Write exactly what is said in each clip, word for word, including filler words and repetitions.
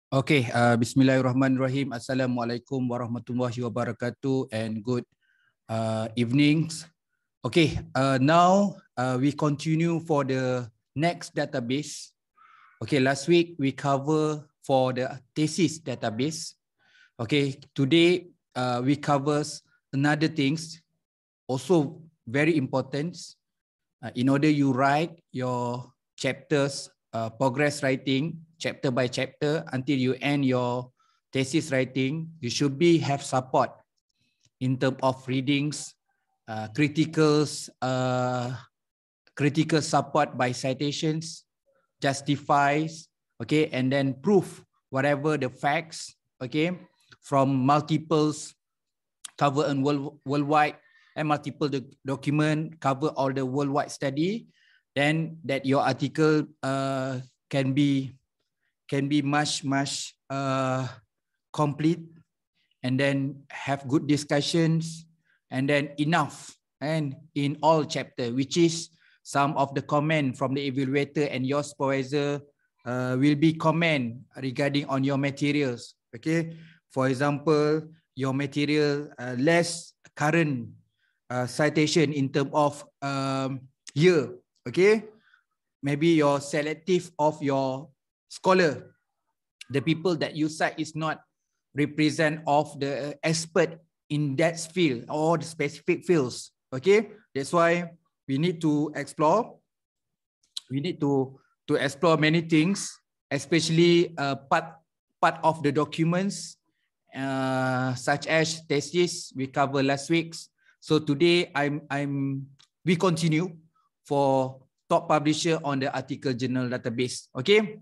Okay, uh, Bismillahirrahmanirrahim. Assalamualaikum warahmatullahi wabarakatuh and good uh, evenings. Okay, uh, now uh, we continue for the next database. Okay, last week we cover for the thesis database. Okay, today uh, we covers another things also very important. Uh, in order you write your chapters, uh, progress writing, chapter by chapter until you end your thesis writing, you should be have support in terms of readings, uh, criticals, uh, critical support by citations, justifies, okay, and then proof whatever the facts, okay, from multiples cover and world, worldwide and multiple doc document cover all the worldwide study, then that your article uh, can be can be much much uh, complete, and then have good discussions, and then enough and in all chapter, which is some of the comment from the evaluator and your supervisor uh, will be comment regarding on your materials. Okay, for example, your material uh, less current uh, citation in terms of um, year. Okay, maybe your selective of your scholar, the people that you cite is not represent of the expert in that field or the specific fields. Okay, that's why we need to explore. We need to to explore many things, especially uh, part part of the documents, uh, such as thesis we cover last week's. So today I'm I'm we continue for top publisher on the article journal database. Okay,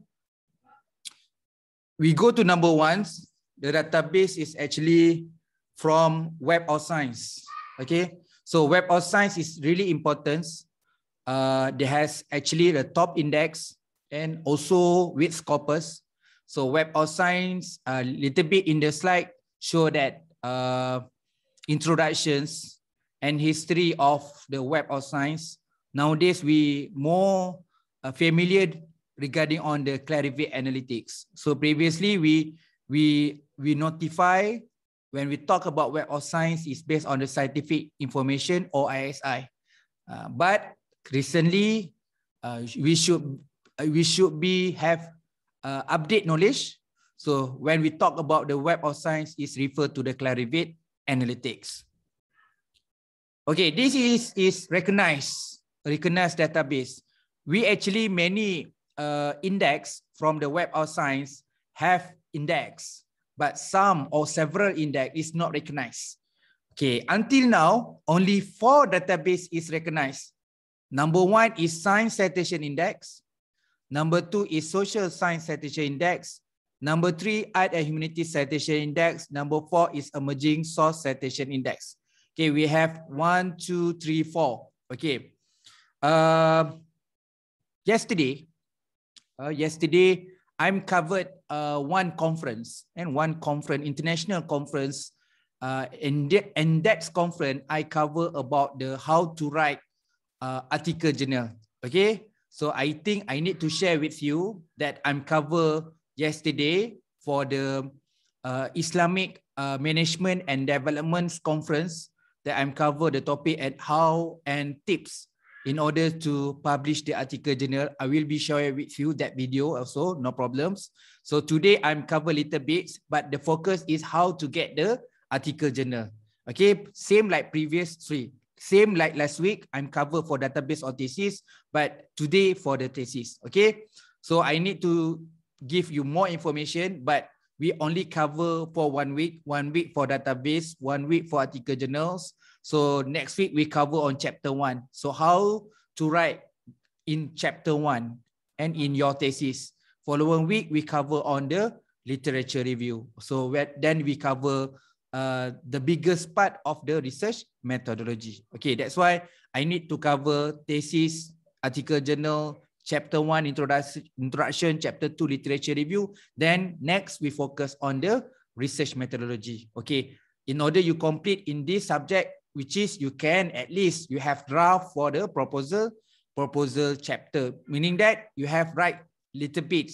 we go to number one. The database is actually from Web of Science. Okay, so Web of Science is really important. Uh, there has actually the top index and also with Scopus. So Web of Science, a uh, little bit in the slide show that uh, introductions and history of the Web of Science. Nowadays, we more uh, familiar regarding on the Clarivate analytics. So previously, we we we notify when we talk about Web of Science is based on the scientific information or I S I. Uh, but recently, uh, we should uh, we should be have uh, update knowledge. So when we talk about the Web of Science, is referred to the Clarivate analytics. Okay, this is is recognized recognized database. We actually many uh, index from the Web of Science have index, but some or several index is not recognized. Okay, until now, only four database is recognized. Number one is Science Citation Index. Number two is Social Science Citation Index. Number three, Art and Humanities Citation Index. Number four is Emerging Source Citation Index. Okay, we have one, two, three, four. Okay. Uh, yesterday, uh, yesterday, I'm covered uh, one conference and one conference, international conference. Uh, in the index conference, I cover about the how to write uh, article journal. Okay, so I think I need to share with you that I'm cover yesterday for the uh, Islamic uh, Management and Development Conference, that I'm cover the topic and how and tips in order to publish the article journal. I will be sharing with you that video also, no problems. So today I'm cover little bits, but the focus is how to get the article journal. Okay, same like previous three. Same like last week, I'm cover for database or thesis, but today for the thesis. Okay, so I need to give you more information, but we only cover for one week, one week for database, one week for article journals. So next week we cover on chapter one. So how to write in chapter one and in your thesis. Following week we cover on the literature review. So then we cover uh, the biggest part of the research methodology. Okay, that's why I need to cover thesis, article journal, chapter one introduction, introduction, chapter two literature review. Then next we focus on the research methodology. Okay, in order you complete in this subject, which is you can at least you have draft for the proposal proposal chapter, meaning that you have write little bits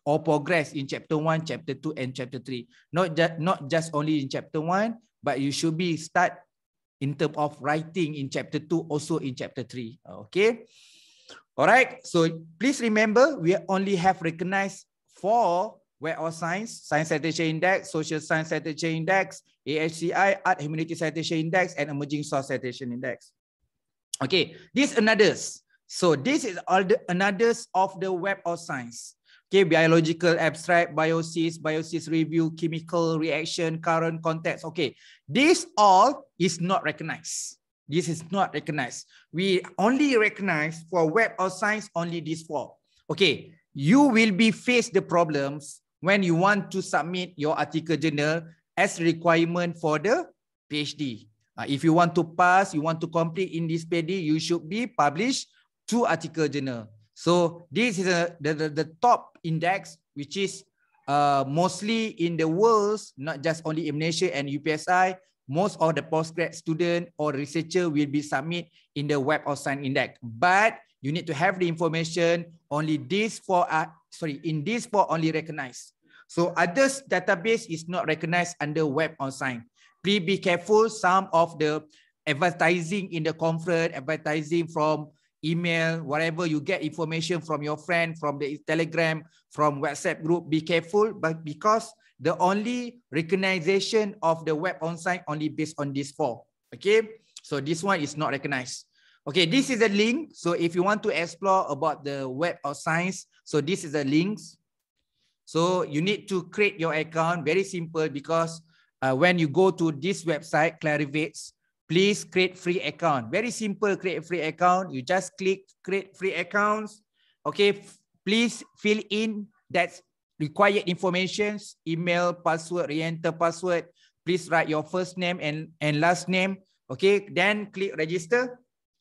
or progress in chapter one, chapter two, and chapter three. Not just not just only in chapter one, but you should be start in terms of writing in chapter two, also in chapter three. Okay. All right. So please remember, we only have recognized four Web of Science, Science Citation Index, Social Science Citation Index, A H C I, Art Humanity Citation Index, and Emerging Source Citation Index. Okay, these another's. So this is all the another's of the Web of Science. Okay, biological abstract, biosys, biosys review, chemical reaction, current context. Okay, this all is not recognized. This is not recognized. We only recognize for Web of Science only these four. Okay, you will be faced the problems when you want to submit your article journal as requirement for the PhD. Uh, if you want to pass, you want to complete in this PhD, you should be published two article journal. So this is a, the, the, the top index, which is uh, mostly in the world, not just only in Malaysia and U P S I. Most of the postgrad student or researcher will be submit in the Web of Science Index. But you need to have the information only these four are sorry in these four only recognized. So others database is not recognized under Web of Science. Please be careful. Some of the advertising in the conference, advertising from email, whatever you get information from your friend, from the Telegram, from WhatsApp group, be careful. But because the only recognition of the Web of Science only based on these four. Okay, so this one is not recognized. Okay, this is a link. So if you want to explore about the Web of Science, so this is the links. So you need to create your account. Very simple, because uh, when you go to this website, Clarivates, please create free account. Very simple, create a free account. You just click create free accounts. Okay, please fill in that required information, email, password, re-enter password. Please write your first name and, and last name. Okay, then click register.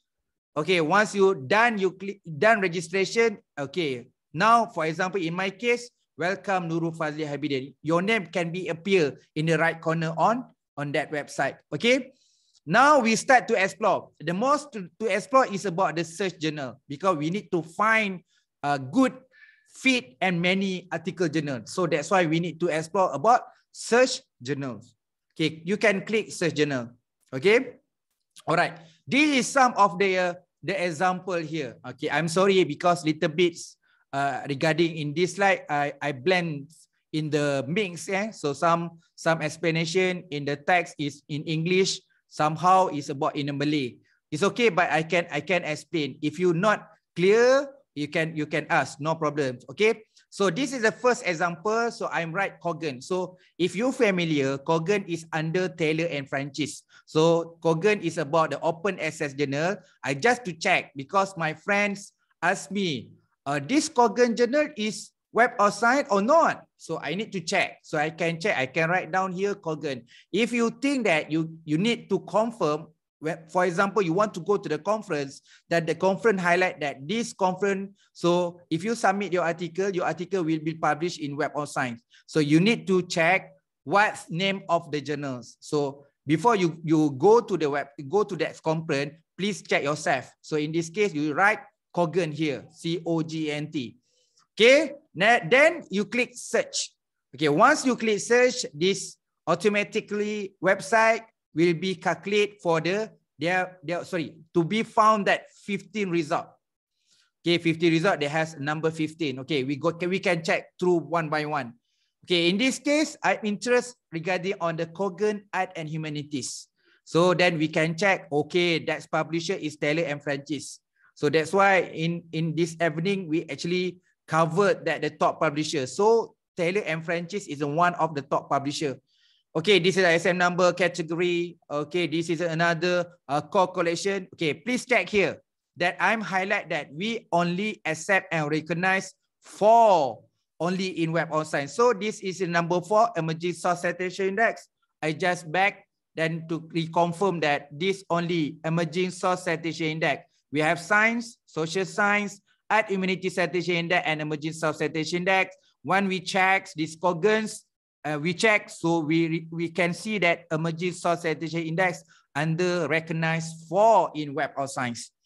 Okay, once you done, you click done registration. Okay, now for example, in my case, welcome Nurul Fazli Habibin. Your name can be appear in the right corner on, on that website. Okay, now we start to explore. The most to, to explore is about the search journal, because we need to find a good fit and many article journals. So that's why we need to explore about search journals. Okay, you can click search journal. Okay, all right. This is some of the uh, the example here. Okay, I'm sorry because little bits uh, regarding in this slide I I blend in the mix. Yeah, so some some explanation in the text is in English. Somehow is about in a Malay. It's okay, but I can I can explain. If you're not clear, you can you can ask, no problem. Okay, so this is the first example. So I'm right, Coggan. So if you're familiar, Coggan is under Taylor and Francis. So Coggan is about the open access journal. I just to check, because my friends asked me, uh, this Coggan journal is Web of Science or not? So I need to check. So I can check. I can write down here Coggan. If you think that you you need to confirm, for example, you want to go to the conference, that the conference highlight that this conference, so if you submit your article, your article will be published in Web of Science. So you need to check what's name of the journals. So before you, you go to the web, go to that conference, please check yourself. So in this case, you write Coggan here, C O G N T. Okay, then you click search. Okay, once you click search, this automatically website will be calculated for the their, their sorry to be found that fifteen result. Okay, fifteen result that has number fifteen. Okay, we got we can check through one by one. Okay, in this case, I'm interested regarding on the Coggan Art and Humanities. So then we can check. Okay, that's publisher is Taylor and Francis. So that's why in in this evening we actually covered that the top publisher. So Taylor and Francis is one of the top publisher. Okay, this is the S M number category. Okay, this is another uh, core collection. Okay, please check here that I'm highlight that we only accept and recognize four only in Web of Science. So this is the number four, Emerging Source Citation Index. I just back then to reconfirm that this only Emerging Source Citation Index. We have science, social science, art, humanity citation index, and emerging source citation index. When we check these Coggans, uh, we check, so we we can see that emerging source citation index under recognized four in Web of Science.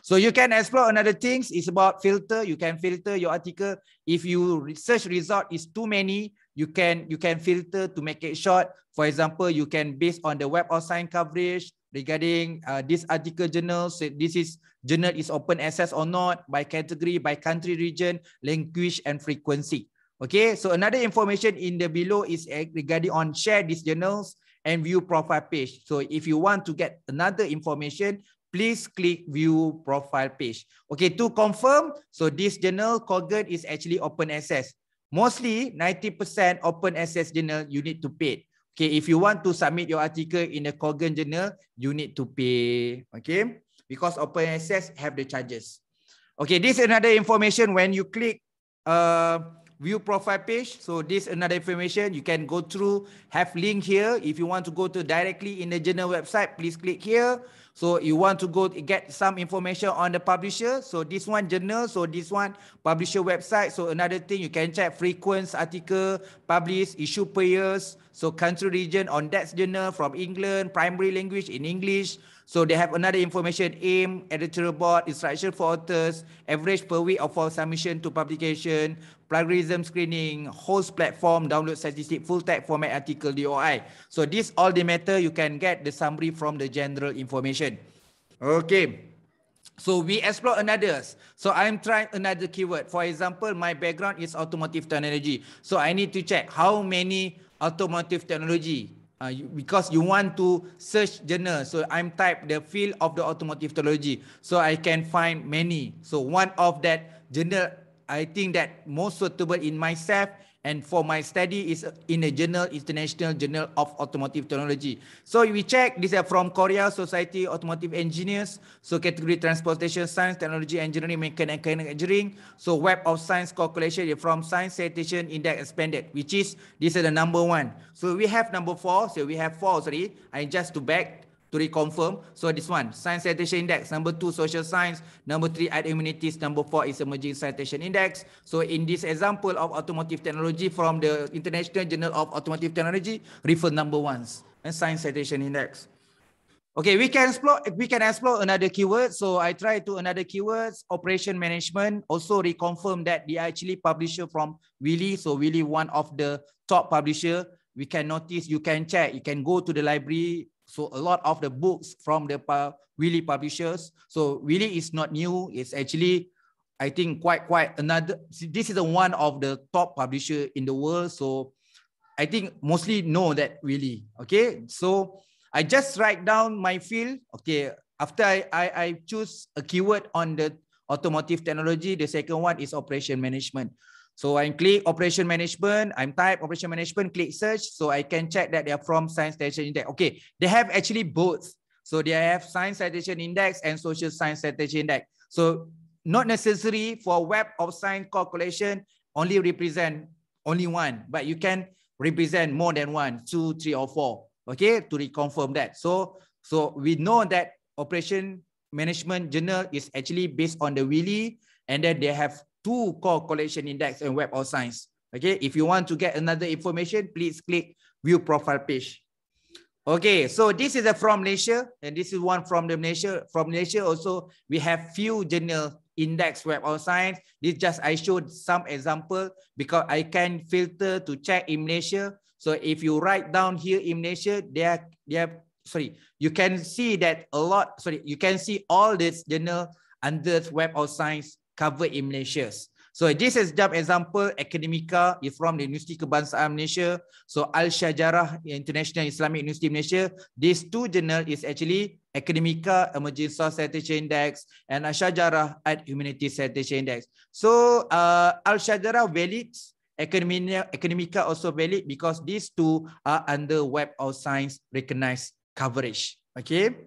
So you can explore another things. It's about filter. You can filter your article. If you research result is too many, you can you can filter to make it short. For example, you can based on the Web of Science coverage regarding uh, this article journal. So this is journal is open access or not, by category, by country, region, language, and frequency. Okay, so another information in the below is regarding on share these journals and view profile page. So if you want to get another information, please click view profile page. Okay, to confirm, so this journal Cogent is actually open access. Mostly ninety percent open access journal you need to pay. Okay, if you want to submit your article in a Cogent journal, you need to pay. Okay, because open access have the charges. Okay, this is another information when you click uh, view profile page. So this another information you can go through, have link here. If you want to go to directly in the journal website, please click here. So you want to go get some information on the publisher. So this one journal, so this one publisher website. So another thing you can check frequency article, published, issue per years. So country region on that journal from England, primary language in English. So they have another information, aim, editorial board, instruction for authors, average per week of for submission to publication, plagiarism screening, host platform, download statistic, full text format article, D O I. So this all the matter you can get the summary from the general information. Okay. So we explore another. So I'm trying another keyword. For example, my background is automotive technology. So I need to check how many automotive technology. Uh, you, because you want to search journal, so I'm type the field of the automotive technology, so I can find many. So one of that journal, I think that most suitable in myself and for my study is in a journal, International Journal of Automotive Technology. So we check, these are from Korea Society Automotive Engineers. So category transportation science, technology, engineering, mechanical engineering. So Web of Science calculation from Science Citation Index expanded, which is, this is the number one. So we have number four, so we have four, sorry, I just to back to reconfirm. So this one, Science Citation Index. Number two, Social Science. Number three, Art Humanities. Number four is Emerging Citation Index. So in this example of automotive technology from the International Journal of Automotive Technology, refer number ones and Science Citation Index. Okay, we can explore we can explore another keyword. So I try to another keywords, operation management. Also reconfirm that they are actually publisher from Wiley. So Wiley, one of the top publisher. We can notice, you can check, you can go to the library. So a lot of the books from the Wiley publishers. So Wiley is not new. It's actually, I think, quite quite another. This is the one of the top publisher in the world. So I think mostly know that Wiley. Okay, so I just write down my field. Okay, after I I, I choose a keyword on the automotive technology, the second one is operation management. So I click operation management, I'm type operation management, click search. So I can check that they are from Science Citation Index. Okay, they have actually both. So they have Science Citation Index and Social Science Citation Index. So not necessary for Web of Science calculation only represent only one, but you can represent more than one, two, three, or four. Okay, to reconfirm that. So, so we know that operation management journal is actually based on the Wiley, and then they have two core collection index and Web of Science. Okay, if you want to get another information, please click view profile page. Okay, so this is a from Malaysia, and this is one from the Malaysia. From Malaysia also, we have few journal index Web of Science. This just I showed some example because I can filter to check in Malaysia. So if you write down here in Malaysia, they are, they are, sorry, you can see that a lot, sorry, you can see all this journal under Web of Science covered in Malaysia. So this is job example, Academica is from the Universiti Kebangsaan Malaysia. So Al-Shajarah International Islamic University Malaysia. These two journal is actually Academica Emerging Source Citation Index and Al-Shajarah Art Humanities Citation Index. So uh, Al-Shajarah valid, Academica, Academica also valid because these two are under Web of Science recognized coverage. Okay.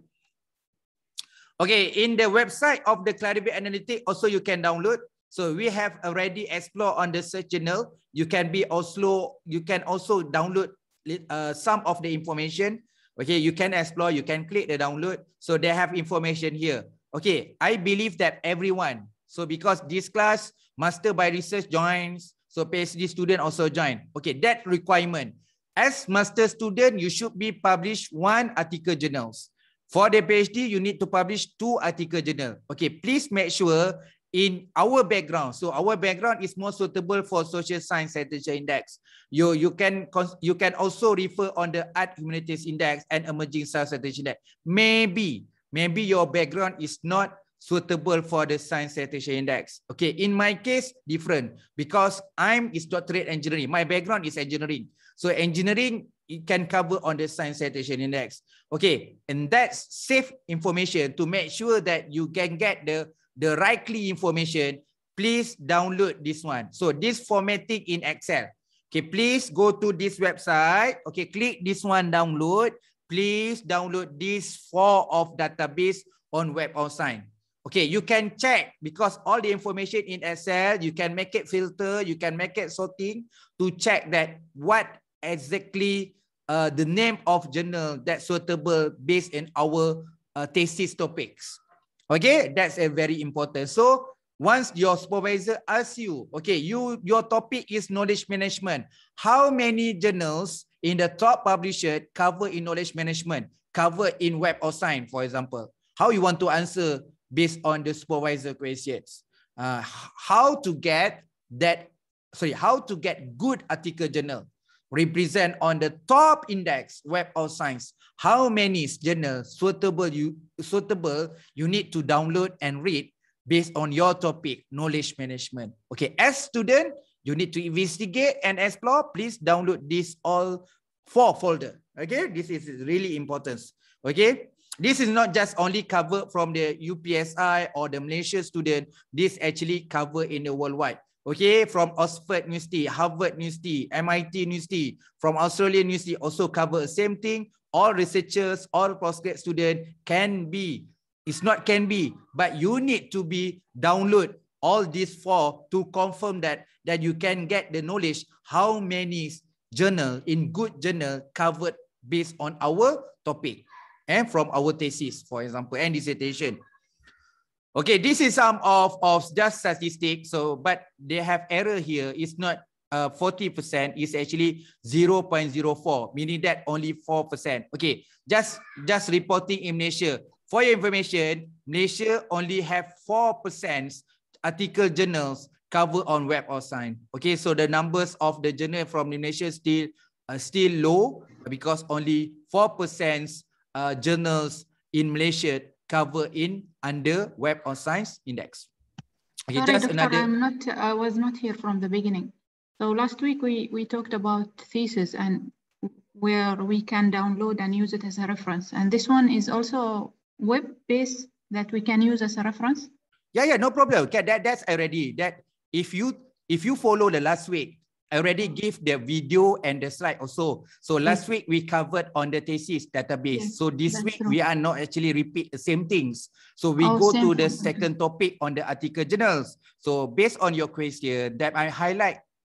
Okay, in the website of the Clarivate Analytics, also you can download. So we have already explored on the search journal. You can be also, you can also download uh, some of the information. Okay, you can explore, you can click the download. So they have information here. Okay, I believe that everyone, so because this class, master by research joins, so PhD student also join. Okay, that requirement. As master student, you should be published one article journals. For the PhD, you need to publish two article journal. Okay, please make sure in our background. So our background is more suitable for social science citation index. You you can you can also refer on the art humanities index and emerging science citation index. Maybe maybe your background is not suitable for the science citation index. Okay, in my case, different because I'm is doctorate engineering. My background is engineering. So engineering it can cover on the science citation index. Okay, and that's safe information to make sure that you can get the the rightly information. Please download this one. So this formatting in Excel. Okay, please go to this website. Okay, click this one download. Please download this four of database on Web of Science. Okay, you can check because all the information in Excel, you can make it filter, you can make it sorting to check that what exactly uh, the name of journal that's suitable based in our uh, thesis topics. Okay, that's a very important. So once your supervisor asks you, okay, you your topic is knowledge management. How many journals in the top publisher cover in knowledge management, cover in Web of Science, for example? How you want to answer based on the supervisor questions? Uh, how to get that? Sorry, how to get good article journal represent on the top index Web of Science? How many journals suitable you suitable you need to download and read based on your topic knowledge management? Okay, as student you need to investigate and explore. Please download this all four folder. Okay, this is really important. Okay, this is not just only covered from the U P S I or the Malaysia student. This actually covered in the worldwide. Okay, from Oxford University, Harvard University, M I T University, from Australian University also cover the same thing. All researchers, all postgrad students can be, it's not can be, but you need to be download all these four to confirm that, that you can get the knowledge how many journal in good journal covered based on our topic and from our thesis, for example, and dissertation. Okay, this is some of, of just statistics. So, but they have error here. It's not uh, forty percent. It's actually zero point zero four, meaning that only four percent. Okay, just, just reporting in Malaysia. For your information, Malaysia only have four percent article journals covered on Web of Science. Okay, so the numbers of the journal from Malaysia still, uh, still low because only four percent uh, journals in Malaysia cover in under Web of Science index. Okay, Sorry, just Doctor, another. I'm not. I was not here from the beginning. So last week we we talked about thesis and where we can download and use it as a reference. And this one is also web-based that we can use as a reference. Yeah, yeah, no problem. Okay, that that's already that. If you if you follow the last week, I already give the video and the slide also. So last yes. week we covered on the thesis database. Yes, so this week true. we are not actually repeat the same things. So we oh, go to the thing. second topic on the article journals. So based on your question that I highlight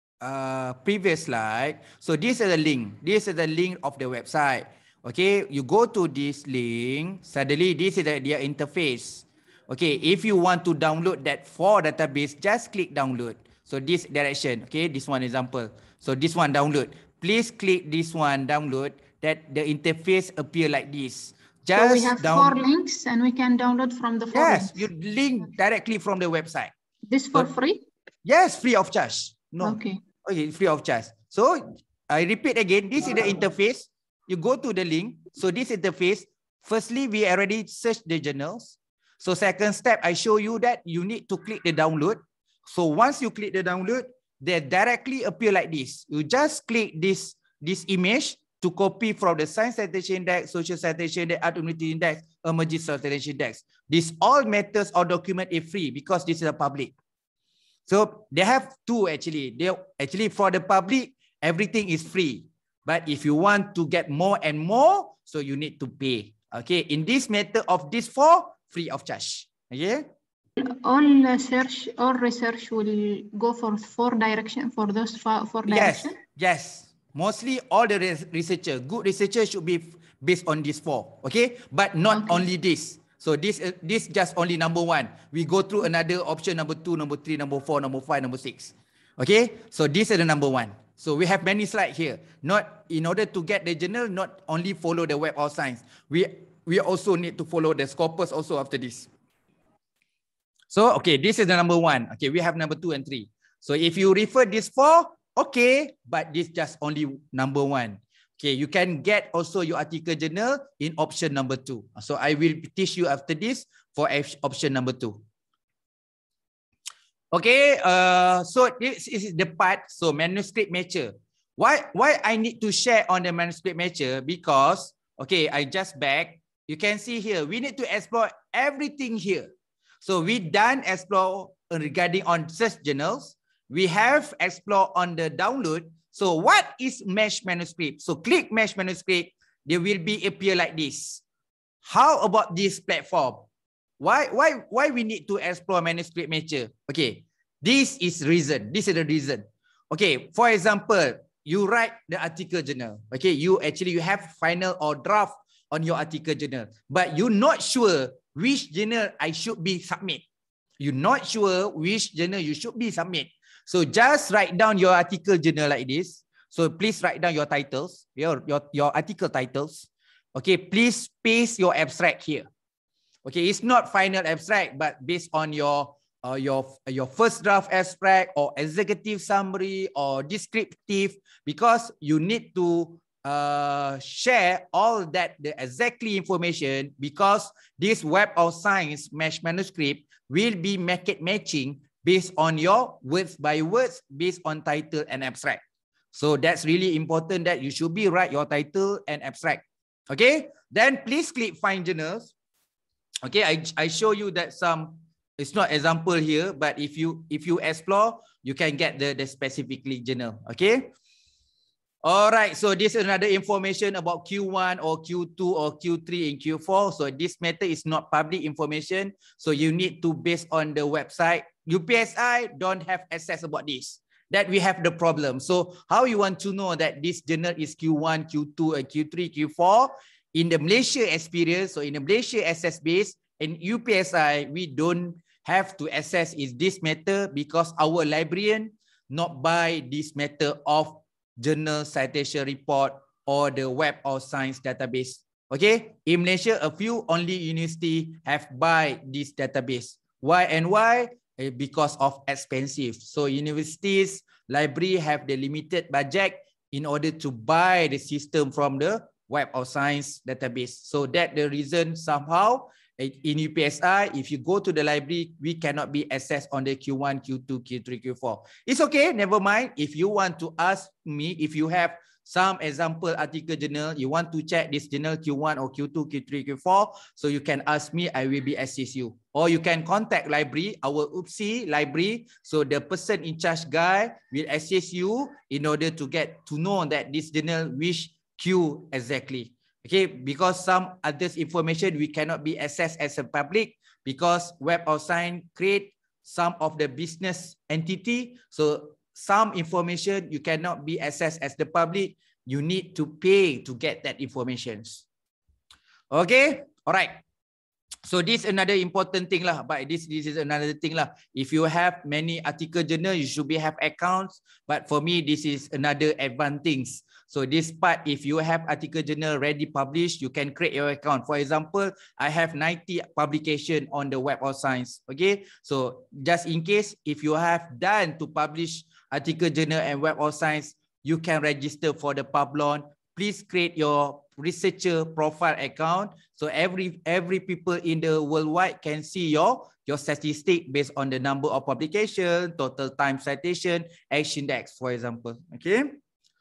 uh, previous slide. So this is the link. This is the link of the website. Okay, you go to this link. Suddenly this is the, their interface. Okay, if you want to download that for database, just click download. So this direction, okay, this one example. So this one download. Please click this one download that the interface appear like this. Just so we have four links and we can download from the four Yes, links. you link directly from the website. This for so, free? Yes, free of charge. No. Okay. Okay, free of charge. So I repeat again, this is the interface. You go to the link. So this interface, firstly, we already searched the journals. So second step, I show you that you need to click the download. So once you click the download, they directly appear like this. You just click this, this image to copy from the Science Citation Index, Social Citation Index, Art Humanities Index, Emerging Citation Index. This all matters or document is free because this is a public. So they have two actually. They actually for the public, everything is free. But if you want to get more and more, so you need to pay. Okay, in this method of this four, free of charge. Okay. All search, all research will go for four direction for those four direction. Yes, yes. Mostly all the researcher, good researcher should be based on these four. Okay, but not okay. only this. So this uh, this just only number one. We go through another option number two, number three, number four, number five, number six. Okay, so this is the number one. So we have many slides here. Not in order to get the journal, not only follow the Web of Science. We we also need to follow the Scopus also after this. So, okay, this is the number one. Okay, we have number two and three. So if you refer this four, okay, but this just only number one. Okay, you can get also your article journal in option number two. So I will teach you after this for option number two. Okay, uh, so this is the part, so manuscript matcher. Why, why I need to share on the manuscript matcher? Because, okay, I just back. You can see here, we need to explore everything here. So we done explore regarding on search journals. We have explore on the download. So what is mesh manuscript? So click mesh manuscript, they will be appear like this. How about this platform? Why, why, why we need to explore manuscript matcher? Okay, this is reason. This is the reason. Okay, for example, you write the article journal. Okay, you actually you have final or draft on your article journal, but you're not sure which journal I should be submit. You're not sure which journal you should be submit. So just write down your article journal like this. So please write down your titles, your, your, your article titles. Okay, please paste your abstract here. Okay, it's not final abstract, but based on your uh, your your first draft abstract or executive summary or descriptive, because you need to uh, share all that the exactly information, because this Web of Science mesh manuscript will be market matching based on your words by words, based on title and abstract. So that's really important that you should be write your title and abstract. Okay, then please click find journals. Okay, I, I show you that some, it's not example here, but if you if you explore, you can get the, the specifically journal. Okay. All right, so this is another information about Q one or Q two or Q three and Q four. So this matter is not public information. So you need to base on the website. U P S I don't have access about this. That we have the problem. So how you want to know that this journal is Q one, Q two, and Q three, Q four? In the Malaysia experience, so in the Malaysia access base, in U P S I, we don't have to access is this matter because our librarian not buy this matter of journal citation report or the Web of Science database. Okay, in Malaysia, a few only university have buy this database. Why and why? Because of expensive. So universities, library have the limited budget in order to buy the system from the Web of Science database. So that the reason somehow in U P S I, if you go to the library, we cannot be accessed on the Q one, Q two, Q three, Q four. It's okay, never mind. If you want to ask me, if you have some example article journal, you want to check this journal Q one or Q two, Q three, Q four, so you can ask me, I will be assist you. Or you can contact library, our U P S I library. So the person in charge guy will assist you in order to get to know that this journal which Q exactly. Okay, because some others information we cannot be accessed as a public because Web of Science create some of the business entity. So some information you cannot be accessed as the public. You need to pay to get that information. Okay, all right. So this is another important thing lah. But this this is another thing lah. If you have many article journal, you should be have accounts. But for me, this is another advantage. So this part, if you have article journal ready published, you can create your account. For example, I have ninety publication on the Web of Science. Okay, so just in case if you have done to publish article journal and Web of Science, you can register for the Publon. Please create your researcher profile account. So every every people in the worldwide can see your your statistic based on the number of publication, total time citation, H index, for example. Okay.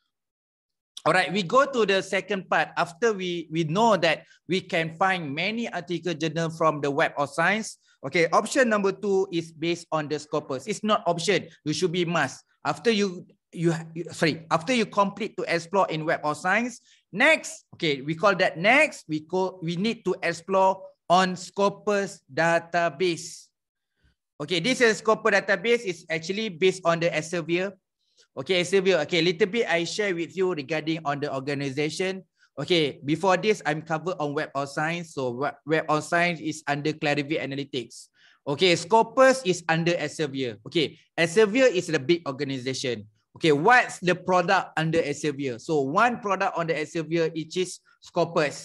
All right, we go to the second part. After we, we know that we can find many article journal from the Web of Science. Okay, option number two is based on the Scopus. It's not option, you should be must. After you, you, sorry, after you complete to explore in Web of Science, next, okay, we call that next, we, call, we need to explore on Scopus database. Okay, this is Scopus database is actually based on the Elsevier. Okay, Elsevier. Okay, little bit I share with you regarding on the organization. Okay, before this, I'm covered on Web of Science. So Web of Science is under Clarivate Analytics. Okay, Scopus is under Elsevier. Okay, Elsevier is the big organization. Okay, what's the product under Elsevier? So one product on the Elsevier, which is Scopus.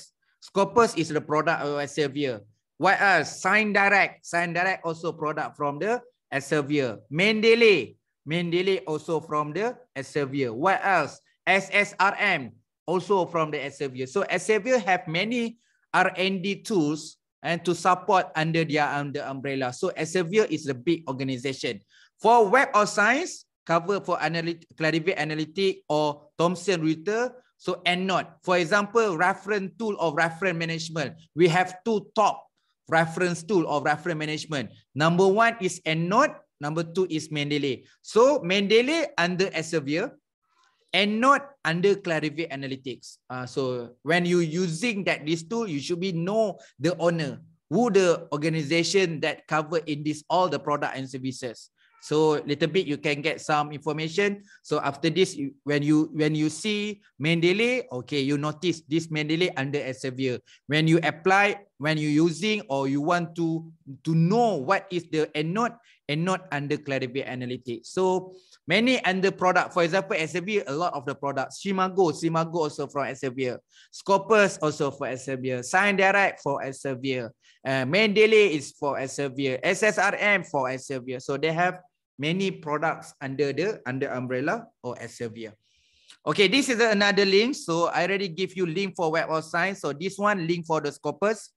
Scopus is the product of Elsevier. What else? Sign Direct. Sign Direct also product from the Elsevier. Mendeley. Mendeley also from the Elsevier. What else? S S R M also from the Elsevier. So Elsevier have many R and D tools and to support under their under umbrella. So Elsevier is a big organization. For Web of Science, cover for analytic, Clarivate Analytics or Thomson Reuters. So EndNote. For example, reference tool of reference management. We have two top reference tool of reference management. Number one is EndNote. Number two is Mendeley. So Mendeley under Elsevier, EndNote under Clarivate Analytics. Uh, so when you using that this tool, you should be know the owner, who the organization that cover in this all the product and services. So little bit you can get some information. So after this, you, when you when you see Mendeley, okay, you notice this Mendeley under Elsevier. When you apply, when you using or you want to to know what is the EndNote, EndNote under Clarivate Analytics. So many under product, for example, Elsevier, a lot of the products. Simago, Simago also from Elsevier. Scopus also for Elsevier. Sign Direct for Elsevier. Uh, Mendeley is for Elsevier. S S R M for Elsevier. So they have many products under the under umbrella or Elsevier. Okay, this is another link. So I already give you link for Web of Science. So this one link for the Scopus.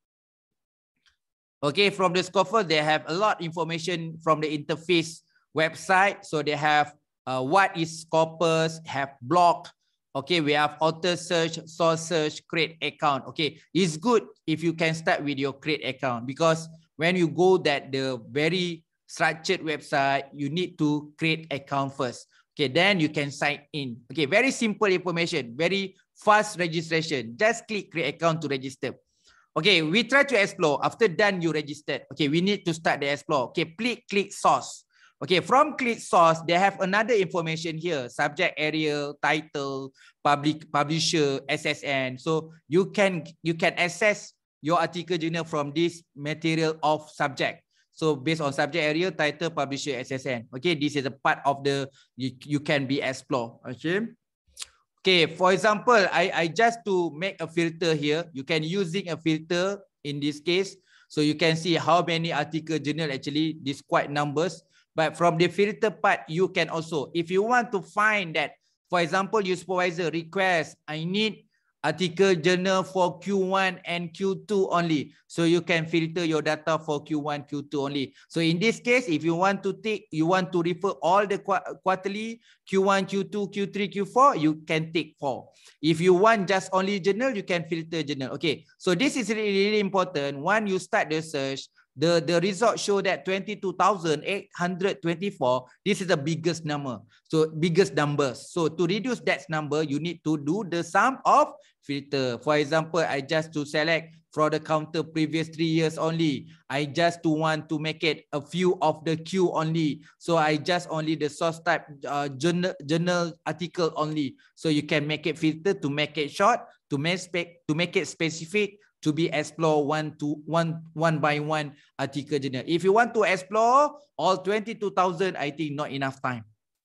Okay, from the Scopus, they have a lot of information from the interface website. So they have uh, what is Scopus, have blog. Okay, we have author search, source search, create account. Okay, it's good if you can start with your create account, because when you go that the very structured website, you need to create account first. Okay, then you can sign in. Okay, very simple information, very fast registration. Just click create account to register. Okay, we try to explore. After done, you registered. Okay, we need to start the explore. Okay, click click source. Okay, from click source, they have another information here: subject area, title, public publisher, S S N. So you can you can access your article journal from this material of subject. So based on subject area, title, publisher, S S N. Okay, this is a part of the you, you can be explore. Okay. Okay, for example, I, I just to make a filter here, you can using a filter in this case. So you can see how many article journal actually, this quite numbers. But from the filter part, you can also, if you want to find that, for example, your supervisor request, I need article journal for Q one and Q two only. So you can filter your data for Q one, Q two only. So in this case, if you want to take, you want to refer all the quarterly, Q one, Q two, Q three, Q four, you can take four. If you want just only journal, you can filter journal. Okay, so this is really, really important. When you start the search, The, the result show that twenty-two thousand eight hundred twenty-four, this is the biggest number. So biggest numbers. So to reduce that number, you need to do the sum of filter. For example, I just to select for the counter previous three years only. I just to want to make it a few of the Q only. So I just only the source type uh, journal, journal article only. So you can make it filter to make it short, to make, to make it specific, to be explore one to one one by one article journal. If you want to explore all twenty-two thousand, I think not enough time.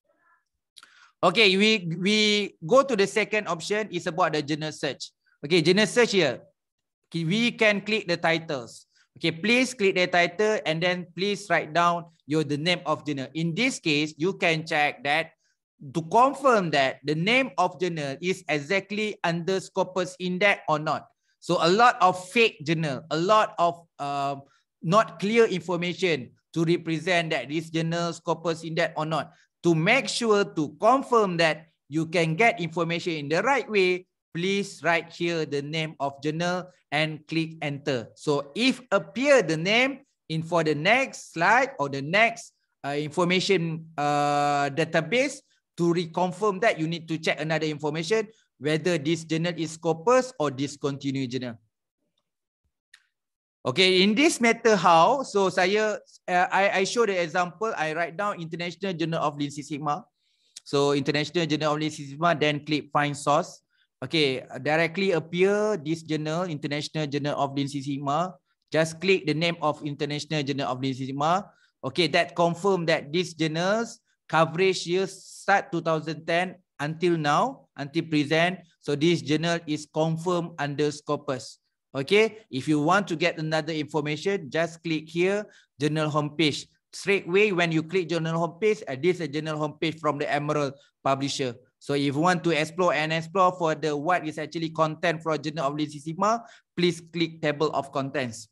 Okay, we we go to the second option. Is about the journal search. Okay, journal search here. We can click the titles. Okay, please click the title and then please write down your the name of journal. In this case, you can check that to confirm that the name of journal is exactly under Scopus Index or not. So a lot of fake journal, a lot of uh, not clear information to represent that this journal Scopus Index or not. To make sure to confirm that you can get information in the right way, please write here the name of journal and click enter. So if appear the name in for the next slide or the next uh, information uh, database, to reconfirm that you need to check another information, whether this journal is Scopus or discontinued journal. Okay, in this matter how, so saya, uh, I, I show the example, I write down International Journal of Lean Six Sigma. So International Journal of Lean Six Sigma, then click find source. Okay, directly appear this journal, International Journal of Lean Six Sigma. Just click the name of International Journal of Lean Six Sigma. Okay, that confirm that this journals coverage year start two thousand ten until now, until present. So this journal is confirmed under Scopus. Okay, if you want to get another information, just click here, journal homepage. Straight away, when you click journal homepage, uh, this is a journal homepage from the Emerald publisher. So if you want to explore and explore for the what is actually content for Journal of Lindsay Sigma, please click table of contents.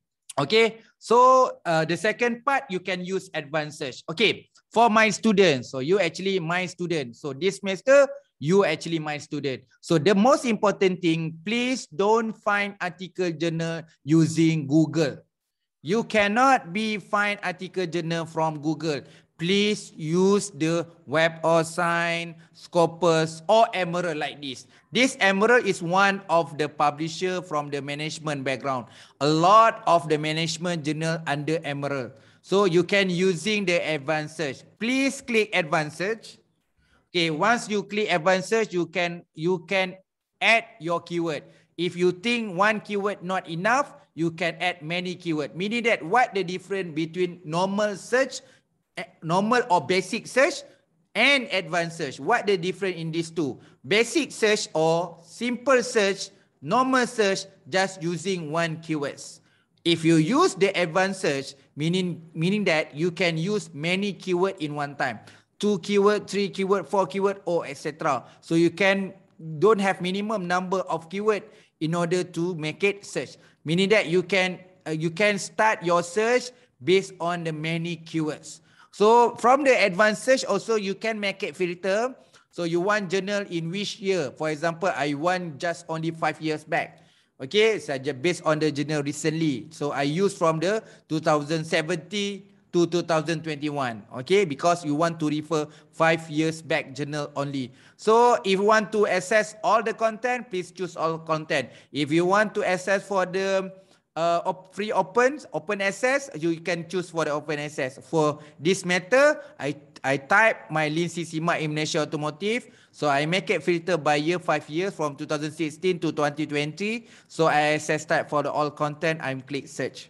Okay, so uh, the second part, you can use advanced search. Okay, for my students, so you actually my student. So this semester, you actually my student. So the most important thing, please don't find article journal using Google. You cannot be find article journal from Google. Please use the Web of Science, Scopus, or Emerald like this. This Emerald is one of the publisher from the management background. A lot of the management journal under Emerald. So you can using the advanced search. Please click advanced search. Okay, once you click advanced search, you can you can add your keyword. If you think one keyword not enough, you can add many keyword. Meaning that what the difference between normal search, normal or basic search, and advanced search? What the difference in these two? Basic search or simple search, normal search, just using one keywords. If you use the advanced search, meaning meaning that you can use many keyword in one time. Two keyword, three keyword, four keyword, or et cetera. So you can don't have minimum number of keyword in order to make it search. Meaning that you can uh, you can start your search based on the many keywords. So from the advanced search also you can make it filter. So you want journal in which year? For example, I want just only five years back. Okay, so based on the journal recently. So I use from the two thousand seventeen to two thousand twenty-one. Okay, because you want to refer five years back journal only. So if you want to access all the content, please choose all content. If you want to access for the uh, free open, open access, you can choose for the open access. For this matter, I, I type my Lindsay Sigma in Malaysia Automotive. So I make it filter by year, five years from two thousand sixteen to twenty twenty. So I access type for the all content, I'm click search.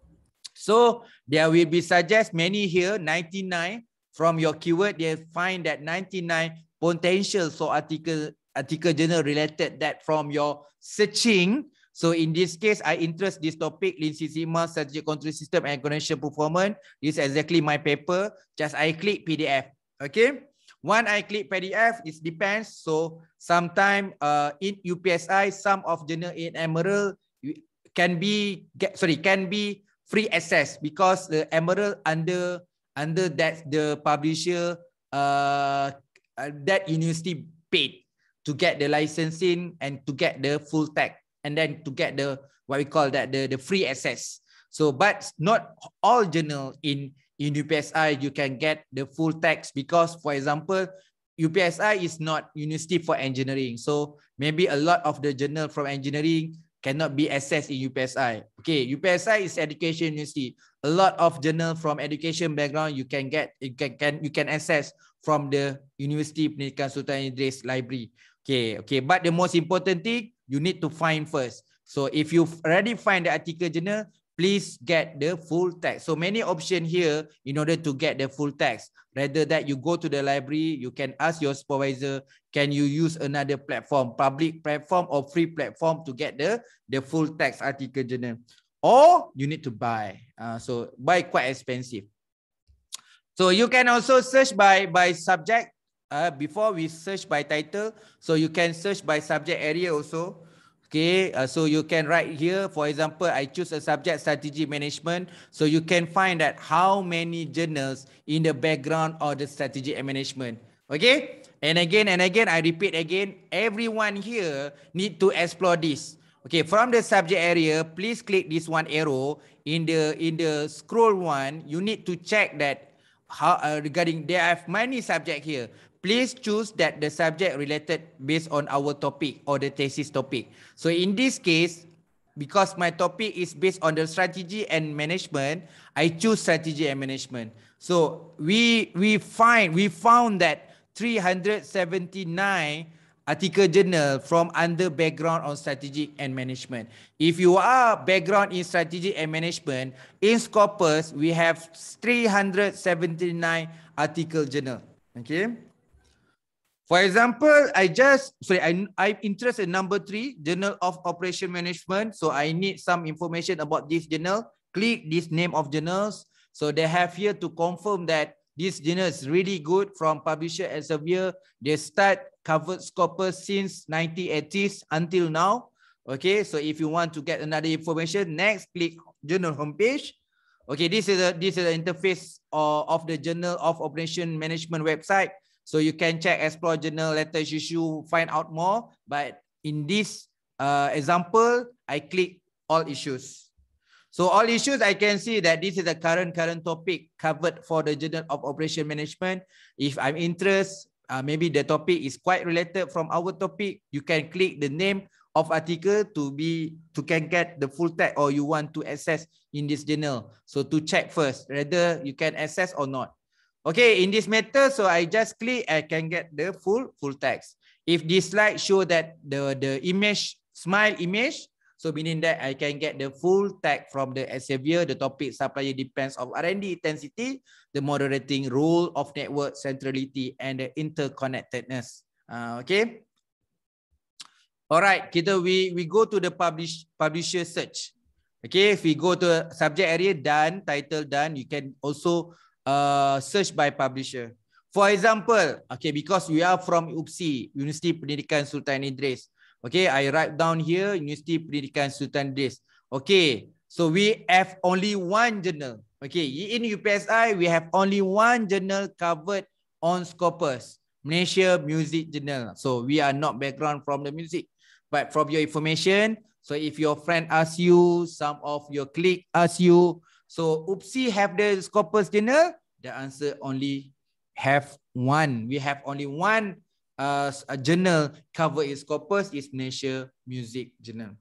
So there will be suggest many here, ninety-nine from your keyword, they find that ninety-nine potential so article, article journal related that from your searching. So in this case, I interest this topic, Lindsay Sigma, Strategic Control System and Connection Performance. This is exactly my paper. Just I click P D F. Okay. When I click P D F, it depends. So sometime uh, in U P S I, some of journal in Emerald can be, get, sorry, can be free access because the Emerald under under that the publisher uh, uh that university paid to get the licensing and to get the full tag and then to get the what we call that the the free access. So but not all journal in in U P S I you can get the full text because for example U P S I is not university for engineering, so maybe a lot of the journal from engineering cannot be accessed in U P S I. Okay, U P S I is education university. A lot of journal from education background you can get, you can, can you can access from the University Pendidikan Sultan Idris Library. Okay, okay. But the most important thing you need to find first. So if you already find the article journal, please get the full text. So many options here in order to get the full text. Rather that you go to the library, you can ask your supervisor, can you use another platform, public platform or free platform to get the, the full text article journal. Or you need to buy. Uh, so buy quite expensive. So you can also search by, by subject. Uh, before we search by title, so you can search by subject area also. Okay, uh, so you can write here, for example, I choose a subject strategy management. So you can find that how many journals in the background of the strategy and management. Okay, and again and again, I repeat again, everyone here need to explore this. Okay, from the subject area, please click this one arrow. In the in the scroll one, you need to check that how uh, regarding there are many subject here. Please choose that the subject related based on our topic or the thesis topic. So in this case, because my topic is based on the strategy and management, I choose strategy and management. So we we find we found that three hundred seventy-nine article journal from under background on strategy and management. If you are background in strategy and management, in Scopus, we have three hundred seventy-nine article journal. Okay. For example, I just, sorry, I, I'm interested in number three, Journal of Operation Management. So I need some information about this journal. Click this name of journals. So they have here to confirm that this journal is really good from publisher Elsevier. They start covered Scopus since nineteen eighties until now. Okay, so if you want to get another information, next click journal homepage. Okay, this is a this is the interface of, of the Journal of Operation Management website. So you can check, explore journal, letters issue, find out more. But in this uh, example, I click all issues. So all issues, I can see that this is the current current topic covered for the Journal of Operation Management. If I'm interested, uh, maybe the topic is quite related from our topic, you can click the name of article to be to can get the full text, or you want to access in this journal. So to check first whether you can access or not. Okay, in this method, so I just click, I can get the full full text. If this slide show that the the image smile image, so meaning that I can get the full text from the Elsevier. The topic supplier depends of R and D intensity, the moderating role of network centrality, and the interconnectedness. Uh, okay. Alright, kita we we go to the publish publisher search. Okay, if we go to subject area done, title done, you can also uh, search by publisher. For example, okay, because we are from U P S I, Universiti Pendidikan Sultan Idris. Okay, I write down here Universiti Pendidikan Sultan Idris. Okay, so we have only one journal. Okay, in U P S I, we have only one journal covered on Scopus, Malaysia Music Journal. So we are not background from the music. But from your information, so if your friend asks you, some of your clique ask you, so U P S I have the Scopus journal? The answer only have one. We have only one uh, a journal covered in Scopus, is Malaysia Music Journal.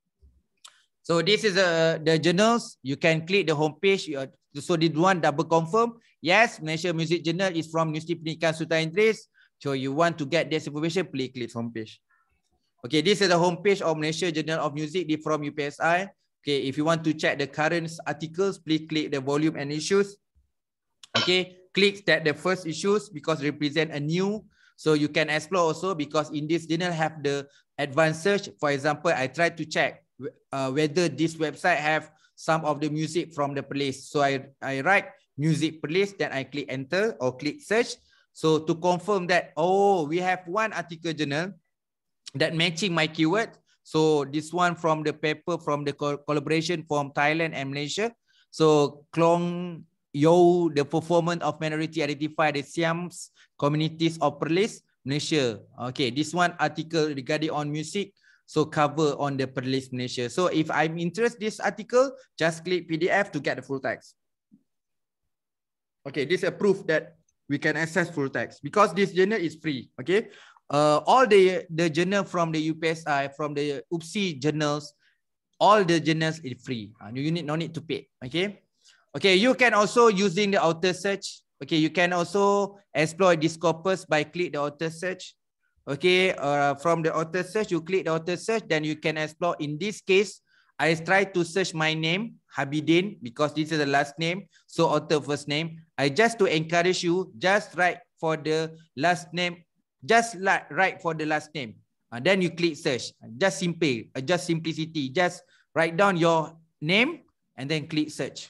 So this is uh, the journals. You can click the homepage. You are, so did one double confirm? Yes, Malaysia Music Journal is from Universiti Pendidikan Sultan Idris. So you want to get this information, please click homepage. Okay, this is the homepage of Malaysia Journal of Music from U P S I. Okay, if you want to check the current articles, please click the volume and issues. Okay, click that the first issues because represent a new. So you can explore also because in this journal have the advanced search. For example, I try to check uh, whether this website have some of the music from the playlist. So I, I write music playlist, then I click enter or click search. So to confirm that, oh, we have one article journal that matching my keyword. So this one from the paper from the co collaboration from Thailand and Malaysia. So Klong Yo, the performance of minority identify the Siams communities of Perlis, Malaysia. Okay, this one article regarding on music. So cover on the Perlis, Malaysia. So if I'm interested in this article, just click P D F to get the full text. Okay, this is a proof that we can access full text because this journal is free. Okay. Uh, all the the journal from the U P S I, from the U P S I journals, all the journals is free. Uh, you need no need to pay. Okay, okay. You can also using the author search. Okay, you can also explore this corpus by click the author search. Okay, uh, from the author search, you click the author search, then you can explore. In this case, I try to search my name Habidin because this is the last name. So author first name. I just to encourage you, just write for the last name. Just like write for the last name. Uh, then you click search. Just simple, uh, just simplicity. Just write down your name and then click search.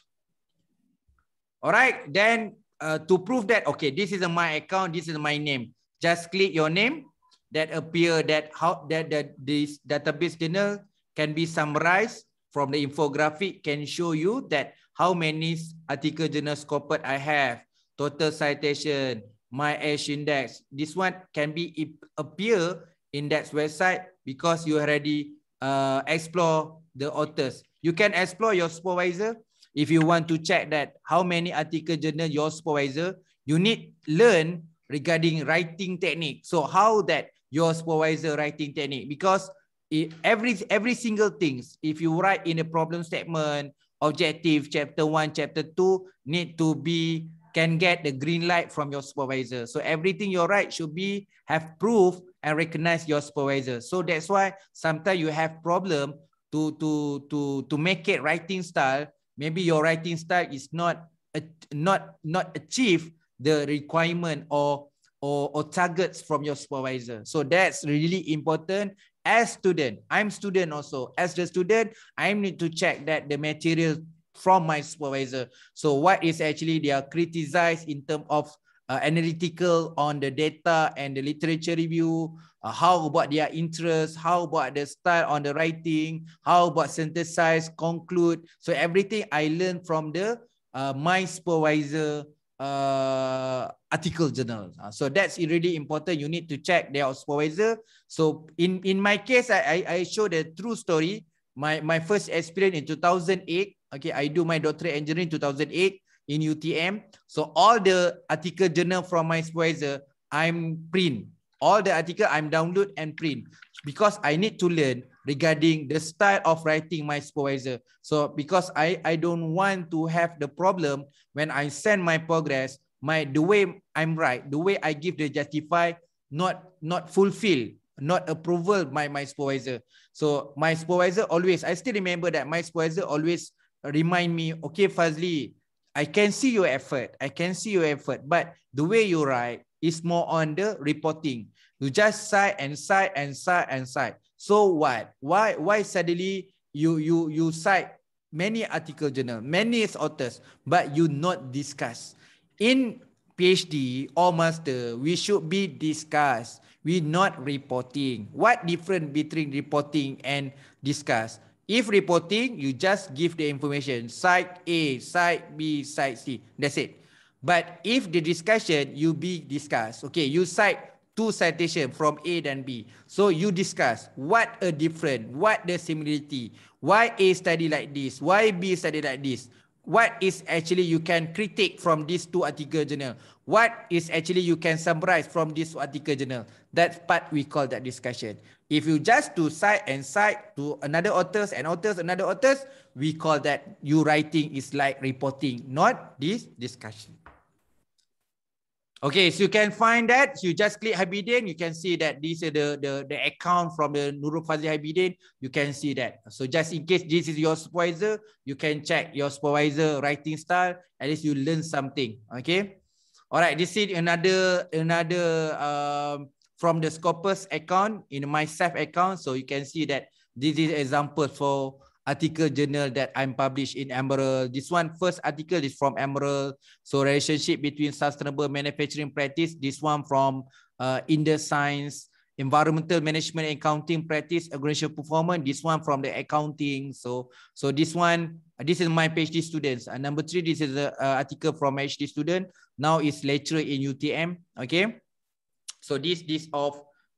All right. Then uh, to prove that, okay, this is a my account. This is my name. Just click your name. That appear that how that that this database journal can be summarized from the infographic. Can show you that how many article journal scoped I have, total citation, my H index. This one can be appear in that website because you already uh, explore the authors. You can explore your supervisor if you want to check that how many article journal your supervisor. You need learn regarding writing technique. So how that your supervisor writing technique, because it, every every single things, if you write in a problem statement, objective, chapter one, chapter two, need to be can get the green light from your supervisor. So everything you write should be have proof and recognize your supervisor. So that's why sometimes you have problem to to to to make it writing style. Maybe your writing style is not uh, not not achieve the requirement or or, or targets from your supervisor. So that's really important. As student, I'm student also. As the student, I need to check that the material from my supervisor. So what is actually they are criticized in terms of uh, analytical on the data and the literature review. Uh, how about their interest? How about the style on the writing? How about synthesize, conclude? So everything I learned from the uh, my supervisor uh, article journal. Uh, so that's really important. You need to check their supervisor. So in, in my case, I, I, I show the true story. My, my first experience in two thousand eight. Okay, I do my doctorate engineering in two thousand eight in U T M. So all the article journal from my supervisor, I'm print. All the article I'm download and print because I need to learn regarding the style of writing my supervisor. So because I, I don't want to have the problem when I send my progress, my the way I'm right, the way I give the justify, not, not fulfill, not approval by my supervisor. So my supervisor always, I still remember that my supervisor always remind me, okay, Fazli, I can see your effort. I can see your effort, but the way you write is more on the reporting. You just cite and cite and cite and cite. So what? Why, why suddenly you, you, you cite many article journal, many authors, but you not discuss? In PhD or master, we should be discussed. We not reporting. What difference between reporting and discuss? If reporting, you just give the information, site A, site B, site C. That's it. But if the discussion, you be discussed. Okay, you cite two citations from A and B. So you discuss what a different, what the similarity, why A study like this, why B study like this. What is actually you can critique from these two article journal? What is actually you can summarize from this article journal? That part we call that discussion. If you just to cite and cite to another authors and authors, another authors, we call that you writing is like reporting, not this discussion. Okay, so you can find that. So you just click Habibin, you can see that this is the, the, the account from the Nurul Fazli Habibin. You can see that. So just in case this is your supervisor, you can check your supervisor writing style. At least you learn something. Okay. All right. This is another another um, from the Scopus account in my self account. So you can see that this is example for article journal that I'm published in Emerald. This one first article is from Emerald. So relationship between sustainable manufacturing practice. This one from uh, Indus Science, environmental management and accounting practice, organizational performance. This one from the accounting. So so this one, this is my PhD students. Uh, number three, this is an article from PhD student. Now it's lecturer in U T M. Okay. So this this of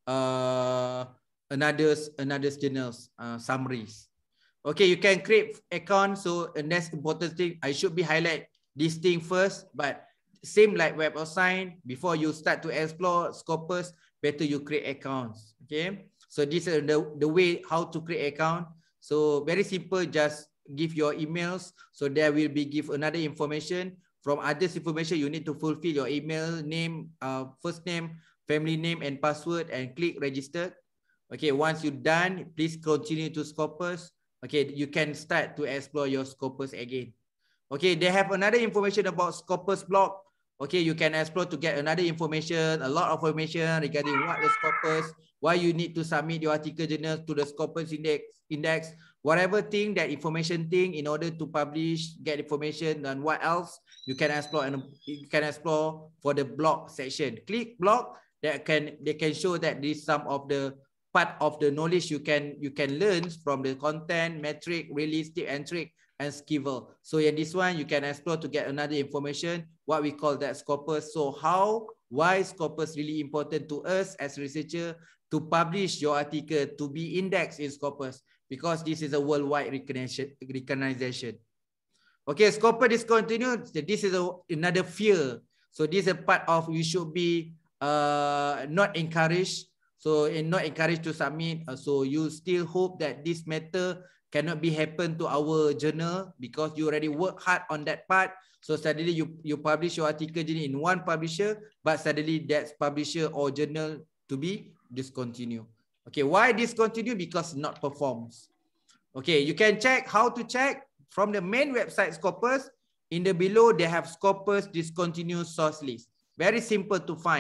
uh, another another journals uh, summaries. Okay, you can create account. So the next important thing, I should be highlight this thing first, but same like Web of Science, before you start to explore Scopus, better you create accounts. Okay, so this is the, the way how to create account. So very simple, just give your emails. So there will be give another information. From others information, you need to fulfill your email, name, uh, first name, family name and password, and click register. Okay, once you're done, please continue to Scopus. Okay, you can start to explore your Scopus again. Okay, they have another information about Scopus blog. Okay, you can explore to get another information, a lot of information regarding what the Scopus, why you need to submit your article journal to the Scopus index, index, whatever thing, that information thing in order to publish, get information, and what else you can explore, and you can explore for the blog section. Click blog, that can they can show that this some of the part of the knowledge you can you can learn from the content, metric, realistic, and trick, and skill. So in this one, you can explore to get another information, what we call that Scopus. So how, why Scopus really important to us as researcher to publish your article, to be indexed in Scopus, because this is a worldwide recognition. recognition. Okay, Scopus discontinued. This is a, another fear. So this is a part of you should be uh, not encouraged. So and not encouraged to submit. Uh, so you still hope that this matter cannot be happen to our journal because you already work hard on that part. So suddenly you, you publish your article in one publisher, but suddenly that publisher or journal to be discontinued. Okay, why discontinue? Because not performs. Okay, you can check how to check from the main website Scopus. In the below, they have Scopus discontinued source list. Very simple to find.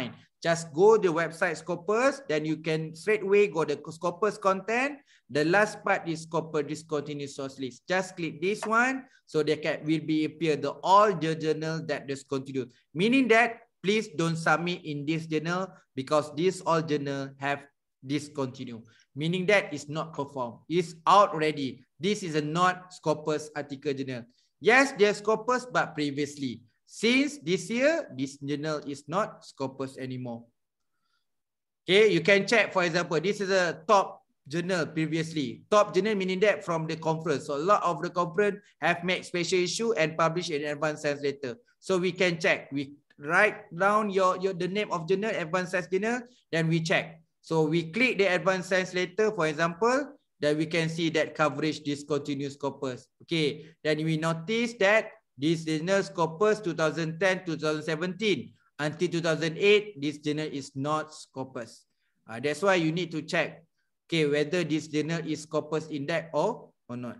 just go the website Scopus, then you can straight away go the Scopus content. The last part is Scopus discontinued source list. Just click this one, so they can will be appear the all the journal that discontinued. Meaning that please don't submit in this journal because this all journal have discontinued. Meaning that is not performed. It's out already. This is a not Scopus article journal. Yes, there's Scopus, but previously. Since this year, this journal is not Scopus anymore. Okay, you can check, for example, this is a top journal previously. Top journal meaning that from the conference. So a lot of the conference have made special issue and published in advanced science letter. So we can check. We write down your, your the name of journal, advanced science journal, then we check. So we click the advanced science letter, for example, then we can see that coverage discontinued Scopus. Okay, then we notice that this journal Scopus two thousand ten to two thousand seventeen. Until two thousand eight, this journal is not Scopus. Uh, that's why you need to check, okay, whether this journal is Scopus index or, or not.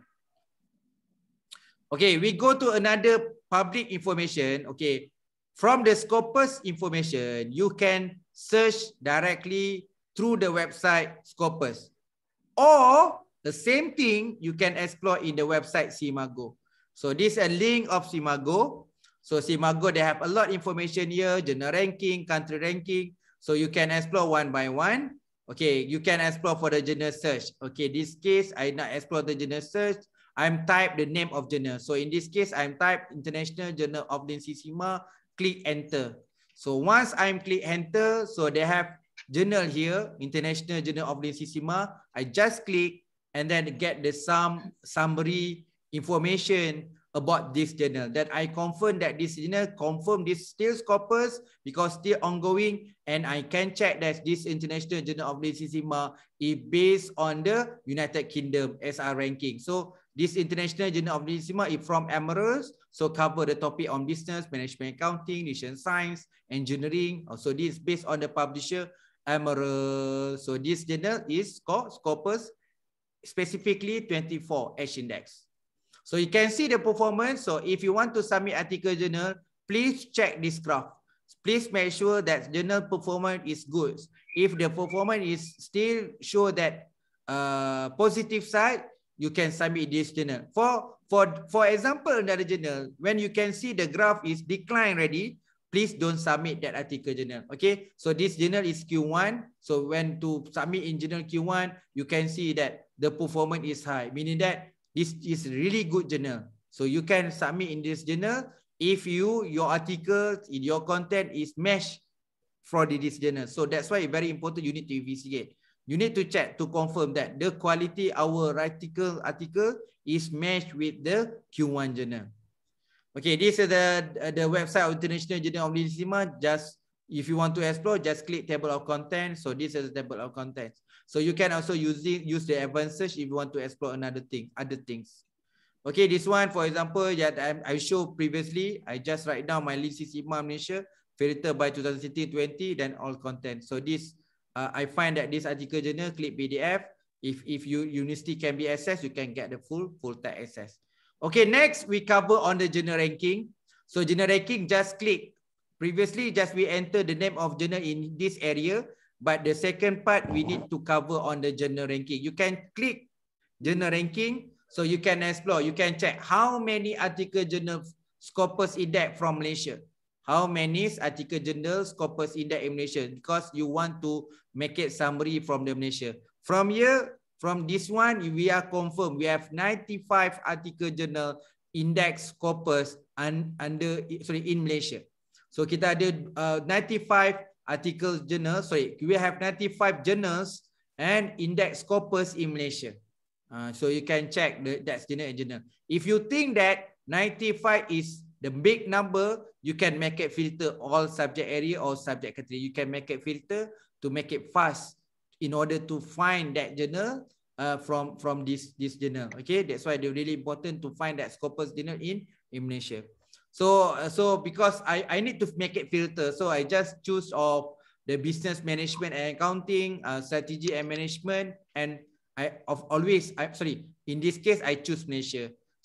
Okay, we go to another public information. Okay, from the Scopus information, you can search directly through the website Scopus. Or the same thing, you can explore in the website Simago. So this is a link of Simago. So Simago, they have a lot of information here, journal ranking, country ranking. So you can explore one by one. Okay, you can explore for the journal search. Okay, this case, I not explore the journal search. I'm type the name of journal. So in this case, I'm type International Journal of Lymphedema, click enter. So once I'm click enter, so they have journal here, International Journal of Lymphedema. I just click and then get the some summary information about this journal. That I confirm that this journal confirm this still Scopus because still ongoing, and I can check that this International Journal of Lymphedema is based on the United Kingdom S R ranking. So this International Journal of Lymphedema is from Emerald, so cover the topic on business, management, accounting, nutrition science, engineering. Also this is based on the publisher Emerald. So this journal is called Scopus, specifically twenty-four H index. So you can see the performance. So if you want to submit article journal, please check this graph. Please make sure that journal performance is good. If the performance is still show that uh, positive side, you can submit this journal. For, for, for example, another journal, when you can see the graph is decline already, please don't submit that article journal. Okay, so this journal is Q one. So when to submit in journal Q one, you can see that the performance is high, meaning that this is really good journal. So you can submit in this journal if you your article in your content is matched for this journal. So that's why it's very important. You need to investigate. You need to check to confirm that the quality our article article is matched with the Q one journal. Okay, this is the the website of International Journal of Lymphedema. Just if you want to explore, just click table of contents. So this is the table of contents. So you can also use it, use the advanced search if you want to explore another thing, other things. Okay, this one, for example, that I, I showed previously, I just write down my Lymphedema Malaysia, filter by two thousand twenty, then all content. So this, uh, I find that this article journal, click P D F. If if you university can be accessed, you can get the full full text access. Okay, next we cover on the journal ranking. So journal ranking, just click. Previously, just we enter the name of journal in this area. But the second part, we need to cover on the journal ranking. You can click journal ranking, so you can explore. You can check how many article journal Scopus index from Malaysia. How many article journal Scopus index in Malaysia? Because you want to make it summary from the Malaysia. From here, from this one, we are confirmed. We have ninety-five article journal index Scopus un, under sorry in Malaysia. So kita ada uh, ninety-five article journal, sorry, we have ninety-five journals and index Scopus in Malaysia. Uh, so you can check the that's journal and journal. If you think that ninety-five is the big number, you can make it filter all subject area or subject category. You can make it filter to make it fast in order to find that journal uh, from, from this, this journal. Okay, that's why it's really important to find that Scopus journal in, in Malaysia. So, uh, so because I, I need to make it filter, so I just choose of the business management and accounting, uh, strategy and management, and I of always, I sorry, in this case, I choose Malaysia.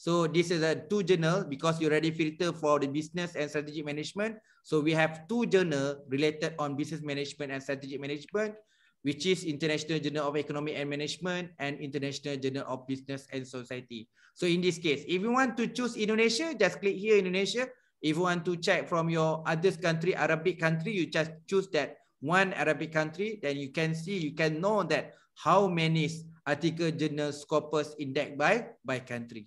So this is a two journal because you already filter for the business and strategic management. So we have two journal related on business management and strategic management, which is International Journal of Economic and Management and International Journal of Business and Society. So in this case, if you want to choose Indonesia, just click here Indonesia. If you want to check from your other country, Arabic country, you just choose that one Arabic country, then you can see, you can know that how many article, journal, scopus indexed by, by country.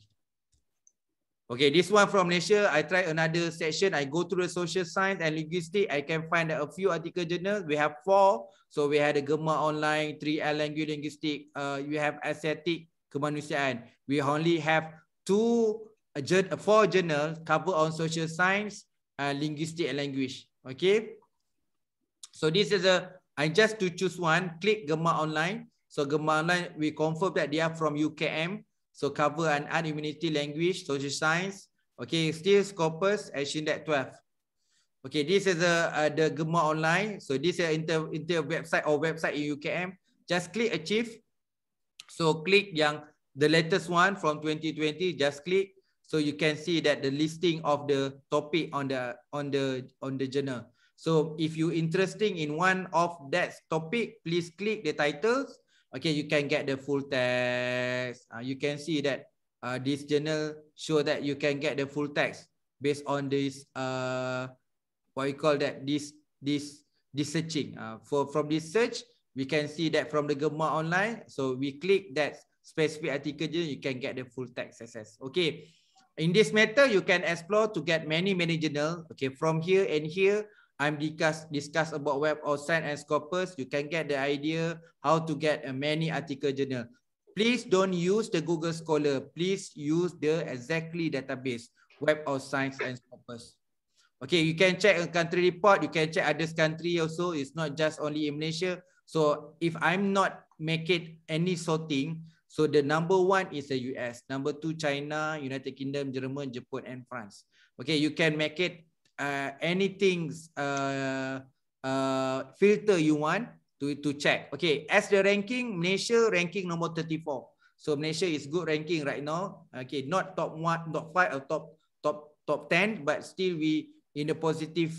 Okay, this one from Malaysia, I try another section. I go through the social science and linguistics. I can find a few article journals. We have four. So we had a Gemma Online, three L Language Linguistics. Uh, you have Asiatic Kemanusiaan. We only have two, uh, four journals cover on social science, uh, linguistics and language. Okay. So this is a, I just to choose one, click Gemma Online. So Gemma Online, we confirm that they are from U K M. So cover an art, humanity, language, social science. Okay, still Scopus, Action Index twelve. Okay, this is a, uh, the Gemma Online. So this is inter, inter website or website in U K M. Just click Achieve. So click yang the latest one from twenty twenty. Just click. So you can see that the listing of the topic on the on the on the journal. So if you interested in one of that topic, please click the titles. Okay, you can get the full text. Uh, you can see that uh, this journal show that you can get the full text based on this uh, what you call that this this this searching. Uh, for from this search, we can see that from the Gemma Online. So we click that specific article, you can get the full text access. Okay, in this method, you can explore to get many many journal. Okay, from here and here. I'm discuss discuss about Web of Science and Scopus. You can get the idea how to get a many article journal. Please don't use the Google Scholar. Please use the exactly database Web of Science and Scopus. Okay, you can check a country report. You can check others country also. It's not just only in Malaysia. So if I'm not making any sorting, so the number one is the U S, number two China, United Kingdom, Germany, Japan, and France. Okay, you can make it. Uh, anything uh, uh, filter you want to, to check. Okay, as the ranking, Malaysia ranking number thirty-four. So Malaysia is good ranking right now. Okay, not top one, top five or top top top ten, but still we in the positive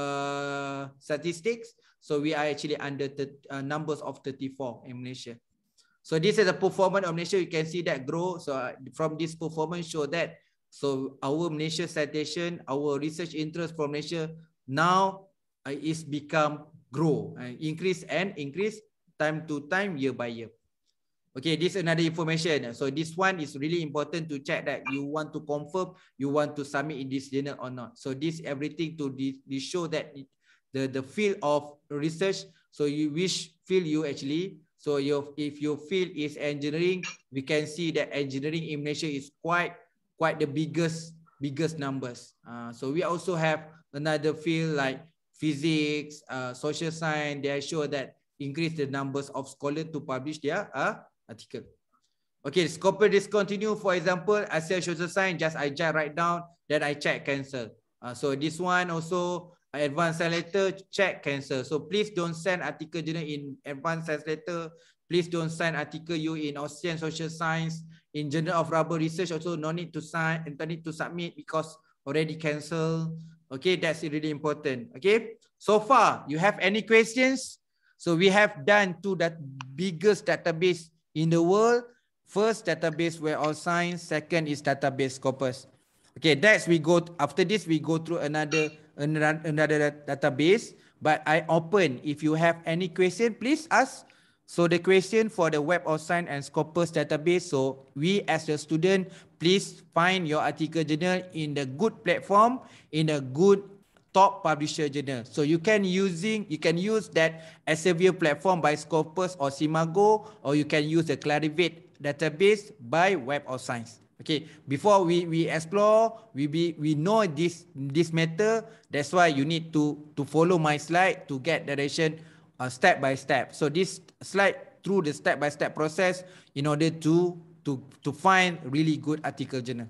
uh, statistics. So we are actually under the uh, numbers of thirty-four in Malaysia. So this is the performance of Malaysia. You can see that grow. So uh, from this performance show that. So our Malaysia citation, our research interest from Malaysia now uh, is become grow, uh, increase and increase time to time, year by year. Okay, this is another information. So this one is really important to check that you want to confirm, you want to submit in this journal or not. So this everything to this, this show that it, the, the field of research, so you which field you actually, so your, if your field is engineering, we can see that engineering in Malaysia is quite quite the biggest biggest numbers. Uh, so we also have another field like physics, uh, social science. They are sure that increase the numbers of scholars to publish their uh, article. Okay, Scopus discontinue. For example, I say social science, just I just write down, then I check cancel. Uh, so this one also advanced science letter, check cancel. So please don't send article journal in advanced science letter. Please don't sign article you in Ocean Social Science. In Journal of Rubber Research also no need to sign and no need to submit because already cancelled. Okay, that's really important. Okay, so far you have any questions? So we have done to that biggest database in the world. First database Web of Science. Second is database Scopus. Okay, that's we go after this we go through another another, another database. But I open. If you have any question, please ask. So the question for the Web of Science and Scopus database. So we as a student, please find your article journal in the good platform, in a good top publisher journal. So you can using you can use that Elsevier platform by Scopus or Simago, or you can use the Clarivate database by Web of Science. Okay, before we we explore, we be we know this this matter. That's why you need to to follow my slide to get direction. Uh, step by step. So this slide through the step by step process in order to to to find really good article journal.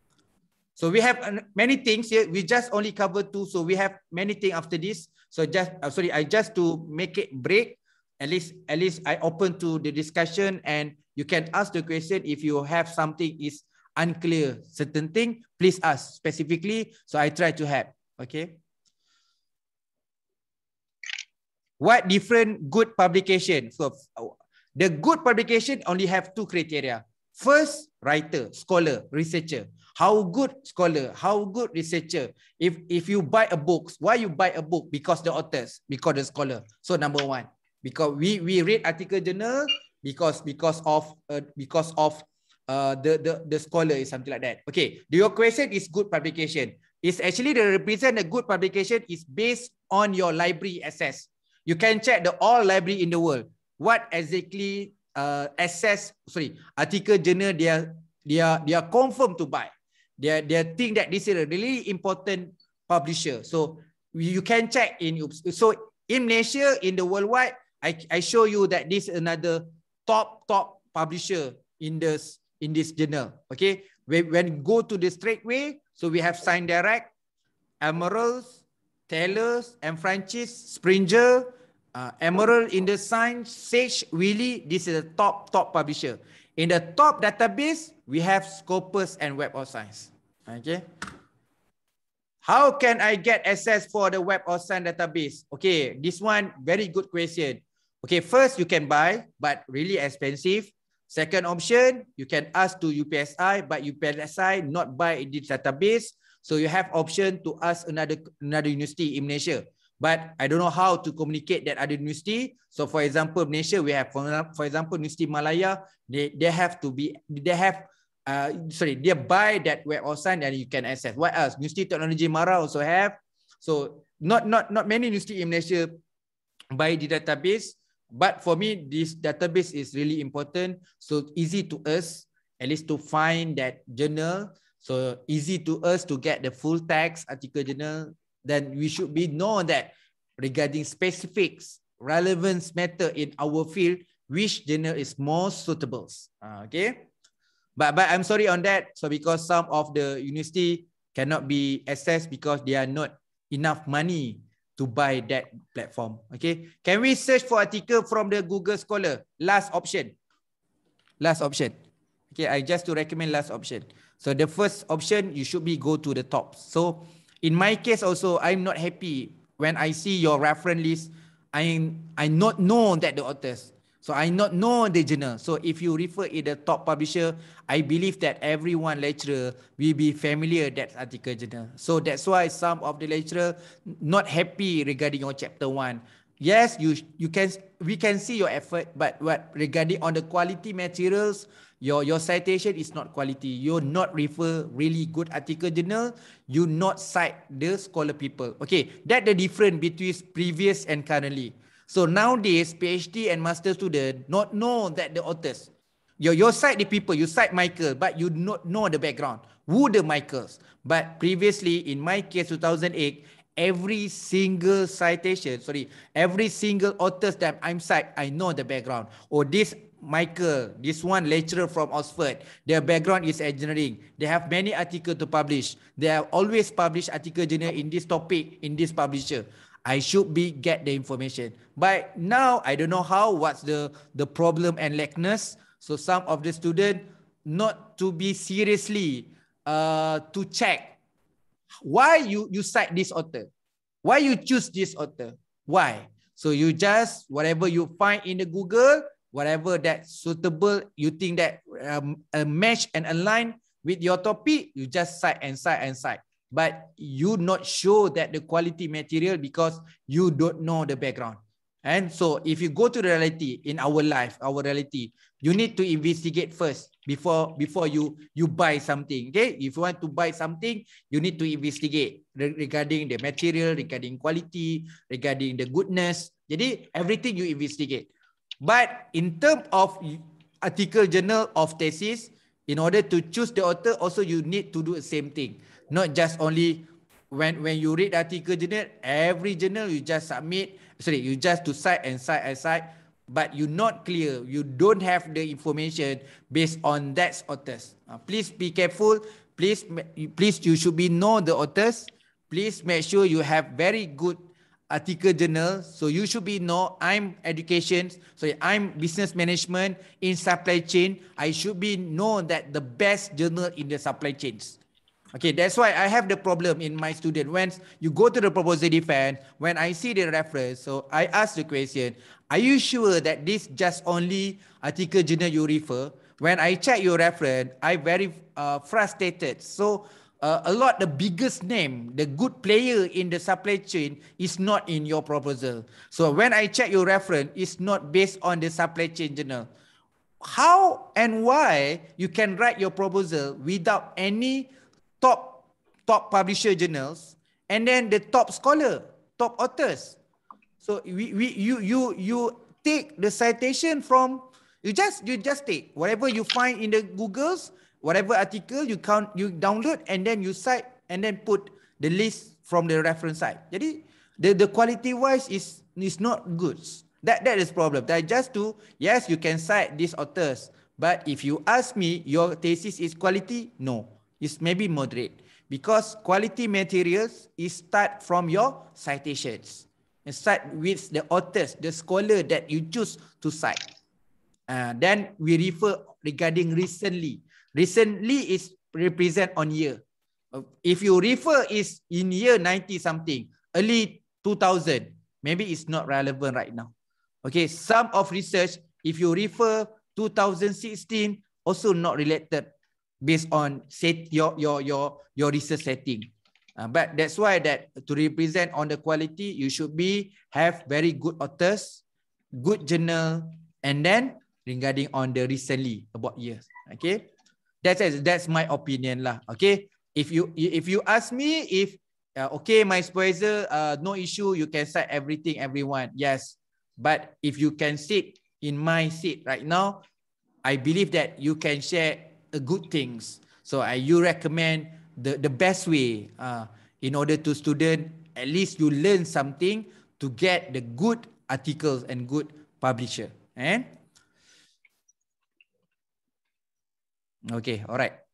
So we have many things here. We just only cover two. So we have many things after this. So just uh, sorry, I just to make it break. At least at least I open to the discussion and you can ask the question if you have something is unclear certain thing, please ask specifically. So I try to help. Okay. What different good publication? So the good publication only have two criteria. First, writer, scholar, researcher. How good scholar, how good researcher. If if you buy a book, why you buy a book? Because the authors, because the scholar. So number one, because we we read article journal because because of uh, because of uh, the the the scholar is something like that. Okay, your question is good publication. It's actually the represent a good publication is based on your library access. You can check the all library in the world. What exactly uh, access, sorry, article journal they are, they are, they are confirmed to buy. They, they think that this is a really important publisher. So you can check in. So in Malaysia, in the worldwide, I, I show you that this is another top, top publisher in this, in this journal. Okay. When, when go to the straightway, so we have Sign Direct, Emeralds, Taylors, and Francis, Springer, uh, Emerald in the Sign, Sage, Wiley. This is a top, top publisher. In the top database, we have Scopus and Web of Science. Okay. How can I get access for the Web of Science database? Okay, this one, very good question. Okay, first you can buy, but really expensive. Second option, you can ask to U P S I, but U P S I not buy in this database. So you have option to ask another, another university in Malaysia. But I don't know how to communicate that other university. So for example, Malaysia, we have, for, for example, University Malaya, they, they have to be, they have, uh, sorry, they buy that Web of Science and you can access. What else? University Technology Mara also have. So not, not, not many university in Malaysia buy the database. But for me, this database is really important. So easy to us, at least to find that journal. So easy to us to get the full text article journal. Then we should be know that regarding specifics, relevance matter in our field, which journal is most suitable. Uh, okay. But, but I'm sorry on that. So because some of the university cannot be accessed because they are not enough money to buy that platform. Okay. Can we search for article from the Google Scholar? Last option. Last option. Okay. I just to recommend last option. So the first option, you should be go to the top. So in my case also, I'm not happy when I see your reference list. I, I not know that the authors. So I not know the journal. So if you refer in the top publisher, I believe that everyone lecturer will be familiar that article journal. So that's why some of the lecturer not happy regarding your chapter one. Yes, you you can we can see your effort, but what regarding on the quality materials, your your citation is not quality. You not refer really good article journal. You not cite the scholar people. Okay, that the difference between previous and currently. So nowadays, PhD and master student not know that the authors. You, you cite the people, you cite Michael, but you not know the background. Who the Michaels? But previously, in my case, two thousand eight, every single citation, sorry, every single authors that I'm cite, I know the background. Or this Michael, this one lecturer from Oxford, their background is engineering. They have many articles to publish. They have always published article journal in this topic, in this publisher. I should be get the information. But now I don't know how, what's the, the problem and lackness. So some of the students not to be seriously uh, to check why you, you cite this author. Why you choose this author? Why? So you just, whatever you find in the Google, whatever that's suitable, you think that um, a match and align with your topic, you just cite and cite and cite. But you not show that the quality material because you don't know the background. And so if you go to the reality in our life, our reality, you need to investigate first before, before you, you buy something. Okay. If you want to buy something, you need to investigate regarding the material, regarding quality, regarding the goodness. Jadi everything you investigate. But in terms of article journal of thesis, in order to choose the author, also you need to do the same thing. Not just only when, when you read article journal, every journal you just submit, sorry, you just to cite and cite and cite, but you're not clear. You don't have the information based on that authors. Uh, please be careful. Please, please, you should be know the authors. Please make sure you have very good article journal. So you should be know I'm education. So I'm business management in supply chain. I should be know that the best journal in the supply chains. Okay, that's why I have the problem in my student. When you go to the proposal defense, when I see the reference, so I ask the question, are you sure that this just only article journal you refer? When I check your reference, I very uh, frustrated. So uh, a lot the biggest name, the good player in the supply chain is not in your proposal. So when I check your reference, it's not based on the supply chain journal. How and why you can write your proposal without any top top publisher journals and then the top scholar, top authors? So we, we you you you take the citation from you just you just take whatever you find in the Googles, whatever article you count you download and then you cite and then put the list from the reference site. Jadi the the quality wise is is not good. That that is problem. That just to yes you can cite these authors, but if you ask me your thesis is quality, no, it's maybe moderate because quality materials is start from your citations. And start with the authors, the scholar that you choose to cite. Uh, then we refer regarding recently. Recently is represent on year. Uh, if you refer is in year ninety something, early two thousand, maybe it's not relevant right now. Okay, some of research, if you refer two thousand sixteen, also not related based on set your your your your research setting. Uh, but that's why that to represent on the quality, you should be have very good authors, good journal, and then regarding on the recently about years. Okay, that's that's my opinion lah. Okay, if you if you ask me if uh, okay my supervisor uh, no issue, you can cite everything everyone. Yes, but if you can sit in my seat right now, I believe that you can share uh, good things. So I you recommend the the best way uh, in order to student at least you learn something to get the good articles and good publisher. And okay, all right.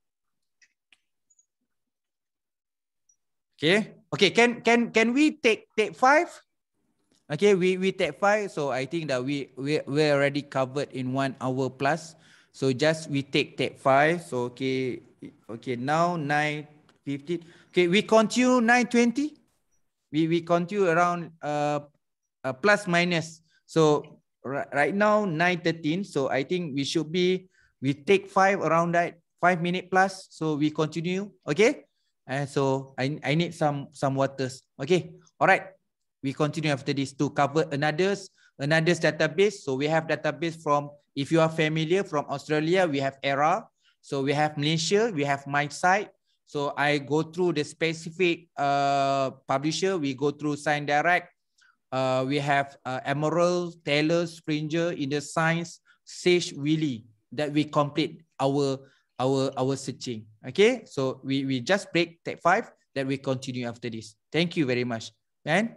Okay, okay. Can can can we take take five? Okay, we we take five. So I think that we we we already covered in one hour plus. So just we take take five. So okay, okay. Now nine fifty. Okay, we continue nine twenty. We we continue around uh, uh plus minus. So right, right now nine thirteen. So I think we should be we take five around that five minute plus. So we continue. Okay. And so I I need some some waters. Okay. All right. We continue after this to cover another's another's database. So we have database from, if you are familiar, from Australia, we have E R A. So we have Malaysia, we have MySite. So I go through the specific uh, publisher. We go through Sign Direct. Uh, we have uh, Emerald, Taylor, Springer, in the Science, Sage, Willy, that we complete our our our searching. Okay, so we we just break take five, that we continue after this. Thank you very much. And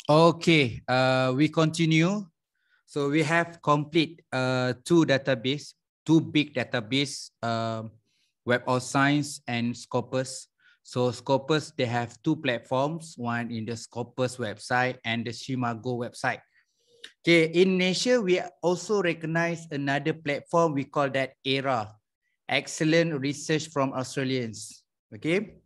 Okay, uh, we continue. So we have complete uh, two database, two big database, um, Web of Science and Scopus. So Scopus, they have two platforms, one in the Scopus website and the Shimago website. Okay, in Asia, we also recognize another platform, we call that E R A, Excellent Research from Australians. Okay.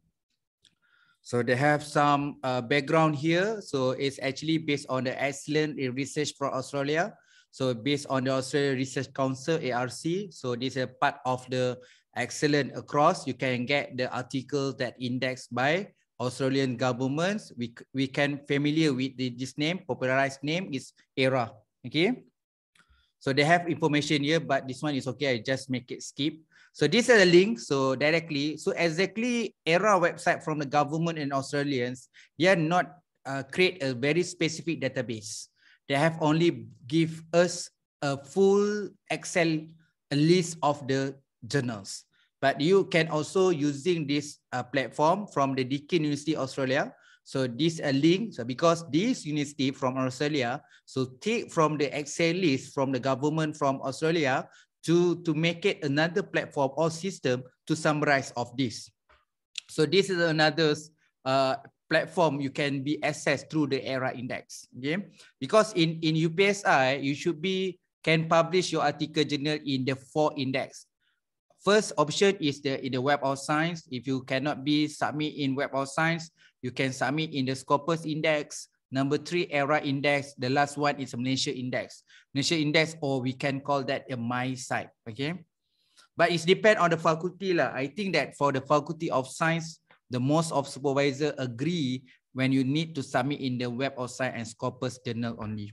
So they have some uh, background here. So it's actually based on the excellent research from Australia. So based on the Australian Research Council, A R C. So this is a part of the excellent across. You can get the articles that indexed by Australian governments. We, we can familiar with the, this name, popularized name is E R A. Okay. So they have information here, but this one is okay. I just make it skip. So this is a link. So directly, so exactly E R A website from the government and Australians, they are not uh, create a very specific database. They have only give us a full Excel a list of the journals. But you can also using this uh, platform from the Deakin University Australia. So this a link. So because this university from Australia, so take from the Excel list from the government from Australia to, to make it another platform or system to summarize of this. So this is another uh, platform you can be accessed through the E R A index. Okay, because in, in U P S I, you should be can publish your article journal in the four index. First option is the in the Web of Science. If you cannot be submit in Web of Science, you can submit in the Scopus index. Number three, E R A index. The last one is a Malaysia index. Malaysia index, or we can call that a My Site. Okay, but it depends on the faculty lah. I think that for the Faculty of Science, the most of supervisor agree when you need to submit in the Web of Science and Scopus journal only.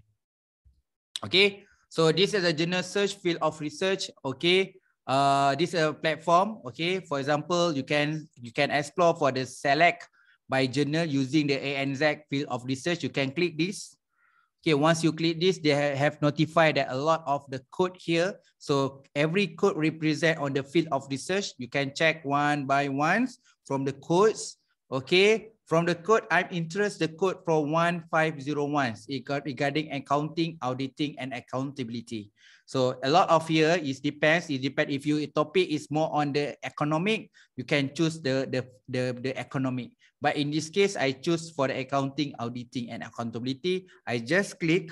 Okay, so this is a journal search field of research. Okay. Uh, this is a platform. Okay, for example, you can you can explore for the select by journal using the A N Z field of research. You can click this. Okay, once you click this, they have notified that a lot of the code here. So every code represent on the field of research. You can check one by one from the codes. Okay, from the code, I'm interested the code from one five zero one regarding accounting, auditing, and accountability. So a lot of here is depends. It depends if your topic is more on the economic, you can choose the the the the economic. But in this case, I choose for the accounting, auditing, and accountability. I just click.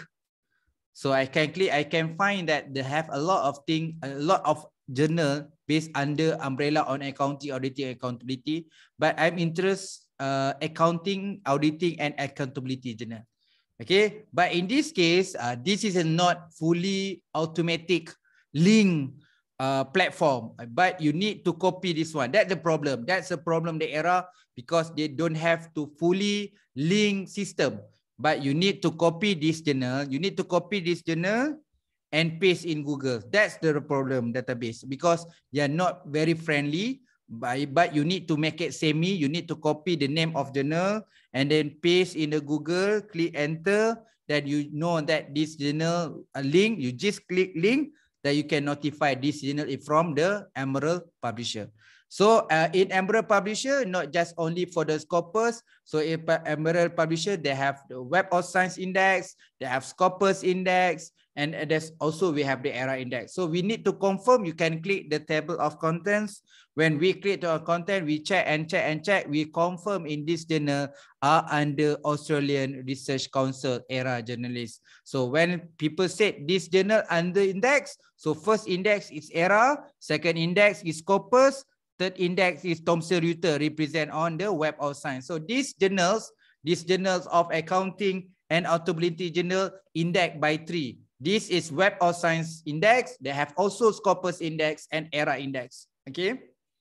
So I can click. I can find that they have a lot of thing, a lot of journal based under umbrella on accounting, auditing, and accountability. But I'm interested uh, accounting, auditing, and accountability journal. Okay, but in this case, uh, this is a not fully automatic link uh, platform, but you need to copy this one. That's the problem. That's the problem, the era, because they don't have to fully link system, but you need to copy this journal. You need to copy this journal and paste in Google. That's the problem database, because they are not very friendly. But, but you need to make it semi, you need to copy the name of journal and then paste in the Google, click enter, that you know that this journal a link, you just click link, that you can notify this journal from the Emerald Publisher. So uh, in Emerald Publisher, not just only for the Scopus, so in Emerald Publisher, they have the Web of Science Index, they have Scopus Index, and there's also we have the E R A index. So we need to confirm. You can click the table of contents. When we click the content, we check and check and check. We confirm in this journal are under Australian Research Council E R A journalists. So when people say this journal under index, so first index is E R A, second index is Scopus, third index is Thomson Reuters represent on the Web of Science. So these journals, these journals of accounting and accountability journal index by three. This is Web of Science index. They have also Scopus index and E R A index. Okay.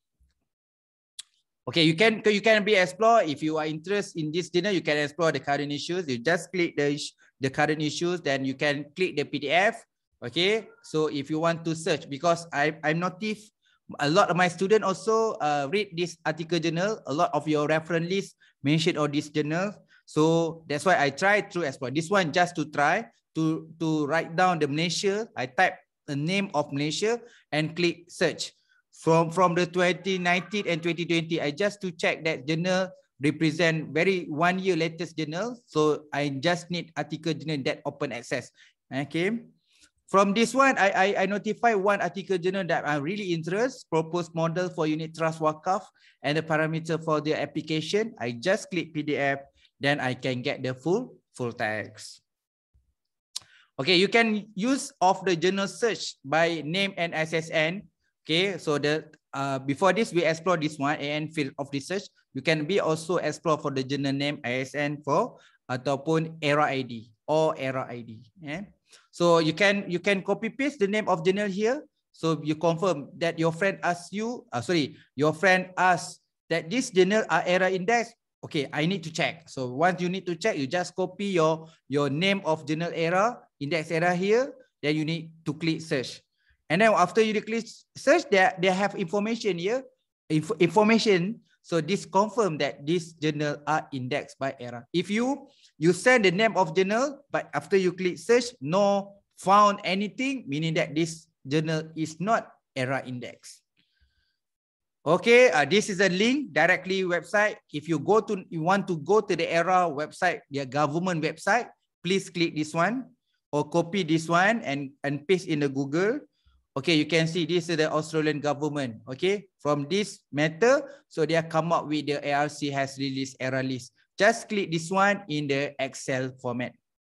Okay, you can you can be explore if you are interested in this journal. You can explore the current issues. You just click the the current issues, then you can click the P D F. Okay. So if you want to search, because I I'm noticed a lot of my students also uh, read this article journal. A lot of your reference list mentioned on this journal. So that's why I try to explore this one just to try. To, to write down the Malaysia, I type the name of Malaysia and click search. From, from the twenty nineteen and twenty twenty, I just to check that journal represent very one year latest journal. So I just need article journal that open access. Okay. From this one, I, I, I notify one article journal that I'm really interested, proposed model for unit trust wakaf and the parameter for the application. I just click P D F, then I can get the full, full text. Okay, you can use of the journal search by name and S S N. Okay, so the uh, before this, we explore this one, A N field of research. You can be also explore for the journal name, I S N for, ataupun era I D or era I D. Yeah. So you can you can copy paste the name of journal here. So you confirm that your friend asks you, uh, sorry, your friend asks that this journal are era index. Okay, I need to check. So once you need to check, you just copy your, your name of journal era, index era here. Then you need to click search. And then after you click search, they, they have information here, inf information. So this confirm that this journal are indexed by era. If you you send the name of journal, but after you click search, no found anything, meaning that this journal is not era index. Okay, uh, this is a link directly website. If you go to you want to go to the era website, their government website, please click this one or copy this one and, and paste in the Google. Okay, you can see this is the Australian government. Okay, from this matter, so they have come up with the A R C has released era list. Just click this one in the Excel format.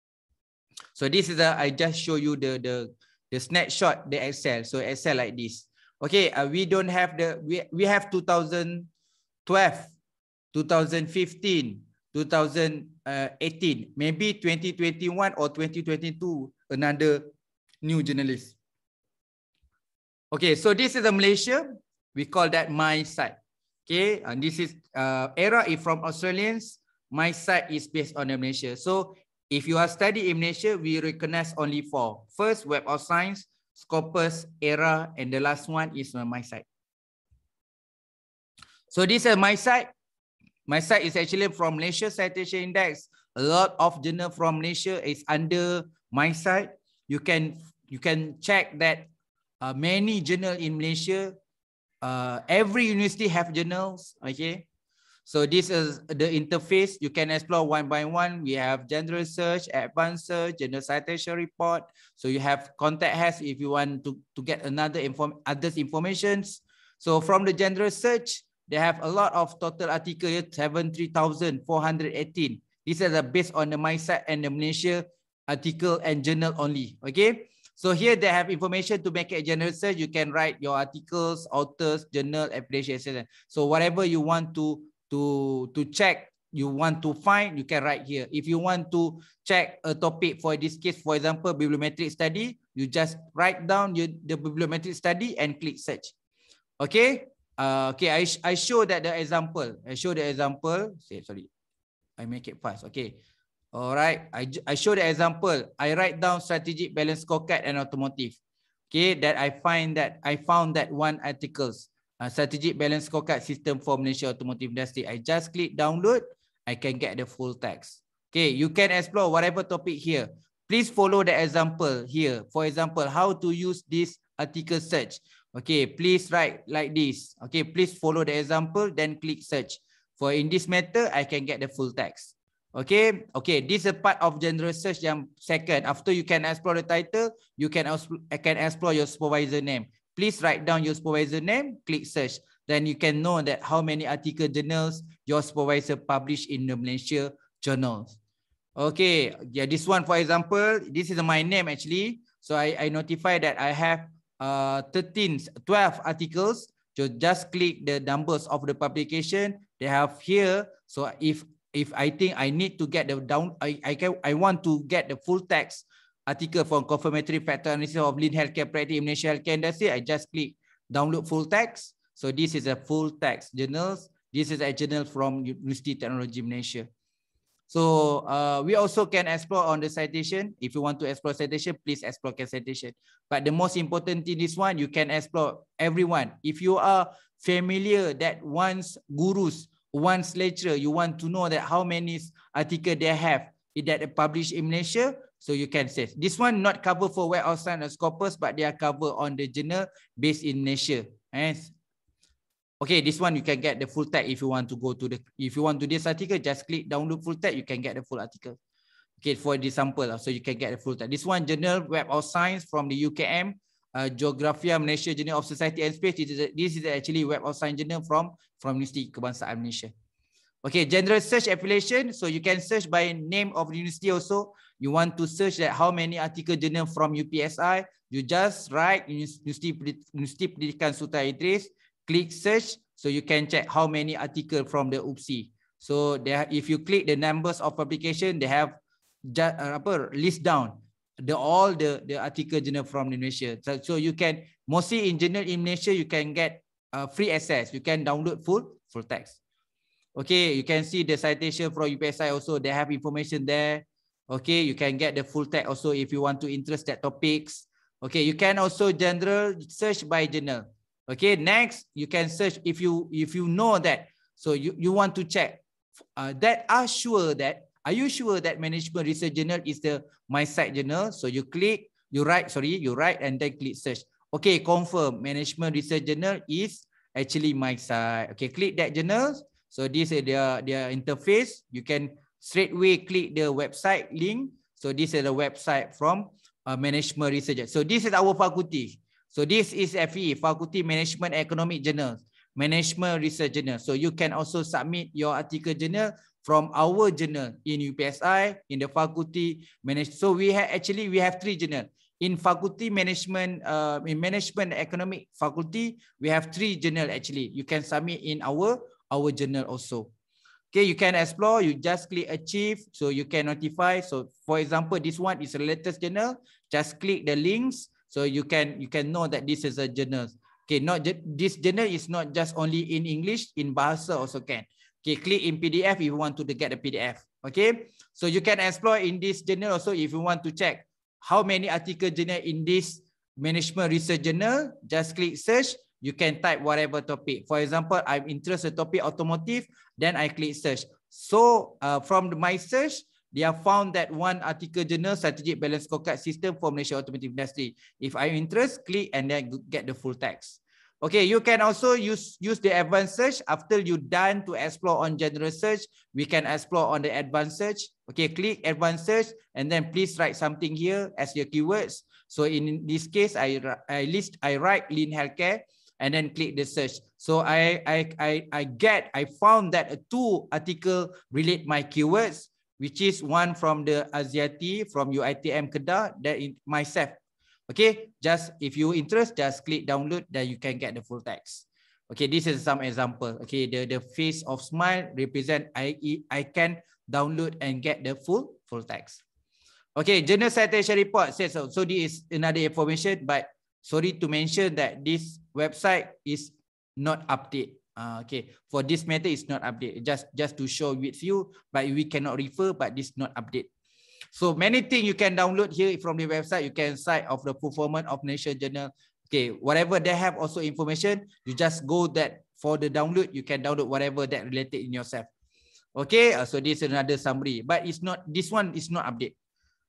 So this is a, I just show you the, the, the snapshot, the Excel. So Excel like this. Okay, uh, we don't have the, we, we have two thousand twelve, two thousand fifteen, two thousand eighteen, maybe twenty twenty-one or twenty twenty-two, another new journalist. Okay, so this is a Malaysia. We call that my site. Okay, and this is uh, era is from Australians. My site is based on the Malaysia. So if you are studying in Malaysia, we recognize only four. First, Web of Science, Scopus, era, and the last one is on my site. So this is my site. My site is actually from Malaysia Citation Index. A lot of journal from Malaysia is under my site. You can you can check that uh, many journal in Malaysia. Uh, every university have journals. Okay. So this is the interface. You can explore one by one. We have general search, advanced search, general citation report. So you have contact us if you want to, to get another inform others informations. So from the general search, they have a lot of total article here, seventy-three thousand four hundred eighteen. These are based on the my site and the Malaysia article and journal only. Okay. So here they have information to make a general search. You can write your articles, authors, journal, application, et cetera. So whatever you want to to to check, you want to find, you can write here. If you want to check a topic, for this case, for example, bibliometric study, you just write down your, the bibliometric study and click search. Okay. Uh, okay. I I show that the example. I show the example. Say sorry. I make it fast. Okay. All right. I I show the example. I write down strategic balance scorecard and automotive. Okay. That I find that I found that one articles. Uh, strategic balance scorecard system for Malaysia automotive industry. I just click download. I can get the full text. Okay, you can explore whatever topic here. Please follow the example here. For example, how to use this article search. Okay, please write like this. Okay, please follow the example, then click search. For in this matter, I can get the full text. Okay, okay, this is a part of general search yang second. After you can explore the title, you can also can explore your supervisor name. Please write down your supervisor name, click search. Then you can know that how many article journals your supervisor published in the Malaysia journals. Okay, yeah, this one, for example, this is my name actually. So I, I notify that I have uh, thirteen, twelve articles. So just click the numbers of the publication they have here. So if if I think I need to get the down, I, I, can, I want to get the full text article from confirmatory factor analysis of lean healthcare practice in Malaysia healthcare industry, I just click download full text. So this is a full text journals. This is a journal from University Technology Malaysia. So uh, we also can explore on the citation. If you want to explore citation, please explore citation. But the most important thing, this one, you can explore everyone. If you are familiar that once gurus, once lecturer, you want to know that how many articles they have that are published in Malaysia, so you can say this one not covered for Web of Science and Scopus, but they are covered on the journal based in Malaysia. Yes. Okay, this one you can get the full text if you want to go to the, if you want to this article, just click download full text, you can get the full article. Okay, for the sample, so you can get the full text. This one, Journal Web of Science from the U K M, uh, Geographia Malaysia, Journal of Society and Space. This is, a, this is actually Web of Science journal from, from Universiti Kebangsaan Malaysia. Okay, general search affiliation. So you can search by name of the university also. You want to search that how many article journal from U P S I, you just write Universiti, Universiti Pendidikan Sultan Idris, click search, so you can check how many article from the U P S I. So there, if you click the numbers of publication, they have just, uh, apa, list down the all the the article journal from Indonesia. So, so you can mostly in journal in Malaysia you can get uh, free access. You can download full full text. Okay, you can see the citation from U P S I also. They have information there. Okay, you can get the full text also if you want to interest that topics. Okay, you can also general search by journal. Okay, next you can search if you if you know that. So you, you want to check uh, that are sure that are you sure that Management Research Journal is the my site journal? So you click, you write, sorry, you write and then click search. Okay, confirm Management Research Journal is actually my site. Okay, click that journal. So this is their their interface. You can straight away click the website link. So this is the website from uh, Management Research. So this is our faculty. So this is F E, Faculty Management Economic Journal, Management Research Journal. So you can also submit your article journal from our journal in U P S I, in the faculty manage. So we have actually we have three journal in faculty management, uh, in management economic faculty. We have three journal actually. You can submit in our our journal also. Okay, you can explore. You just click achieve, so you can notify. So for example, this one is the latest journal. Just click the links, so you can you can know that this is a journal. Okay, not this journal is not just only in English, in Bahasa also can. Okay, click in P D F if you want to get the P D F. Okay, so you can explore in this journal also if you want to check how many article journal in this Management Research Journal. Just click search. You can type whatever topic. For example, I'm interested in topic automotive. Then I click search. So uh, from my search, they have found that one article journal, Strategic Balance Scorecard System for Malaysia Automotive Industry. If I'm interested, click and then get the full text. Okay, you can also use, use the advanced search. After you done to explore on general search, we can explore on the advanced search. Okay, click advanced search and then please write something here as your keywords. So in this case, I, I list, I write lean healthcare and then click the search. So I, I, I, I get, I found that a two article relate my keywords, which is one from the Aziati from U I T M Kedah, that in myself. Okay, just if you interest, just click download, then you can get the full text. Okay, this is some example. Okay, the, the face of smile represent I, I can download and get the full full text. Okay, journal citation report says so. So this is another information, but sorry to mention that this website is not updated. Uh, okay, for this matter, it's not updated. Just, just to show with you, but we cannot refer, but this not updated. So many things you can download here from the website. You can cite of the performance of National Journal. Okay, whatever they have also information, you just go that for the download, you can download whatever that related in yourself. Okay, uh, so this is another summary, but it's not, this one is not update.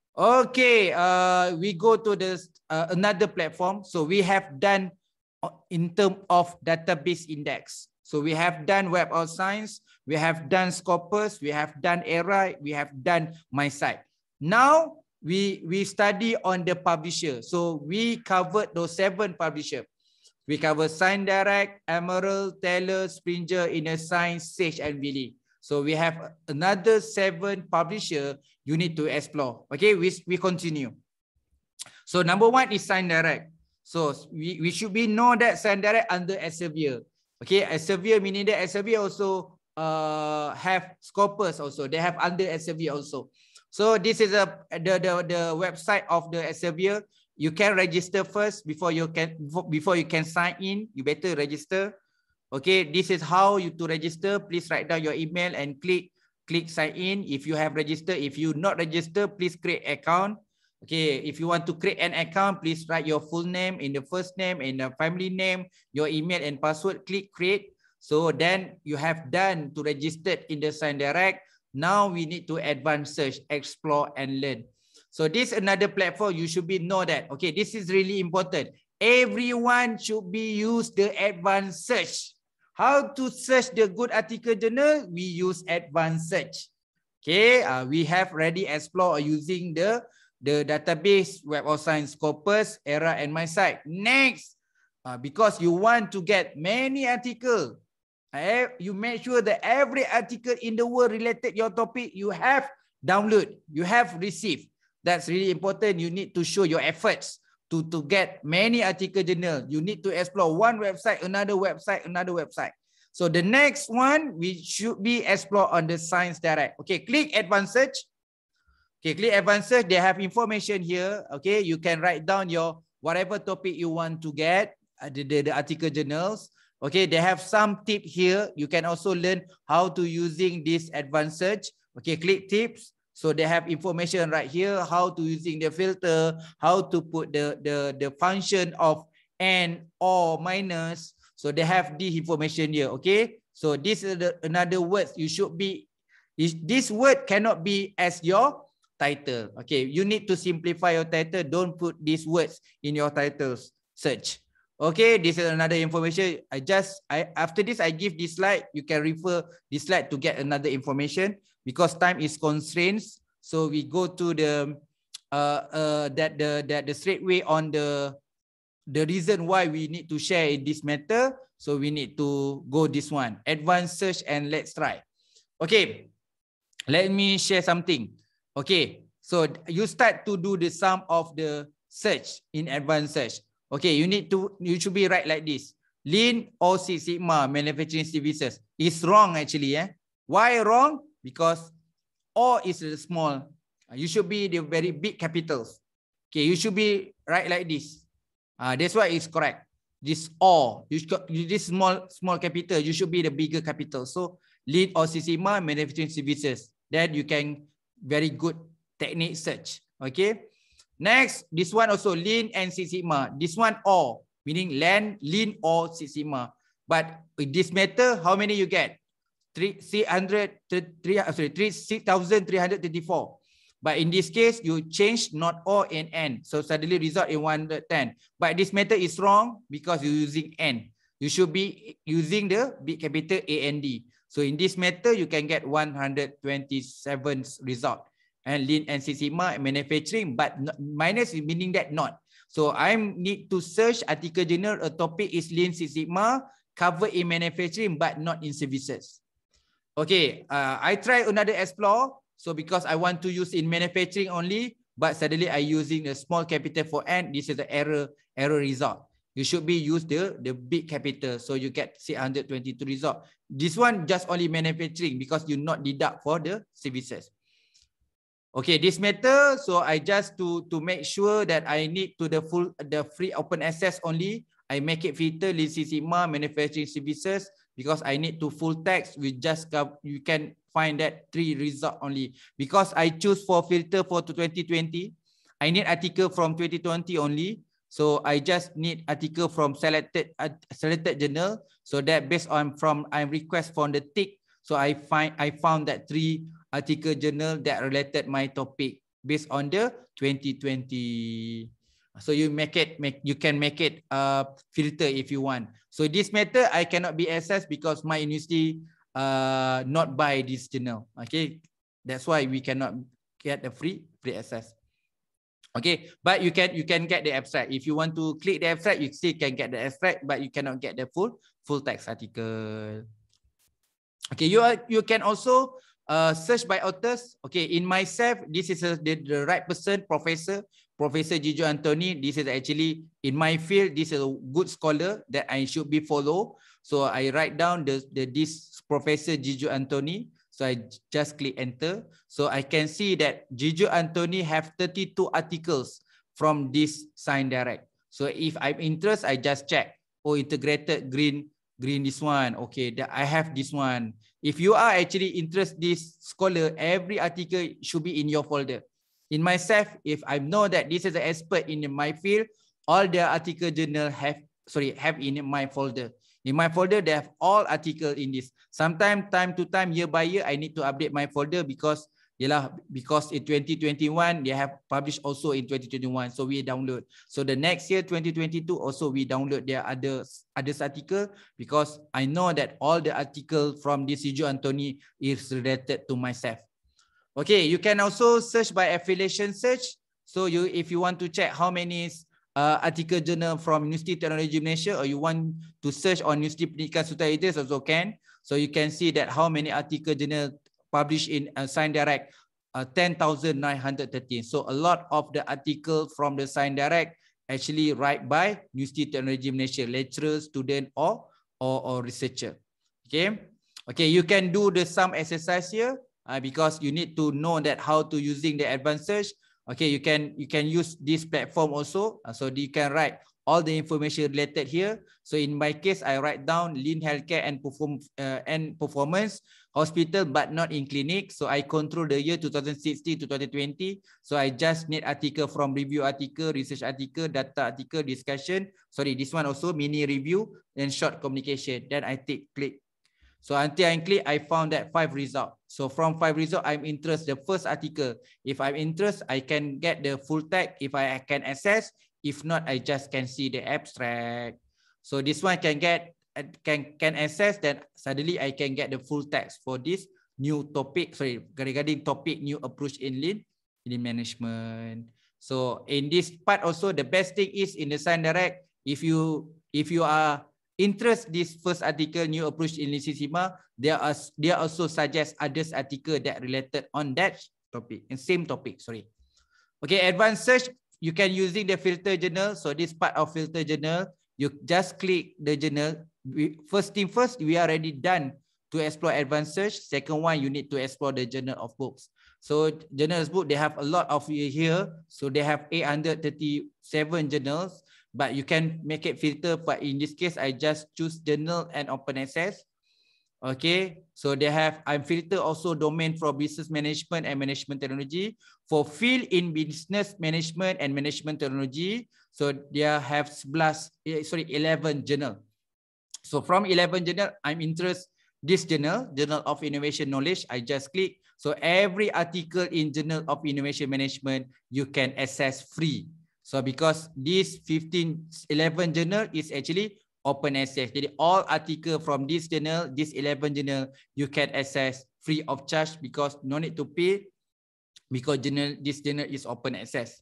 Okay, uh, we go to this uh, another platform. So we have done in terms of database index. So we have done Web of Science, we have done Scopus, we have done Era, we have done MySite. Now we we study on the publisher. So we covered those seven publishers. We cover ScienceDirect, Emerald, Taylor, Springer, Inner Science, Sage, and Wiley. So we have another seven publisher you need to explore. Okay, we we continue. So number one is ScienceDirect. So we, we should be know that ScienceDirect under Elsevier. Okay, Elsevier meaning that Elsevier also uh have Scopus also. They have under Elsevier also. So this is a the the, the website of the Elsevier. You can register first before you can before you can sign in. You better register. Okay, this is how you to register. Please write down your email and click click sign in. If you have registered, if you not register, please create account. Okay, if you want to create an account, please write your full name in the first name and the family name, your email and password. Click create. So then you have done to register in the ScienceDirect. Now we need to advance search, explore, and learn. So this is another platform you should be know that. Okay, this is really important. Everyone should be use the advanced search. How to search the good article journal? We use advanced search. Okay, uh, we have already explored using the, the database Web of Science, Scopus, Era, and MySite. Next, uh, because you want to get many articles, uh, you make sure that every article in the world related your topic, you have download, you have received. That's really important. You need to show your efforts to, to get many article journal. You need to explore one website, another website, another website. So the next one, we should be explore on the Science Direct. Okay, click Advanced Search. Okay, click Advanced Search. They have information here. Okay, you can write down your whatever topic you want to get, uh, the, the, the article journals. Okay, they have some tip here. You can also learn how to using this Advanced Search. Okay, click tips. So they have information right here, how to using the filter, how to put the, the, the function of and, or, minus. So they have this information here, okay? So this is the, another words you should be, this, this word cannot be as your title. Okay, you need to simplify your title. Don't put these words in your titles search. Okay, this is another information. I just, I after this, I give this slide. You can refer this slide to get another information because time is constraints. So we go to the, uh, uh, that the, that the straight way on the, the reason why we need to share in this matter. So we need to go this one, advanced search, and let's try. Okay, let me share something. Okay, so you start to do the sum of the search in advanced search. Okay, you need to, you should be right like this. Lean or Six Sigma manufacturing services is wrong actually. Eh? Why wrong? Because or is the small. You should be the very big capitals. Okay, you should be right like this. Uh, that's why it's correct. This or, you should, this small small capital, you should be the bigger capital. So Lean or Six Sigma manufacturing services. Then you can very good technique search. Okay. Next, this one also Lean and Six Sigma. This one or, meaning land, Lean or Six Sigma. But with this matter, how many you get? Three, three hundred, three, sorry, three, six thousand three hundred thirty-four. But in this case, you change not or and n. So suddenly result in one hundred ten. But this method is wrong because you're using n. You should be using the big capital A and D. So in this method, you can get one hundred twenty-seven result. And Lean and Six Sigma manufacturing, but not, minus is meaning that not. So I need to search article journal, a topic is Lean Six Sigma, covered in manufacturing, but not in services. Okay, uh, I try another explore. So because I want to use in manufacturing only, but suddenly I using a small capital for n, this is the error, error result. You should be use the, the big capital. So you get six hundred twenty-two result. This one just only manufacturing because you not deduct for the services. Okay, this matter, so I just to to make sure that I need to the full the free open access only. I make it filter Lean Six Sigma manufacturing services because I need to full text. We just you can find that three result only because I choose for filter for twenty twenty. I need article from twenty twenty only. So I just need article from selected uh, selected journal. So that based on from I request from the tick. So I find I found that three article journal that related my topic based on the twenty twenty. So you make it make you can make it uh filter if you want. So this method I cannot be accessed because my university uh not buy this journal. Okay, that's why we cannot get the free free access. Okay, but you can you can get the abstract. If you want to click the abstract, you still can get the abstract, but you cannot get the full full text article. Okay, you are you can also uh search by authors. Okay, in myself, this is a, the, the right person, Professor Professor Gijo Anthony. This is actually in my field. This is a good scholar that I should be follow. So I write down the, the this Professor Gijo Anthony. So I just click enter. So I can see that Gijo Anthony have thirty-two articles from this Science Direct. So if I'm interested, I just check. Oh, integrated green. Green this one. Okay, that I have this one. If you are actually interested this scholar, every article should be in your folder. In myself, if I know that this is an expert in my field, all the article journal have sorry have in my folder. In my folder, they have all article in this. Sometimes time to time, year by year, I need to update my folder because Yalah, because in twenty twenty-one, they have published also in twenty twenty-one. So we download. So the next year, twenty twenty-two, also we download their other, others article, because I know that all the article from this Sergio Anthony is related to myself. Okay, you can also search by affiliation search. So you, if you want to check how many uh, article journal from Universiti Teknologi Malaysia, or you want to search on Universiti Pendidikan Sultan Idris, also can. So you can see that how many article journal published in uh, ScienceDirect, uh, ten thousand nine hundred thirteen. So a lot of the article from the ScienceDirect actually write by Universiti Teknologi Malaysia, lecturer, student, or, or, or researcher. Okay, okay, you can do the sum exercise here uh, because you need to know that how to using the advanced search. Okay, you can you can use this platform also, uh, so you can write all the information related here. So in my case, I write down lean healthcare and perform uh, and performance hospital, but not in clinic. So I control the year two thousand sixteen to twenty twenty. So I just need article from review article, research article, data article, discussion. Sorry, this one also mini review and short communication. Then I take click. So until I click, I found that five result. So from five result, I'm interested the first article. If I'm interested, I can get the full text. If I can access, if not, I just can see the abstract. So this one can get can can access. Then suddenly I can get the full text for this new topic. Sorry, regarding topic new approach in lean lean management. So in this part also, the best thing is in the ScienceDirect. If you if you are interest this first article, new approach in Lean Six Sigma, there are there also suggest others article that related on that topic and same topic. Sorry. Okay, advanced search, you can using the filter journal. So this part of filter journal, you just click the journal. We, first thing first, we are already done to explore advanced search. Second one, you need to explore the journal of books. So journals book, they have a lot of here. So they have eight hundred thirty-seven journals. But you can make it filter, but in this case, I just choose journal and open access. Okay, so they have, I'm filter also domain for business management and management technology. For field in business management and management technology, so they have eleven, sorry, eleven journal. So from eleven journal, I'm interested this journal, Journal of Innovation Knowledge, I just click. So every article in Journal of Innovation Management, you can access free. So because this fifteen, eleven journal is actually open access. Jadi all article from this journal, this eleven journal, you can access free of charge because no need to pay because journal, this journal is open access.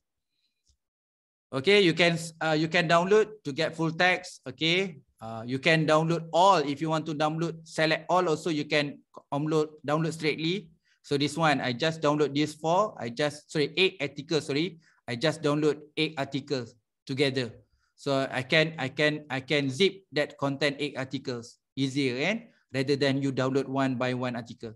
Okay, you can uh, you can download to get full text. Okay, uh, you can download all if you want to download. Select all also you can download download straightly. So this one I just download this four. I just sorry eight articles. Sorry. I just download eight articles together. So I can I can I can zip that content eight articles easier, eh? Rather than you download one by one article.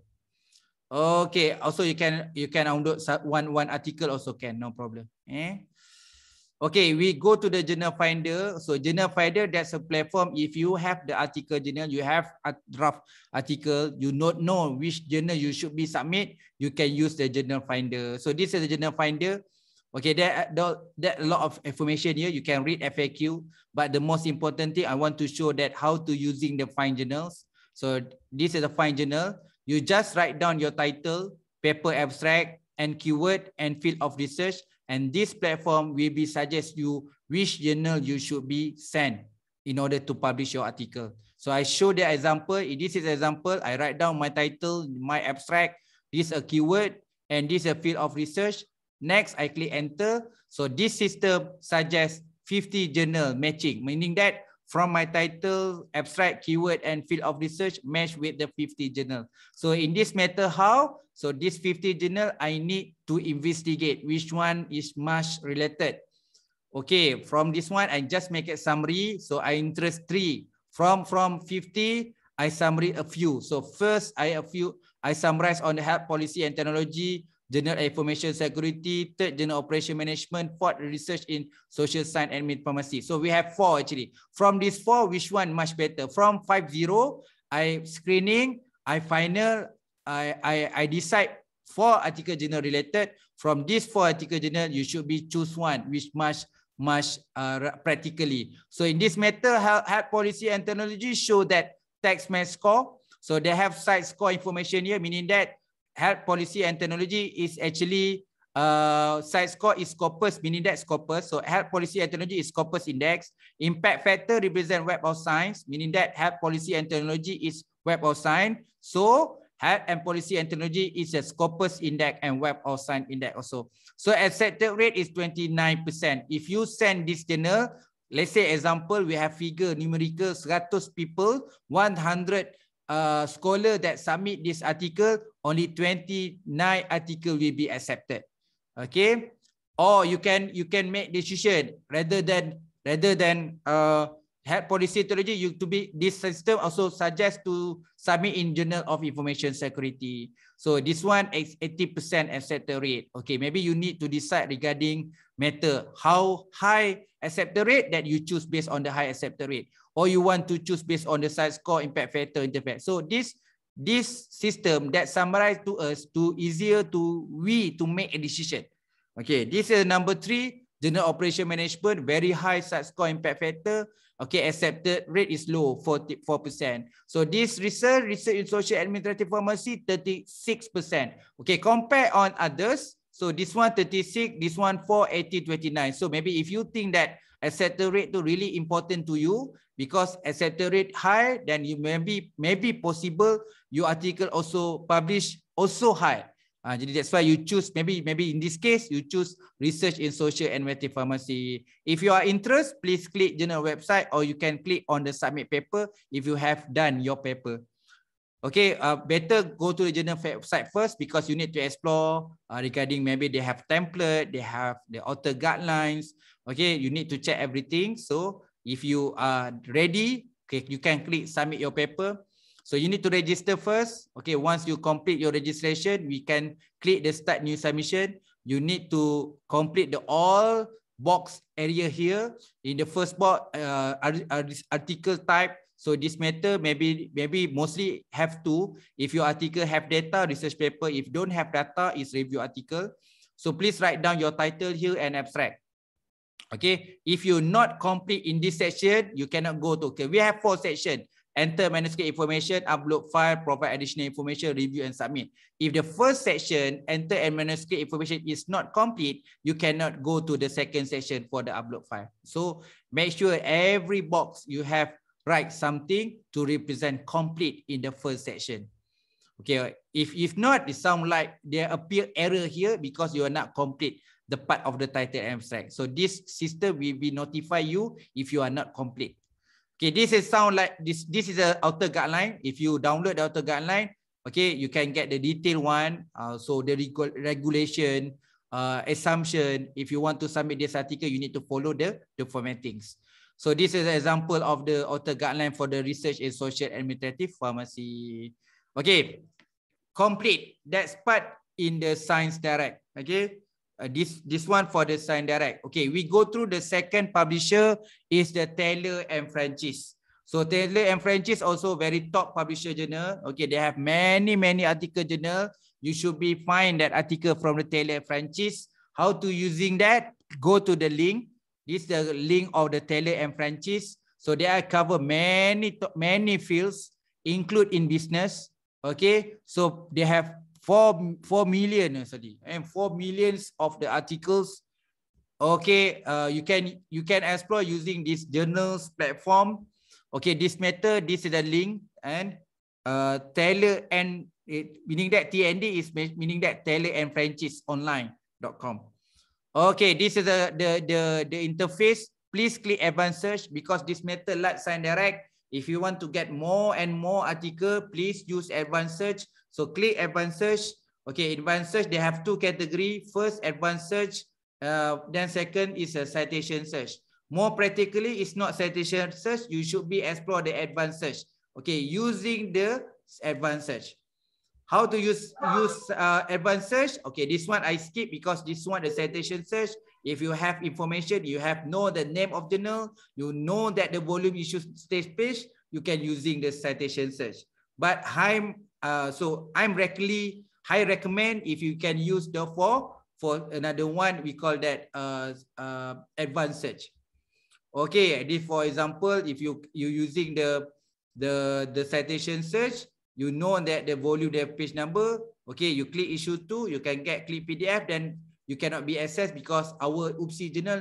Okay, also you can you can download one one article also can, no problem. Eh? Okay, we go to the Journal Finder. So Journal Finder, that's a platform. If you have the article journal, you have a draft article, you not know which journal you should be submit, you can use the Journal Finder. So this is the Journal Finder. Okay, there, there a lot of information here. You can read F A Q, but the most important thing I want to show that how to using the find journals. So this is a find journal. You just write down your title, paper abstract, and keyword and field of research. And this platform will be suggest you which journal you should be sent in order to publish your article. So I show the example. This is example. I write down my title, my abstract. This is a keyword, and this is a field of research. Next, I click enter. So this system suggests fifty journal matching, meaning that from my title, abstract, keyword, and field of research match with the fifty journal. So in this matter, how? So this fifty journal, I need to investigate which one is much related. Okay, from this one, I just make a summary. So I interest three. From, from fifty, I summary a few. So first, I a few I summarize on the health policy and technology, Journal Information Security, third Journal Operation Management, fourth Research in Social Science and Mid Pharmacy. So we have four actually. From these four, which one much better? From five zero, I screening, I final, I, I, I decide four article journal related. From these four article journal, you should be choose one which much much uh, practically. So in this matter, health, health policy and technology show that text match score. So they have site score information here, meaning that health policy and technology is actually uh, site score is Scopus, meaning that Scopus. So health policy and technology is Scopus index. Impact factor represent Web of Science, meaning that health policy and technology is Web of Science. So health and policy and technology is a Scopus index and Web of Science index also. So accepted rate is twenty-nine percent. If you send this journal, let's say example, we have figure numerical one hundred people, one hundred uh, scholar that submit this article, only twenty-nine article will be accepted. Okay, or you can you can make decision rather than rather than uh, health policy technology, you to be this system also suggests to submit in Journal of Information Security. So this one is eighty percent accepted rate. Okay, maybe you need to decide regarding matter how high accepted rate that you choose based on the high accepted rate, or you want to choose based on the site score, impact factor, interfact. So this this system that summarized to us to easier to we to make a decision. Okay, this is number three, general operation management, very high site score, impact factor. Okay, accepted rate is low, forty-four percent. So this research, research in social administrative pharmacy, thirty-six percent. Okay, compare on others. So this one thirty-six, this one four, eighty, twenty-nine. So maybe if you think that accepted rate to really important to you, because accepted rate high, then you maybe maybe possible your article also publish also high. Uh, jadi that's why you choose, maybe maybe in this case you choose research in social and administrative pharmacy. If you are interested, please click journal website, or you can click on the submit paper if you have done your paper. Okay, uh, better go to the journal website first, because you need to explore uh, regarding maybe they have template, they have the author guidelines. Okay, you need to check everything. So if you are ready, okay, you can click submit your paper. So you need to register first. Okay, once you complete your registration, we can click the start new submission. You need to complete the all box area here. In the first box, uh, article type. So this matter maybe maybe mostly have to. If your article have data, research paper. If don't have data, is review article. So please write down your title here and abstract. Okay, if you not complete in this section, you cannot go to. Okay, we have four sections. Enter manuscript information, upload file, provide additional information, review and submit. If the first section, enter and manuscript information, is not complete, you cannot go to the second section for the upload file. So make sure every box you have write something to represent complete in the first section. Okay, if, if not, it sounds like there appear error here because you are not complete the part of the title and abstract. So this system will be notify you if you are not complete. Okay, this is sound like this. This is a author guideline. If you download the author guideline, okay, you can get the detailed one. Uh, so the regu regulation, uh, assumption. If you want to submit this article, you need to follow the the formattings. So this is an example of the author guideline for the research in social administrative pharmacy. Okay, complete. That's part in the Science Direct. Okay. Uh, this this one for the Science Direct. Okay, we go through the second publisher is the Taylor and Francis. So Taylor and Francis also very top publisher journal. Okay, they have many many article journal. You should be find that article from the Taylor and Francis. How to using that? Go to the link. This is the link of the Taylor and Francis. So they are cover many many fields, include in business. Okay, so they have Four, four million, sorry, and four millions of the articles. Okay, uh, you can you can explore using this journals platform. Okay, this matter, this is the link, and uh, Taylor and it, meaning that T N D is meaning that Taylor and Francis online dot com. Okay, this is the the the the interface. Please click advanced search because this matter like Science Direct. If you want to get more and more article, please use advanced search. So click advanced search. Okay, advanced search, they have two categories. First, advanced search. Uh, then second is a citation search. More practically, it's not citation search. You should be explore the advanced search. Okay, using the advanced search. How to use use uh, advanced search? Okay, this one I skip because this one the citation search. If you have information, you have know the name of journal, you know that the volume issue stage page, you can using the citation search. But I'm uh, so I'm regularly I recommend if you can use the for for another one we call that uh, uh, advanced search. Okay, this for example, if you you using the the the citation search, You know that the volume, the page number. Okay, you click issue two, you can get click P D F, then you cannot be accessed because our U P S I journal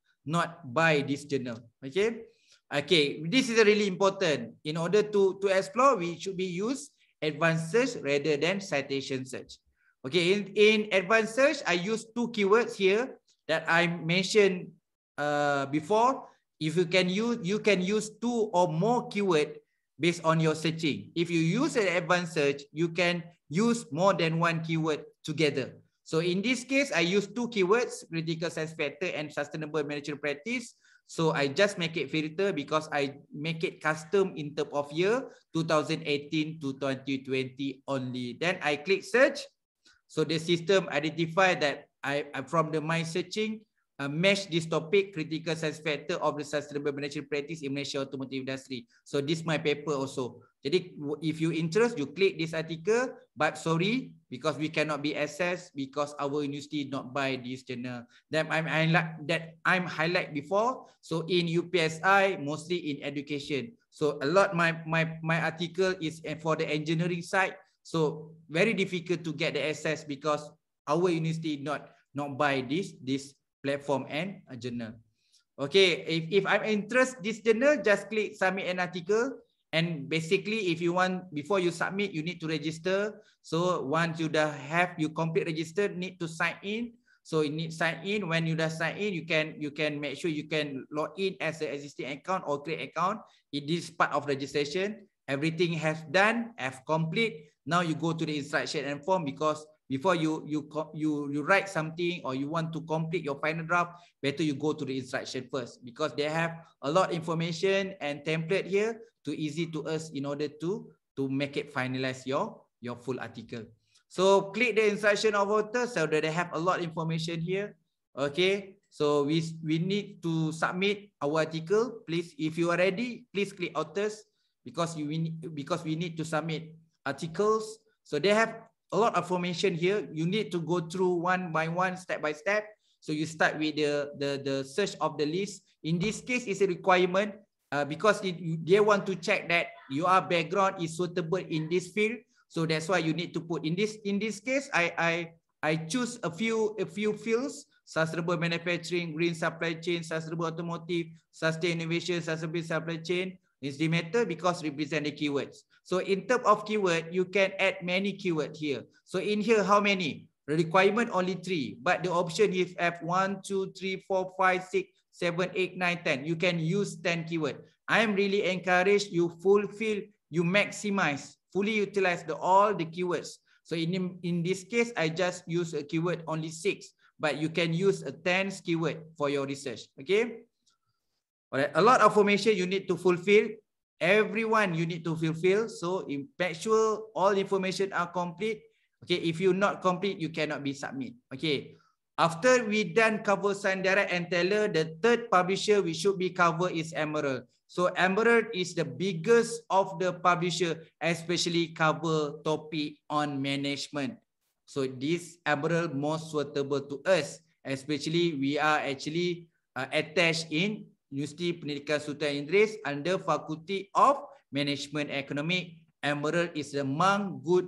not buy this journal. Okay. Okay, this is really important. In order to, to explore, we should be use advanced search rather than citation search. Okay, in, in advanced search, I use two keywords here that I mentioned uh, before. If you can use, you can use two or more keywords based on your searching. If you use an advanced search, you can use more than one keyword together. So in this case, I use two keywords, critical success factor and sustainable managerial practice. So I just make it filter because I make it custom in terms of year two thousand eighteen to twenty twenty only. Then I click search. So the system identify that I, I from the my searching uh, match this topic, critical success factor of the sustainable managerial practice in Malaysia automotive industry. So this my paper also. Jadi if you interest, you click this article, but sorry, because we cannot be accessed because our university not buy this journal. That I'm highlight that I'm highlight before. So in U P S I, mostly in education. So a lot my my my article is for the engineering side. So very difficult to get the access because our university not not buy this this platform and a journal. Okay, if if I'm interested this journal, just click submit an article. And basically, if you want, before you submit, you need to register. So once you dah have, you complete register, need to sign in. So you need sign in. When you dah sign in, you can you can make sure you can log in as an existing account or create account. It is part of registration. Everything has done, have complete. Now you go to the instruction and form because before you you you you write something or you want to complete your final draft, better you go to the instruction first because they have a lot of information and template here to easy to us in order to to make it finalize your your full article. So click the instruction of author so that they have a lot of information here. Okay, so we we need to submit our article. Please, if you are ready, please click authors because you because we need to submit articles. So they have a lot of information here. You need to go through one by one, step by step. So you start with the the the search of the list. In this case, it's a requirement. Uh, because it, they want to check that your background is suitable in this field, so that's why you need to put in this. In this case, I I I choose a few a few fields: sustainable manufacturing, green supply chain, sustainable automotive, sustain innovation, sustainable supply chain. It's the matter because represent the keywords. So in terms of keyword, you can add many keywords here. So in here, how many? The requirement only three, but the option if have one, two, three, four, five, six. seven, eight, nine, ten. You can use ten keyword. I am really encouraged you fulfill, you maximize, fully utilize the all the keywords. So in, in this case, I just use a keyword only six, but you can use a ten keyword for your research. Okay. All right. A lot of information you need to fulfill. Everyone you need to fulfill. So make sure all information are complete. Okay. If you not complete, you cannot be submit. Okay. After we done cover Sun Direct and Teller, the third publisher we should be covered is Emerald. So Emerald is the biggest of the publisher, especially cover topic on management. So this Emerald most suitable to us, especially we are actually uh, attached in Universiti Pendidikan Sultan Idris under Faculty of Management Economic. Emerald is among good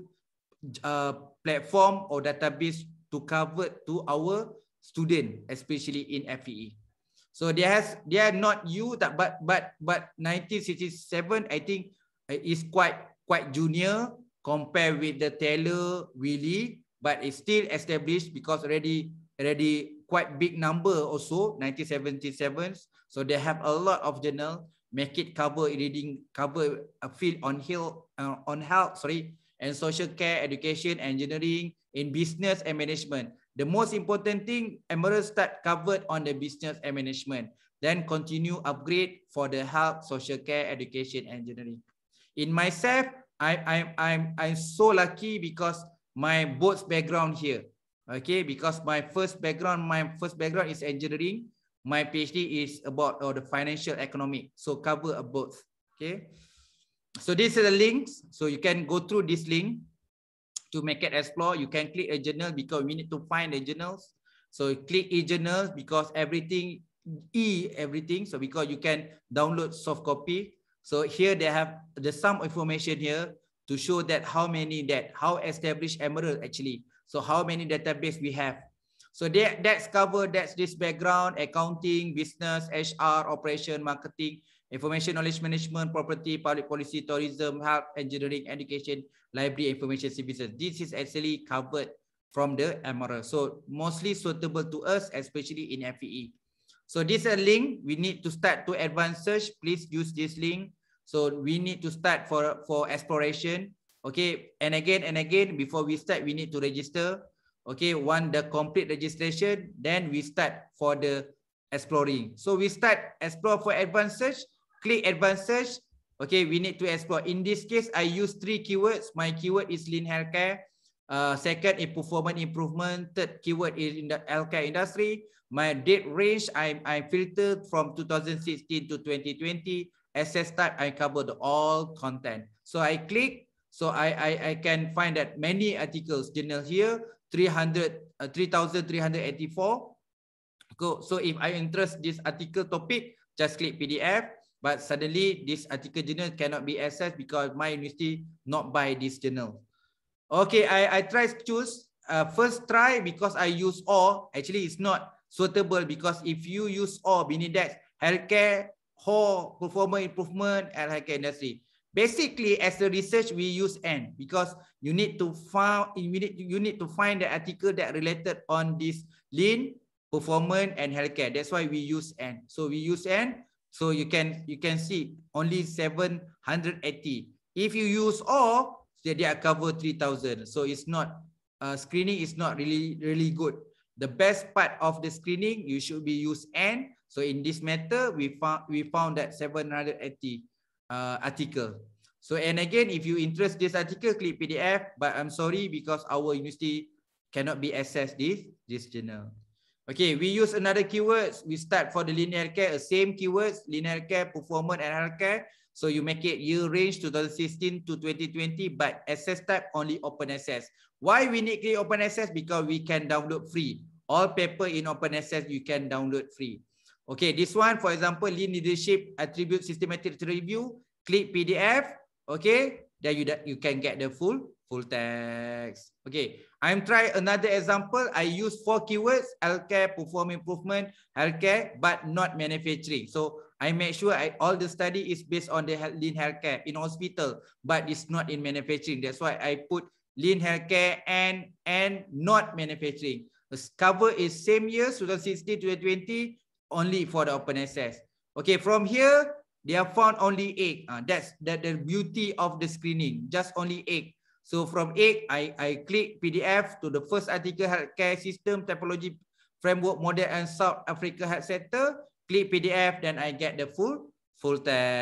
uh, platform or database to cover to our student, especially in F E E. So they has they are not you that but but but nineteen sixty-seven I think is quite quite junior compared with the Taylor Willie, but it's still established because already already quite big number also nineteen seventy-seven. So they have a lot of journal make it cover reading cover a field on health uh, on health sorry and social care, education, engineering, in business and management. The most important thing, Emerald start covered on the business and management, then continue upgrade for the health, social care, education, engineering. In myself, I, I'm I'm I'm so lucky because my both background here. Okay, because my first background, my first background is engineering. My PhD is about uh, the financial economic. So cover both. Okay. So these are the links. So you can go through this link to make it explore. You can click a journal because we need to find the journals. So click e-journals because everything e everything. So because you can download soft copy. So here they have the some information here. to show that how many that how established Emerald actually. So how many database we have. So that that's covered, that's this background, accounting, business, H R, operation, marketing, information knowledge management, property, public policy, tourism, health, engineering, education, library, information services. This is actually covered from the Emerald. So mostly suitable to us, especially in F E E. So this is a link. We need to start to advanced search. Please use this link. So we need to start for, for exploration. Okay. And again and again, before we start, we need to register. Okay. Once the complete registration, then we start for the exploring. So we start explore for advanced search. Click advanced search. Okay. We need to explore. In this case, I use three keywords. My keyword is lean healthcare. Uh, second is performance improvement. Third keyword is in the healthcare industry. My date range, I, I filtered from two thousand sixteen to twenty twenty. Access type, I covered all content. So I click. So I, I, I can find that many articles, journal here, three thousand three hundred eighty-four. So if I interest this article topic, just click P D F. But suddenly this article journal cannot be accessed because my university not buy this journal. Okay, I, I try to choose uh, first try because I use all. Actually, it's not suitable because if you use all, meaning that healthcare, whole performance improvement, and healthcare industry. Basically, as a research, we use N because you need to find you need, you need to find the article that related on this lean, performance, and healthcare. That's why we use N. So we use N. So you can you can see only seven hundred eighty. If you use all, they are covered three thousand. So it's not uh, screening is not really really good. The best part of the screening, you should be use N. So in this method, we found we found that seven hundred eighty uh, article. So and again, if you interest this article, click P D F. But I'm sorry because our university cannot be accessed this this journal. Okay, we use another keywords. We start for the linear care, same keywords, linear care, performance, and healthcare. So you make it year range two thousand sixteen to twenty twenty, but access type only open access. Why we need click open access? Because we can download free. All paper in open access you can download free. Okay, this one, for example, lean leadership attribute systematic review. Click P D F. Okay, then you you can get the full full text. Okay, I'm trying another example. I use four keywords: healthcare, performance improvement, healthcare, but not manufacturing. So I make sure I, all the study is based on the lean healthcare in hospital, but it's not in manufacturing. That's why I put lean healthcare and and not manufacturing. The cover is same year, two thousand sixteen to twenty twenty, only for the open access. Okay, from here they have found only eight. Uh, that's that the beauty of the screening, just only eight. So from eight, I I click P D F to the first article, healthcare system typology framework model and South Africa health sector. Click P D F, then I get the full full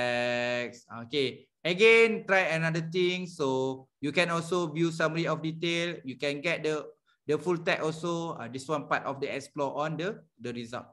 text. Okay. Again, try another thing. So you can also view summary of detail. You can get the the full text also. Uh, this one part of the explore on the the result.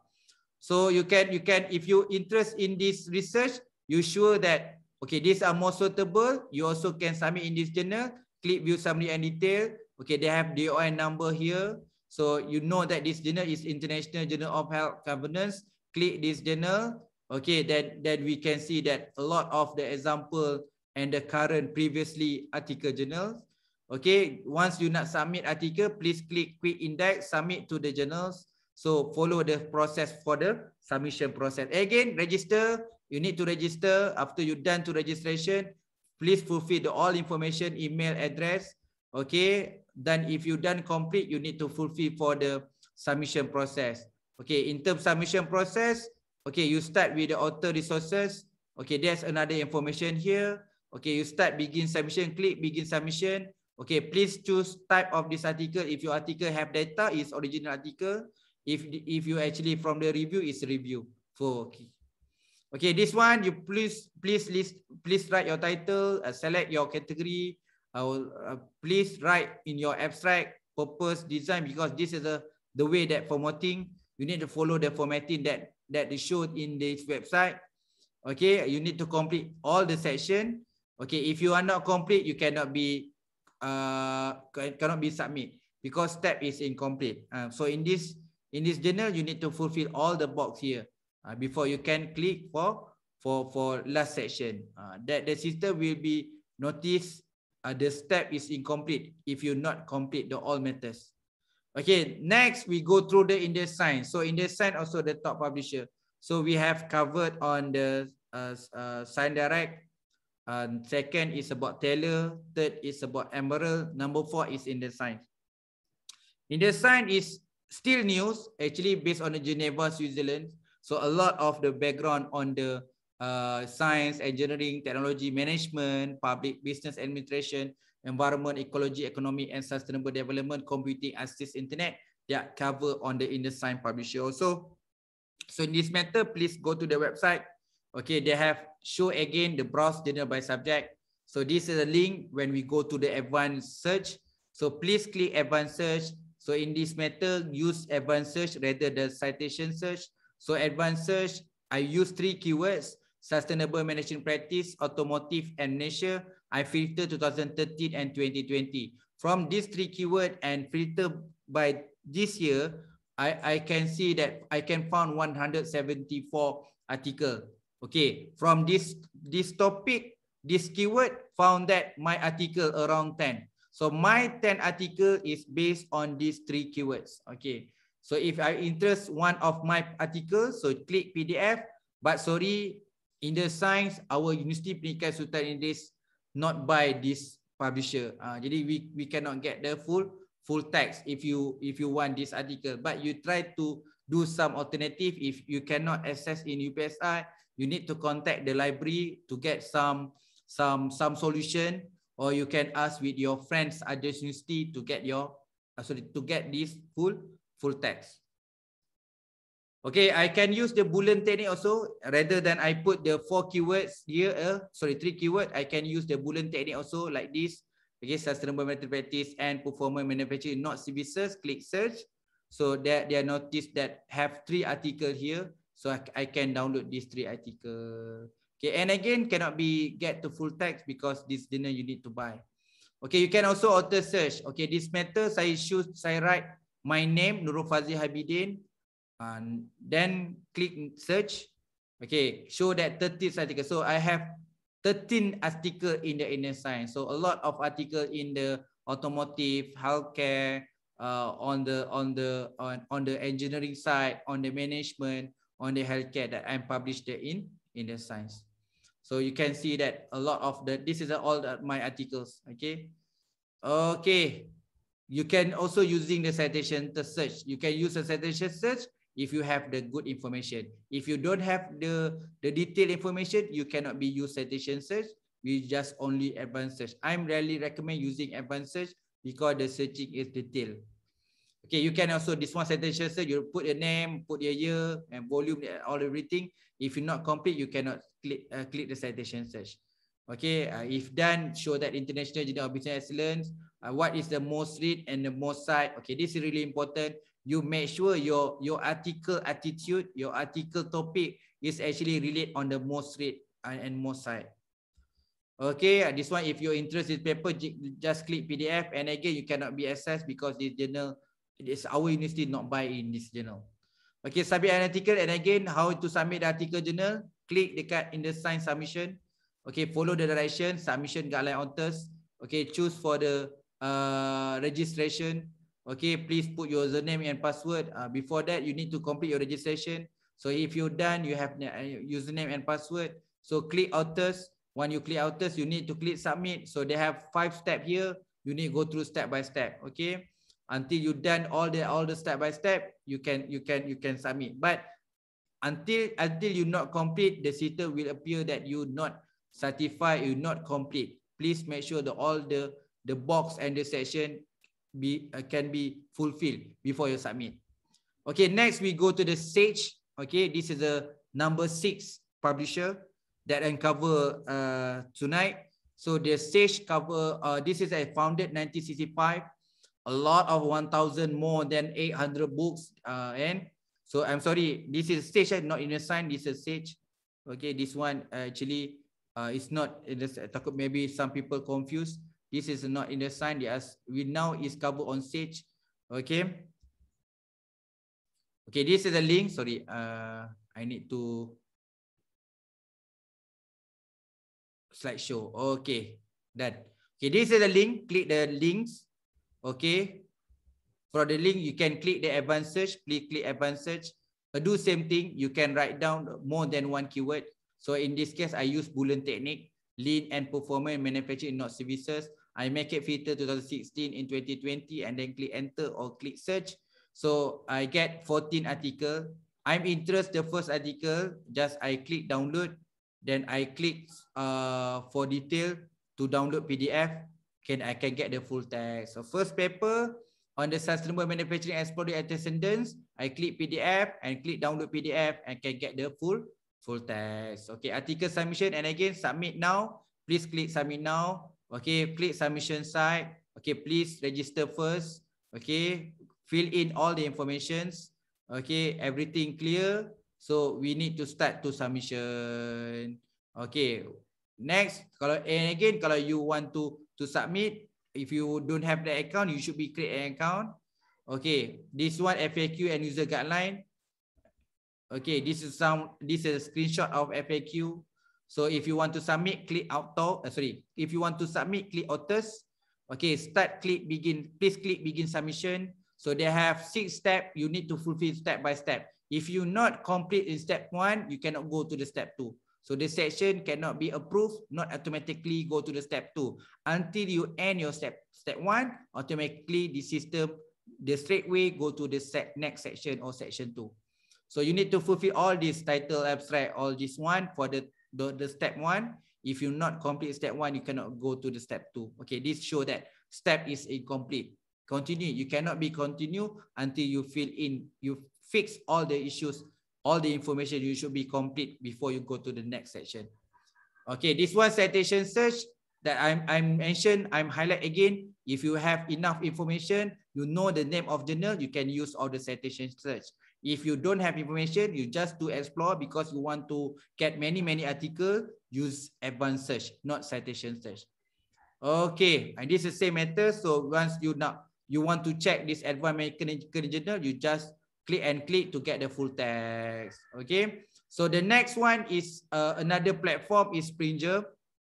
So you can you can if you interest in this research, you sure that okay these are more suitable. You also can submit in this journal. Click view summary and detail. Okay, they have D O N number here. So you know that this journal is International Journal of Health Governance. Click this journal. Okay, then then we can see that a lot of the example and the current previously article journals. Okay, once you not submit article, please click quick index, submit to the journals. So follow the process for the submission process. Again, register. You need to register. After you're done to registration, please fulfill the all information, email address. Okay. Then if you done complete, you need to fulfill for the submission process. Okay. In terms of submission process, okay, you start with the author resources. Okay, there's another information here. Okay, you start begin submission, click begin submission. Okay, please choose type of this article. If your article have data, is original article. If if you actually from the review, is review. For okay. Okay, this one you please please list please write your title, uh, select your category. Uh, uh, please write in your abstract, purpose, design, because this is the the way that formatting. You need to follow the formatting that that is shown in this website. Okay, you need to complete all the section. Okay, if you are not complete, you cannot be uh cannot be submit because step is incomplete. Uh, so in this in this journal, you need to fulfill all the box here uh, before you can click for for for last section. Uh, that the system will be notice uh, the step is incomplete if you not complete the all matters. Okay, next we go through the InDesign. So InDesign also the top publisher. So we have covered on the uh, uh, SignDirect. Uh, second is about Taylor. Third is about Emerald. Number four is InDesign. InDesign is still news, actually based on the Geneva, Switzerland. So a lot of the background on the uh, science, engineering, technology, management, public business administration, environment, ecology, economy, and sustainable development, computing, access, internet, they are covered on the InDesign publisher also. So in this matter, please go to the website. Okay, they have show again the browse journal by subject. So this is a link when we go to the advanced search. So please click advanced search. So in this matter, use advanced search rather than citation search. So advanced search, I use three keywords: sustainable management practice, automotive, and nature. I filter two thousand thirteen and twenty twenty. From these three keywords and filter by this year, I, I can see that I can find one hundred seventy-four articles. Okay, from this, this topic, this keyword, found that my article around ten. So my ten article is based on these three keywords. Okay, so if I interest one of my articles, so click P D F. But sorry, in the science, our University Pendidikan Sultan Idris not by this publisher. Uh, jadi we we cannot get the full full text if you if you want this article. But you try to do some alternative. If you cannot access in U P S I, you need to contact the library to get some some some solution. Or you can ask with your friends at the university to get your uh, sorry to get this full full text. Okay, I can use the Boolean technique also rather than I put the four keywords here. Uh, sorry, three keywords. I can use the Boolean technique also like this. Okay, sustainable manufacturing practice and performance manufacturing, not services. Click search. So that they notice that have three articles here. So I, I can download these three articles. Okay, and again, cannot be get to full text because this journal you need to buy. Okay, you can also auto search. Okay, this matter, saya choose, saya write my name, Nurul Fazil Habibin, and then click search. Okay, show that thirteen articles. So I have thirteen articles in the InDesign. So a lot of articles in the automotive, healthcare, uh, on the on the on, on the engineering side, on the management, on the healthcare that I'm published there in InDesign. So you can see that a lot of the, this is all the, my articles. Okay. Okay. You can also using the citation to search. You can use a citation search if you have the good information. If you don't have the, the detailed information, you cannot be use citation search. We just only advanced search. I'm really recommend using advanced search because the searching is detailed. Okay, you can also, this one citation search, you put your name, put your year and volume, all everything. If you're not complete, you cannot click uh, click the citation search. Okay, uh, if done, show that International Journal of Business Excellence. Uh, what is the most read and the most cite? Okay, this is really important. You make sure your your article attitude, your article topic is actually relate on the most read and most cite. Okay, uh, this one, if you're interested in paper, just click P D F. And again, you cannot be accessed because this journal, it is our university not buy in this journal. Okay, submit an article, and again, how to submit the article journal? Click the card in the sign submission. Okay, follow the direction, submission guideline authors. Okay, choose for the uh, registration. Okay, please put your username and password. Uh, before that, you need to complete your registration. So if you're done, you have the username and password. So click authors. When you click authors, you need to click submit. So they have five steps here. You need to go through step by step. Okay. Until you done all the all the step by step, you can you can you can submit. But until until you not complete, the sitter will appear that you not certified, you not complete. Please make sure that all the the box and the section be uh, can be fulfilled before you submit. Okay, next we go to the Sage. Okay, this is the number six publisher that uncover uh, tonight. So the Sage cover. Uh, this is a founded nineteen sixty-five. A lot of one thousand more than eight hundred books. Uh, and so I'm sorry, this is Sage, not InDesign. This is Sage. Okay, this one uh, actually uh, is not. Maybe some people confused. This is not InDesign. Yes, we now is covered on Sage. Okay. Okay, this is a link. Sorry, uh, I need to slideshow. Okay, done. Okay, this is the link. Click the links. Okay. For the link, you can click the advanced search. Please click advanced search. Uh, do same thing. You can write down more than one keyword. So in this case, I use Boolean technique, lean and performance manufacturing not services. I make it filter twenty sixteen in twenty twenty and then click enter or click search. So I get fourteen articles. I'm interested the first article. Just I click download. Then I click uh, for detail to download P D F. Can I can get the full text. So first paper on the sustainable manufacturing exploring antecedents. I click P D F and click download P D F and can get the full full text. Okay, article submission and again submit now. Please click submit now. Okay, click submission site. Okay, please register first. Okay, fill in all the informations. Okay, everything clear. So we need to start to submission. Okay, next. Kalau and again, kalau you want to to submit, if you don't have the account, you should be create an account. Okay, this one F A Q and user guideline. Okay, this is some. This is a screenshot of F A Q. So if you want to submit, click auto. Uh, sorry, if you want to submit, click authors. Okay, start, click begin. Please click begin submission. So they have six steps. You need to fulfill step by step. If you not complete in step one, you cannot go to the step two. So the section cannot be approved, not automatically go to the step two. Until you end your step step one, automatically the system, the straight way go to the set, next section or section two. So you need to fulfill all this title, abstract, all this one for the, the, the step one. If you not complete step one, you cannot go to the step two. Okay, this show that step is incomplete. Continue. You cannot be continue until you fill in, you fix all the issues, all the information you should be complete before you go to the next section. Okay, this one citation search that I'm I'm mentioned, I'm highlight again. If you have enough information, you know the name of journal, you can use all the citation search. If you don't have information, you just do explore because you want to get many many articles, use advanced search, not citation search. Okay, and this is the same method. So once you now you want to check this advanced medical journal, you just click and click to get the full text. Okay, so the next one is uh, another platform is Springer.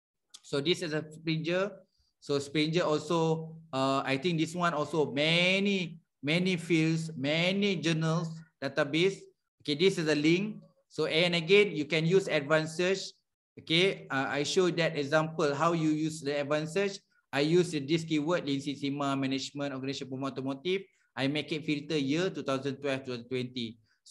So this is a Springer. So Springer also, uh, I think this one also many many fields, many journals database. Okay, this is a link. So and again, you can use advanced search. Okay, uh, I show that example how you use the advanced search. I use this keyword Lean Six Sigma Management Organization Automotive. I make it filter year two thousand twelve to twenty twenty.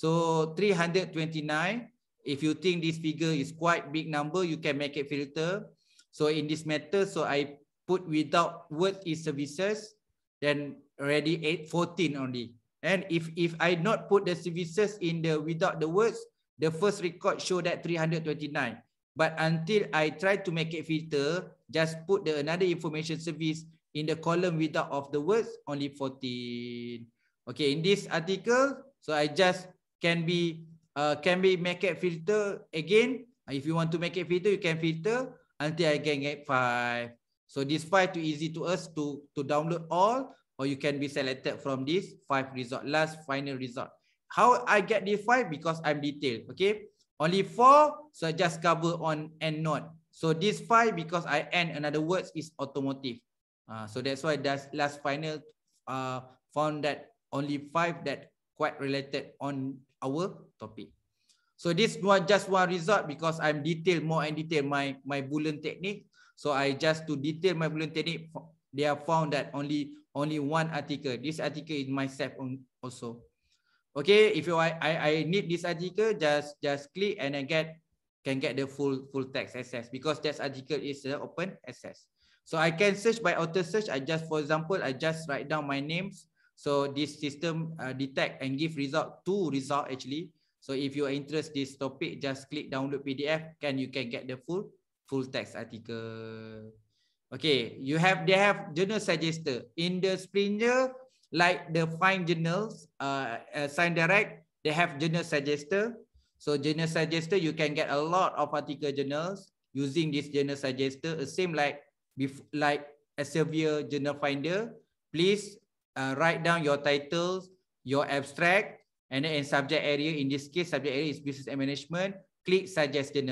So three hundred twenty-nine. If you think this figure is quite big number, you can make it filter. So in this method, so I put without word is services, then already eight fourteen only. And if if I not put the services in the without the words, the first record show that three hundred twenty-nine. But until I try to make it filter, just put the another information service in the column without of the words, only fourteen. Okay, in this article, so I just can be uh, can be make it filter again. If you want to make it filter, you can filter until I can get five. So this five too easy to us to to download all, or you can be selected from this five result, last final result. How I get this five? Because I'm detailed. Okay. Only four, so I just cover on end node. So this five, because I end another words is automotive. Uh, so that's why that's last final uh, found that only five that quite related on our topic. So this one just one result because I'm detailed more and detail my my Boolean technique. So I just to detail my Boolean technique. They have found that only only one article. This article is myself also. Okay, if you I, I I need this article, just just click and I get can get the full full text access because that article is uh, open access. So I can search by auto search. I just for example I just write down my names. So this system uh, detect and give result two result actually. So if you are interested in this topic, just click download P D F. Can you can get the full full text article. Okay, you have they have journal suggester in the Springer. Like the find journals, uh, uh, Sign Direct, they have journal suggester. So journal suggester, you can get a lot of article journals using this journal suggester. The same like like Elsevier Journal Finder. Please uh, write down your titles, your abstract, and then in subject area. In this case, subject area is business and management. Click suggest journal.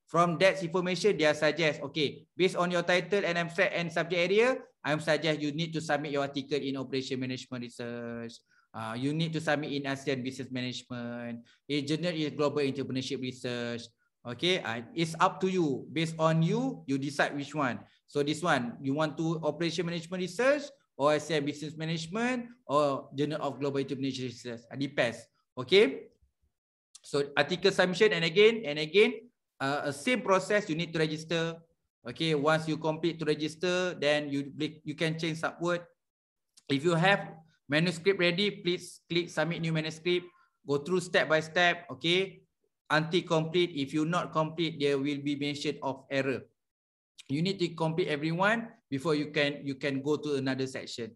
From that information, they suggest, okay, based on your title and abstract and subject area, I suggest you need to submit your article in operation management research. Uh, you need to submit in ASEAN business management. In journal is global entrepreneurship research. Okay, uh, it's up to you. Based on you, you decide which one. So this one, you want to operation management research or ASEAN business management or journal of global entrepreneurship research. It depends. Okay. So article submission and again and again. Uh, same process, you need to register. Okay, once you complete to register, then you you can change subword. If you have manuscript ready, please click submit new manuscript. Go through step by step. Okay, until complete. If you not complete, there will be mention of error. You need to complete everyone before you can you can go to another section.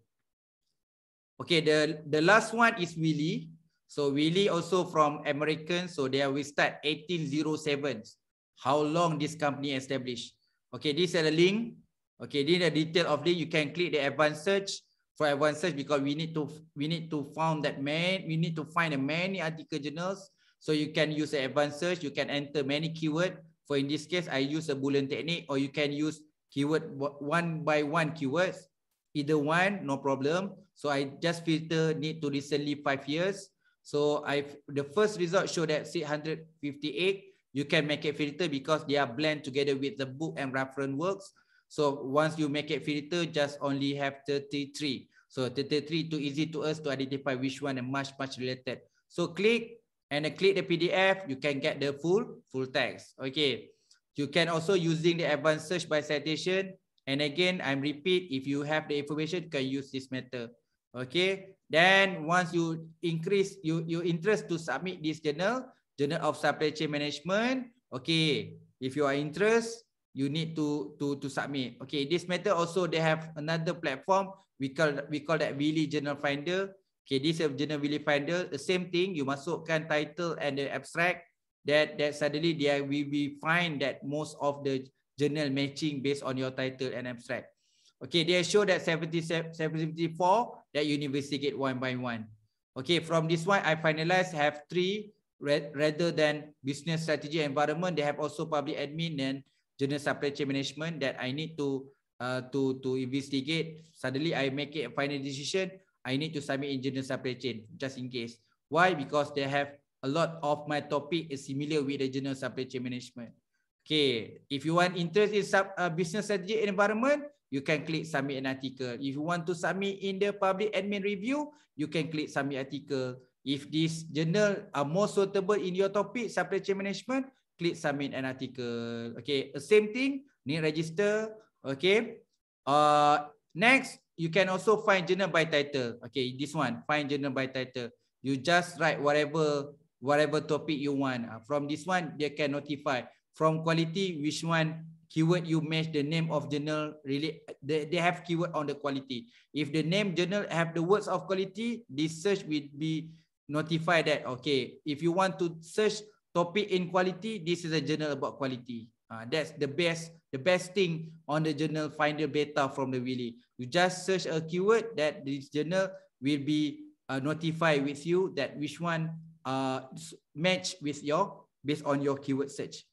Okay, the the last one is Willy. So Willy also from American. So they will start eighteen oh seven. How long this company established. Okay, this is a link. Okay, this is the detail of link. You can click the advanced search for advanced search because we need to we need to find that man we need to find a many article journals. So you can use the advanced search. You can enter many keyword. For in this case, I use a Boolean technique, or you can use keyword one by one keywords. Either one, no problem. So I just filter need to recently five years. So I the first result show that six hundred fifty-eight. You can make it filter because they are blend together with the book and reference works. So once you make it filter, just only have thirty-three. So thirty-three too easy to us to identify which one and much much related. So click and then click the P D F. You can get the full full text. Okay. You can also using the advanced search by citation. And again, I'm repeat. If you have the information, you can use this method. Okay. Then once you increase you you interest to submit this journal. Journal of Supply Chain Management. Okay, if you are interested, you need to to to submit. Okay, this method also they have another platform. We call we call that Willy Journal Finder. Okay, this is Journal Willy Finder. The same thing. You masukkan title and the abstract. That that suddenly there we we find that most of the journal matching based on your title and abstract. Okay, they show that seventy seventy-four that you investigate one by one. Okay, from this one I finalize have three. Rather than business strategy environment, they have also public admin and journal supply chain management that I need to uh, to to investigate. Suddenly I make it a final decision. I need to submit in journal supply chain just in case. Why? Because they have a lot of my topic is similar with the journal supply chain management. Okay, if you want interest in sub, uh, business strategy environment, you can click submit an article. If you want to submit in the public admin review, you can click submit article. If this journal are more suitable in your topic, supply chain management, click submit an article. Okay, same thing, need register. Okay. Uh, next, you can also find journal by title. Okay, this one, find journal by title. You just write whatever whatever topic you want. Uh, from this one, they can notify. From quality, which one keyword you match the name of journal. Really, they, they have keyword on the quality. If the name journal have the words of quality, this search will be notify that, okay, if you want to search topic in quality, this is a journal about quality. Uh, that's the best the best thing on the journal finder beta from the Willy. You just search a keyword that this journal will be uh, notified with you that which one uh, match with your based on your keyword search.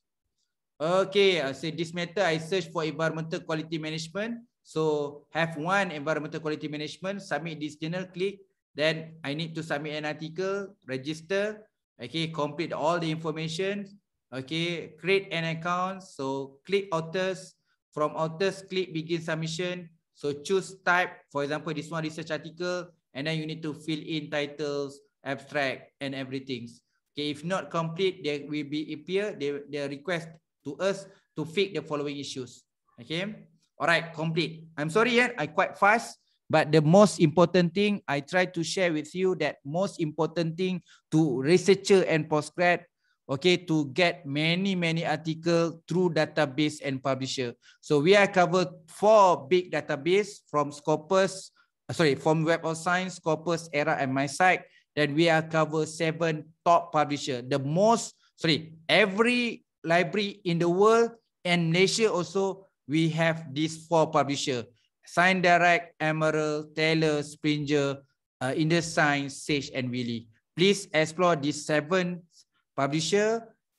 Okay, uh, so this method I search for environmental quality management. So have one environmental quality management, submit this journal, click. Then I need to submit an article, register, okay, complete all the information, okay, create an account. So click authors, from authors, click begin submission. So choose type, for example, this one research article, and then you need to fill in titles, abstract, and everything. Okay, if not complete, there will be appear the, the request to us to fix the following issues. Okay, all right, complete. I'm sorry, yeah, I quite fast. But the most important thing, I try to share with you that most important thing to researcher and postgrad, okay, to get many, many articles through database and publisher. So we are covered four big database from Scopus, sorry, from Web of Science, Scopus, Era, and MySite. Then we are covered seven top publisher. The most, sorry, every library in the world and Malaysia also, we have these four publisher. ScienceDirect, Emerald, Taylor, Springer, uh, IndusScience, Sage, and Willy. Please explore these seven publisher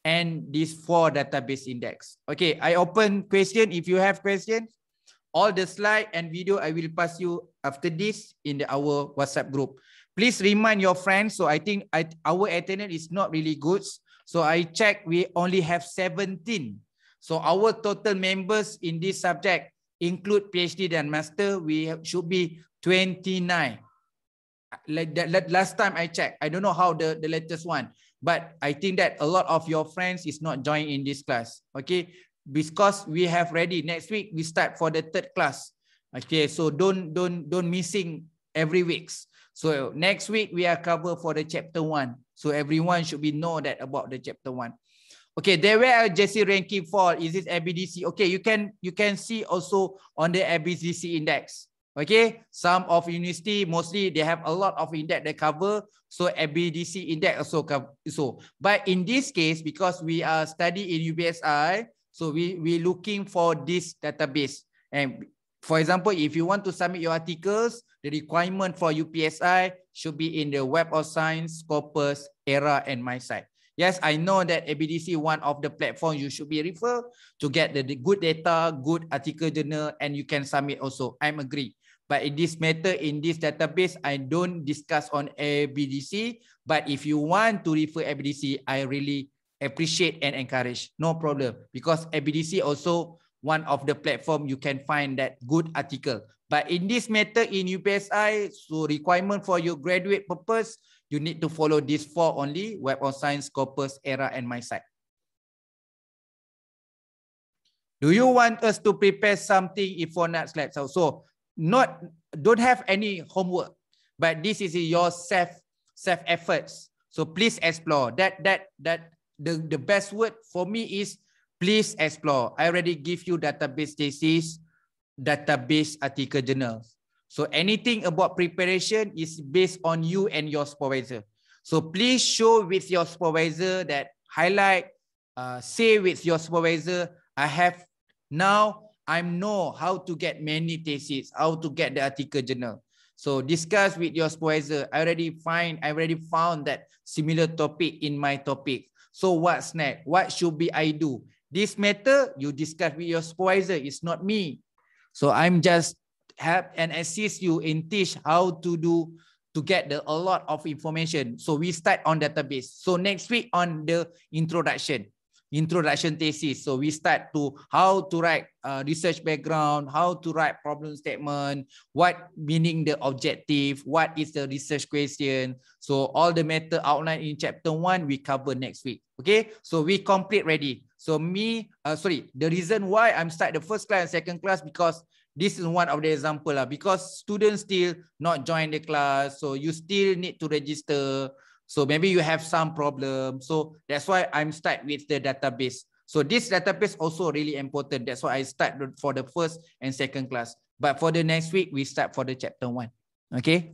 and these four database index. Okay, I open question. If you have questions, all the slide and video I will pass you after this in the, our WhatsApp group. Please remind your friends. So I think I, our attendance is not really good. So I check, we only have seventeen. So our total members in this subject include PhD and master, we have, should be twenty-nine. Like that, last time I checked, I don't know how the, the latest one, but I think that a lot of your friends is not joining in this class. Okay, because we have ready next week we start for the third class. Okay, so don't don't don't missing every weeks. So next week we are covered for the chapter one. So everyone should be know that about the chapter one. Okay, there where J C ranking for is this A B D C. Okay, you can you can see also on the A B D C index. Okay, some of university mostly they have a lot of index they cover, so A B D C index also cover. So, but in this case, because we are studying in U B S I, so we we looking for this database. And for example, if you want to submit your articles, the requirement for U P S I should be in the Web of Science, Scopus, ERA, and MySite. Yes, I know that A B D C one of the platform you should be referred to get the, the good data, good article journal, and you can submit also. I'm agree. But in this matter, in this database, I don't discuss on A B D C. But if you want to refer A B D C, I really appreciate and encourage. No problem. Because A B D C also one of the platform you can find that good article. But in this matter, in U P S I, so requirement for your graduate purpose, you need to follow these four only: Web of Science, Scopus, ERA, and MySite. Do you want us to prepare something if for next slide? So, so not don't have any homework, but this is your self self efforts. So please explore. That that that the the best word for me is please explore. I already give you database thesis, database article journals. So anything about preparation is based on you and your supervisor. So please show with your supervisor that highlight, uh, say with your supervisor, I have now I know how to get many theses, how to get the article journal. So discuss with your supervisor. I already find, I already found that similar topic in my topic. So what's next? What should be I do? This matter you discuss with your supervisor. It's not me. So I'm just help and assist you in teach how to do to get the a lot of information. So we start on database. So next week on the introduction. Introduction thesis. So we start to how to write uh, research background, how to write problem statement, what meaning the objective, what is the research question. So all the matter outlined in chapter one, we cover next week. Okay, so we complete ready. So me, uh, sorry, the reason why I'm start the first class and second class because this is one of the example lah. Because students still not join the class, so you still need to register. So maybe you have some problem. So that's why I'm start with the database. So this database also really important. That's why I start for the first and second class. But for the next week, we start for the chapter one. Okay.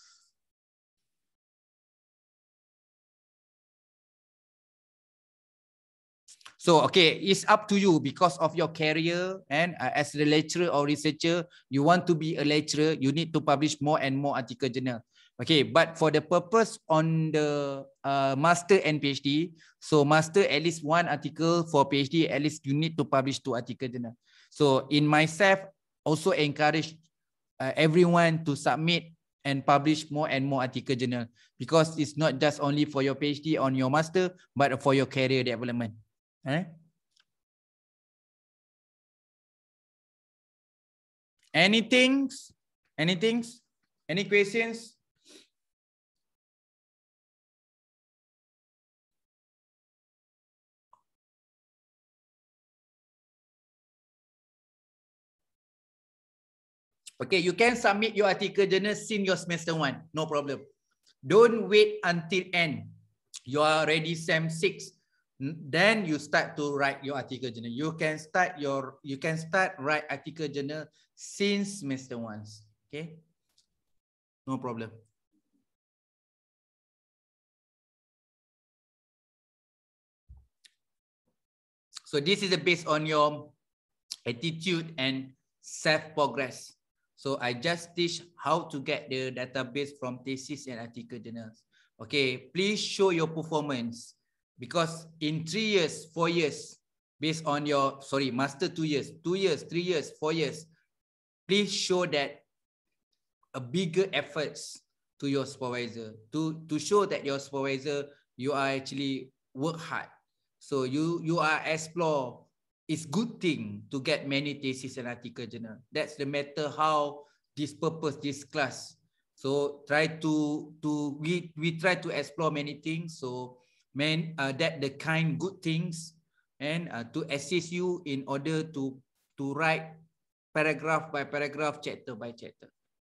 So, okay, it's up to you because of your career and uh, as a lecturer or researcher, you want to be a lecturer, you need to publish more and more article journal. Okay, but for the purpose on the uh, master and PhD, so master at least one article, for PhD at least you need to publish two article journal. So in myself, also encourage uh, everyone to submit and publish more and more article journal because it's not just only for your PhD on your master, but for your career development. Eh? Anything? Anything? Any questions? Okay, you can submit your article journal since your semester one, no problem. Don't wait until end. You are ready sem six. Then you start to write your article journal. You can start your you can start write article journal since semester one. Okay, no problem. So this is based on your attitude and self progress. So I just teach how to get the database from thesis and article journals. Okay, please show your performance. Because in three years, four years, based on your, sorry, master two years, two years, three years, four years, please show that a bigger efforts to your supervisor, to, to show that your supervisor, you are actually work hard. So you, you are explore. It's good thing to get many thesis and article journal. That's the matter how this purpose, this class. So try to, to we, we try to explore many things. So man, uh, that the kind good things and uh, to assist you in order to, to write paragraph by paragraph, chapter by chapter.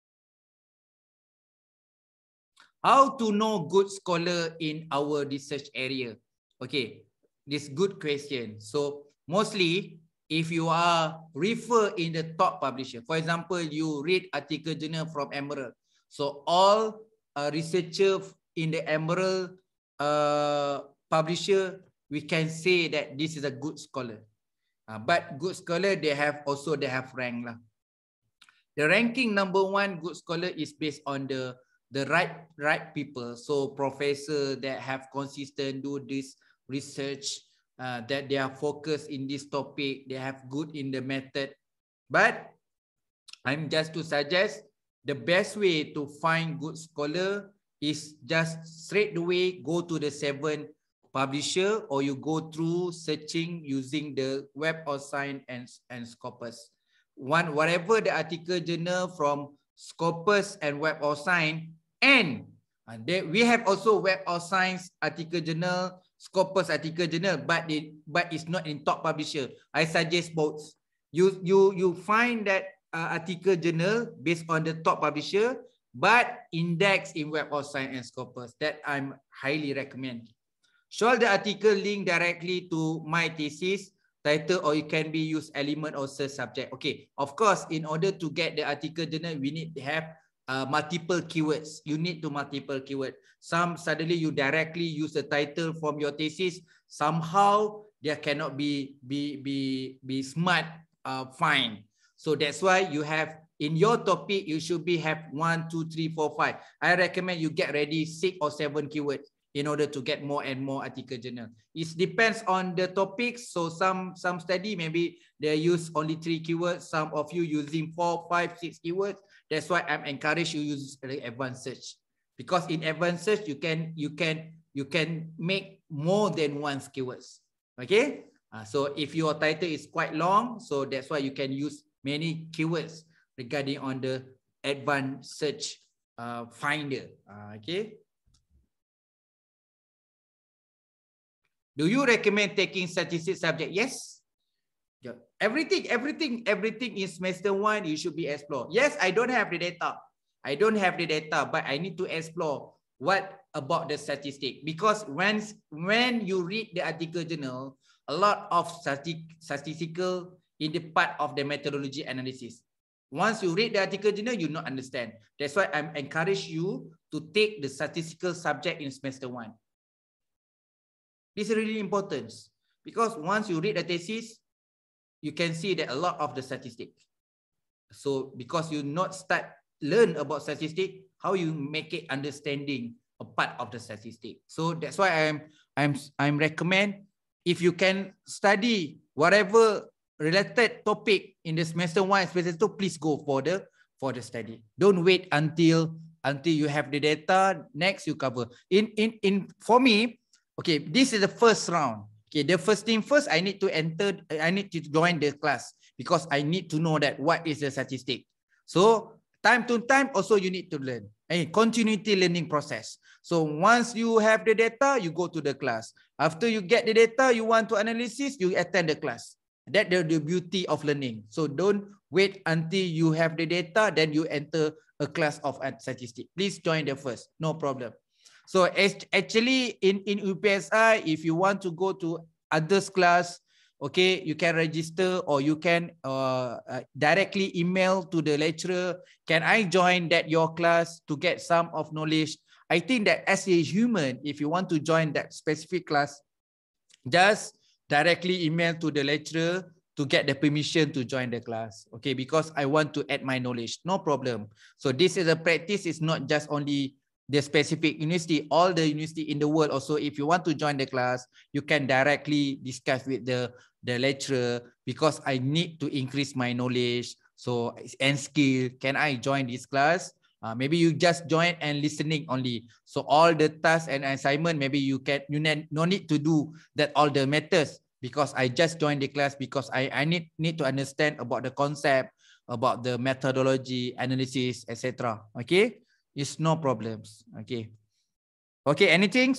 How to know good scholar in our research area? Okay, this good question. So mostly, if you are refer in the top publisher, for example, you read article journal from Emerald. So all uh, researcher in the Emerald uh, publisher, we can say that this is a good scholar. Uh, but good scholar, they have also they have rank lah. The ranking number one good scholar is based on the the right right people. So professor that have consistent do this research, uh, that they are focused in this topic, they have good in the method. But I'm just to suggest the best way to find good scholar is just straight away go to the seven publisher, or you go through searching using the Web of Science and, and Scopus. One, whatever the article journal from Scopus and Web of Science, and uh, they, we have also Web of Science article journal, Scopus article journal, but they, but it's not in top publisher. I suggest both. You you you find that uh, article journal based on the top publisher, but index in Web of Science and Scopus. That I'm highly recommend. Show the article link directly to my thesis title, or you can be use element or search subject. Okay, of course, in order to get the article journal, we need to have uh, multiple keywords. You need to multiple keyword. Some suddenly you directly use the title from your thesis. Somehow there cannot be be be be smart uh, find. So that's why you have in your topic you should be have one, two, three, four, five. I recommend you get ready six or seven keywords in order to get more and more article journal. It depends on the topics. So some some study maybe they use only three keywords. Some of you using four, five, six keywords. That's why I'm encourage you use advanced search, because in advanced search you can you can you can make more than one keywords. Okay. Uh, so if your title is quite long, so that's why you can use many keywords regarding on the advanced search uh, finder. Uh, okay. Do you recommend taking statistics subject? Yes. Yeah. Everything, everything, everything in semester one, you should be explore. Yes, I don't have the data. I don't have the data, but I need to explore what about the statistic. Because when, when you read the article journal, a lot of statistic, statistical in the part of the methodology analysis. Once you read the article journal, you not understand. That's why I'm encourage you to take the statistical subject in semester one. This is really important, because once you read the thesis, you can see that a lot of the statistics. So because you not start learn about statistics, how you make it understanding a part of the statistic. So that's why I'm I'm I'm recommend if you can study whatever related topic in the semester one, semester two, please go for the for the study. Don't wait until until you have the data. Next you cover. In in in for me. Okay, this is the first round. Okay, the first thing first, I need to enter, I need to join the class because I need to know that what is the statistic. So time to time also you need to learn. A continuity learning process. So once you have the data, you go to the class. After you get the data, you want to analysis, you attend the class. That's the, the beauty of learning. So don't wait until you have the data, then you enter a class of statistics. Please join the first, no problem. So actually in, in U P S I, if you want to go to others class, okay, you can register or you can uh, uh, directly email to the lecturer. Can I join that your class to get some of knowledge? I think that as a human, if you want to join that specific class, just directly email to the lecturer to get the permission to join the class. Okay, because I want to add my knowledge, no problem. So this is a practice. It's not just only the specific university, all the university in the world also, if you want to join the class, you can directly discuss with the, the lecturer, because I need to increase my knowledge so and skill. Can I join this class? Uh, maybe you just join and listening only. So all the tasks and assignment, maybe you can, you need, no need to do that all the matters, because I just joined the class because I, I need, need to understand about the concept, about the methodology, analysis, et cetera. Okay, it's no problems. Okay, okay, anything?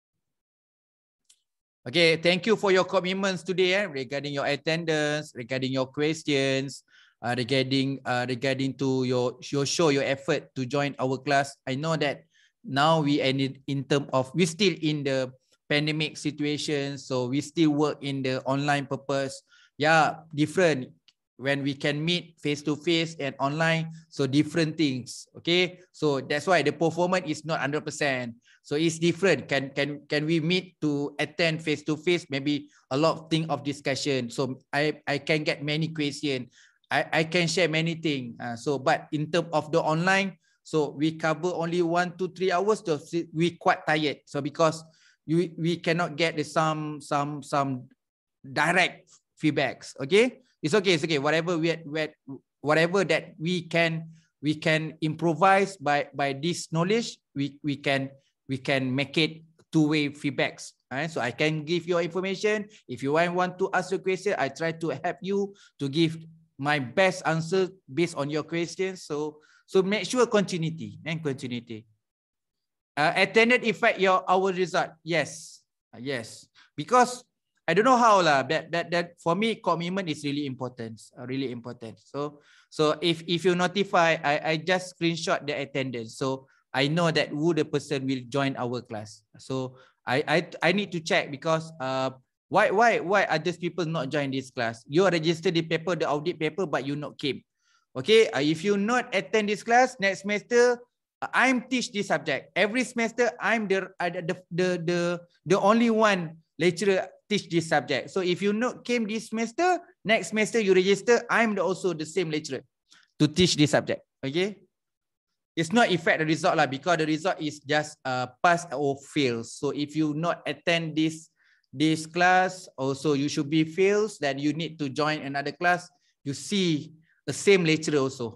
Okay, thank you for your commitments today eh, regarding your attendance, regarding your questions, uh, regarding uh, regarding to your your show your effort to join our class. I know that now we ended in term of we still in the pandemic situation, so we still work in the online purpose. Yeah, different when we can meet face to face and online, so different things. Okay, so that's why the performance is not one hundred percent. So it's different. Can can can we meet to attend face to face? Maybe a lot of thing of discussion. So I I can get many questions. I I can share many things. Uh, so but in terms of the online, so we cover only one to three hours. So we quite tired. So because you we cannot get the some some some direct feedbacks. Okay, it's okay. It's okay. Whatever we we whatever that we can we can improvise by by this knowledge, we we can. we can make it two-way feedbacks. Right? So I can give your information. If you want to ask a question, I try to help you to give my best answer based on your questions. So, so make sure continuity and continuity. Uh, attendance effect your our result. Yes, yes. Because I don't know how lah. That that that for me commitment is really important. Uh, really important. So so if if you notify, I I just screenshot the attendance. So I know that who the person will join our class. So I I I need to check because uh why why why others people not join this class? You registered the paper, the audit paper, but you not came. Okay, uh, if you not attend this class next semester, uh, I'm teach this subject. Every semester I'm the uh, the the the the only one lecturer teach this subject. So if you not came this semester, next semester you register, I'm the, also the same lecturer to teach this subject. Okay. It's not affect the result lah, because the result is just uh, pass or fail. So if you not attend this this class, also you should be fails. Then you need to join another class. You see the same lecturer also.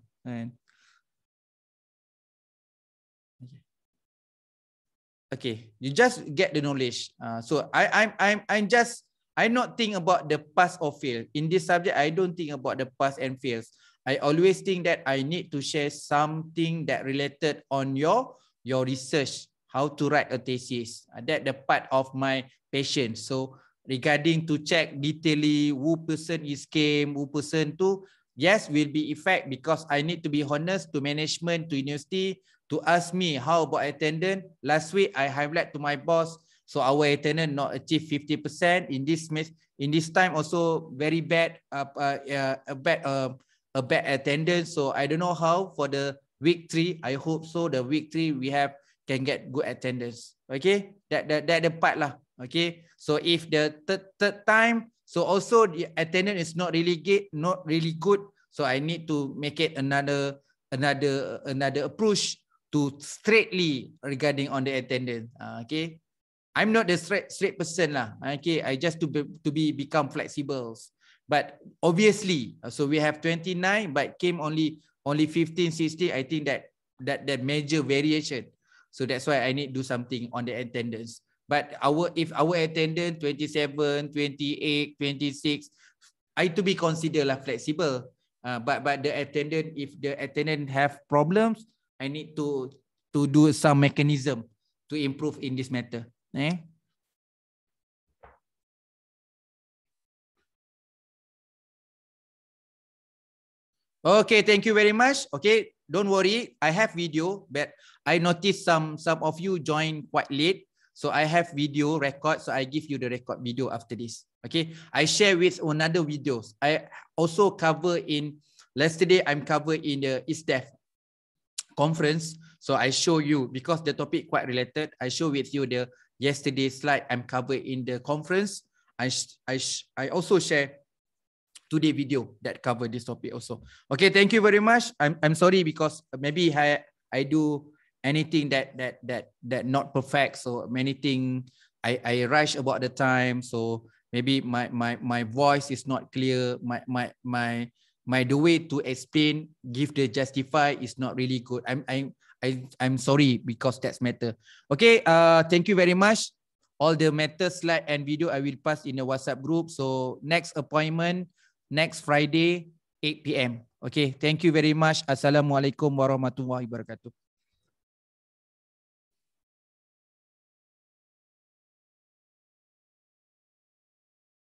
Okay, you just get the knowledge. Uh, so I I'm I'm I'm just I not think about the pass or fail in this subject. I don't think about the pass and fails. I always think that I need to share something that related on your your research, how to write a thesis. That the part of my passion. So regarding to check detailing who person is came, who person to, yes, will be effect because I need to be honest to management, to university, to ask me how about attendance. Last week I highlight to my boss, so our attendance not achieve fifty percent in this in this time also very bad uh, uh, uh, a bad uh, a bad attendance. So I don't know how for the week three. I hope so the week three we have can get good attendance. Okay, that that that the part lah. Okay, so if the third, third time, so also the attendance is not really good, not really good. So I need to make it another another another approach to straightly regarding on the attendance. Uh, okay, I'm not the straight straight person lah. Okay, I just to be, to be become flexible. But obviously, so we have twenty-nine, but came only only fifteen, sixteen. I think that that that major variation. So that's why I need to do something on the attendance. But our if our attendance twenty-seven, twenty-eight, twenty-six, I to be considered lah flexible. Uh, but but the attendance, if the attendant have problems, I need to to do some mechanism to improve in this matter. Eh? Okay, thank you very much. Okay, don't worry. I have video, but I noticed some some of you join quite late. So I have video record. So I give you the record video after this. Okay, I share with another videos. I also cover in yesterday. I'm covered in the I S D E F conference. So I show you because the topic quite related. I show with you the yesterday slide. I'm covered in the conference. I I I also share today video that cover this topic also. Okay, thank you very much. I'm I'm sorry because maybe I I do anything that that that that not perfect. So many things I I rush about the time. So maybe my my my voice is not clear. My my my my the way to explain, give the justify is not really good. I'm I'm I I'm sorry because that's matter. Okay. Uh, thank you very much. All the matter slide and video I will pass in the WhatsApp group. So next appointment next Friday eight P M Okay. Thank you very much. Assalamualaikum warahmatullahi wabarakatuh.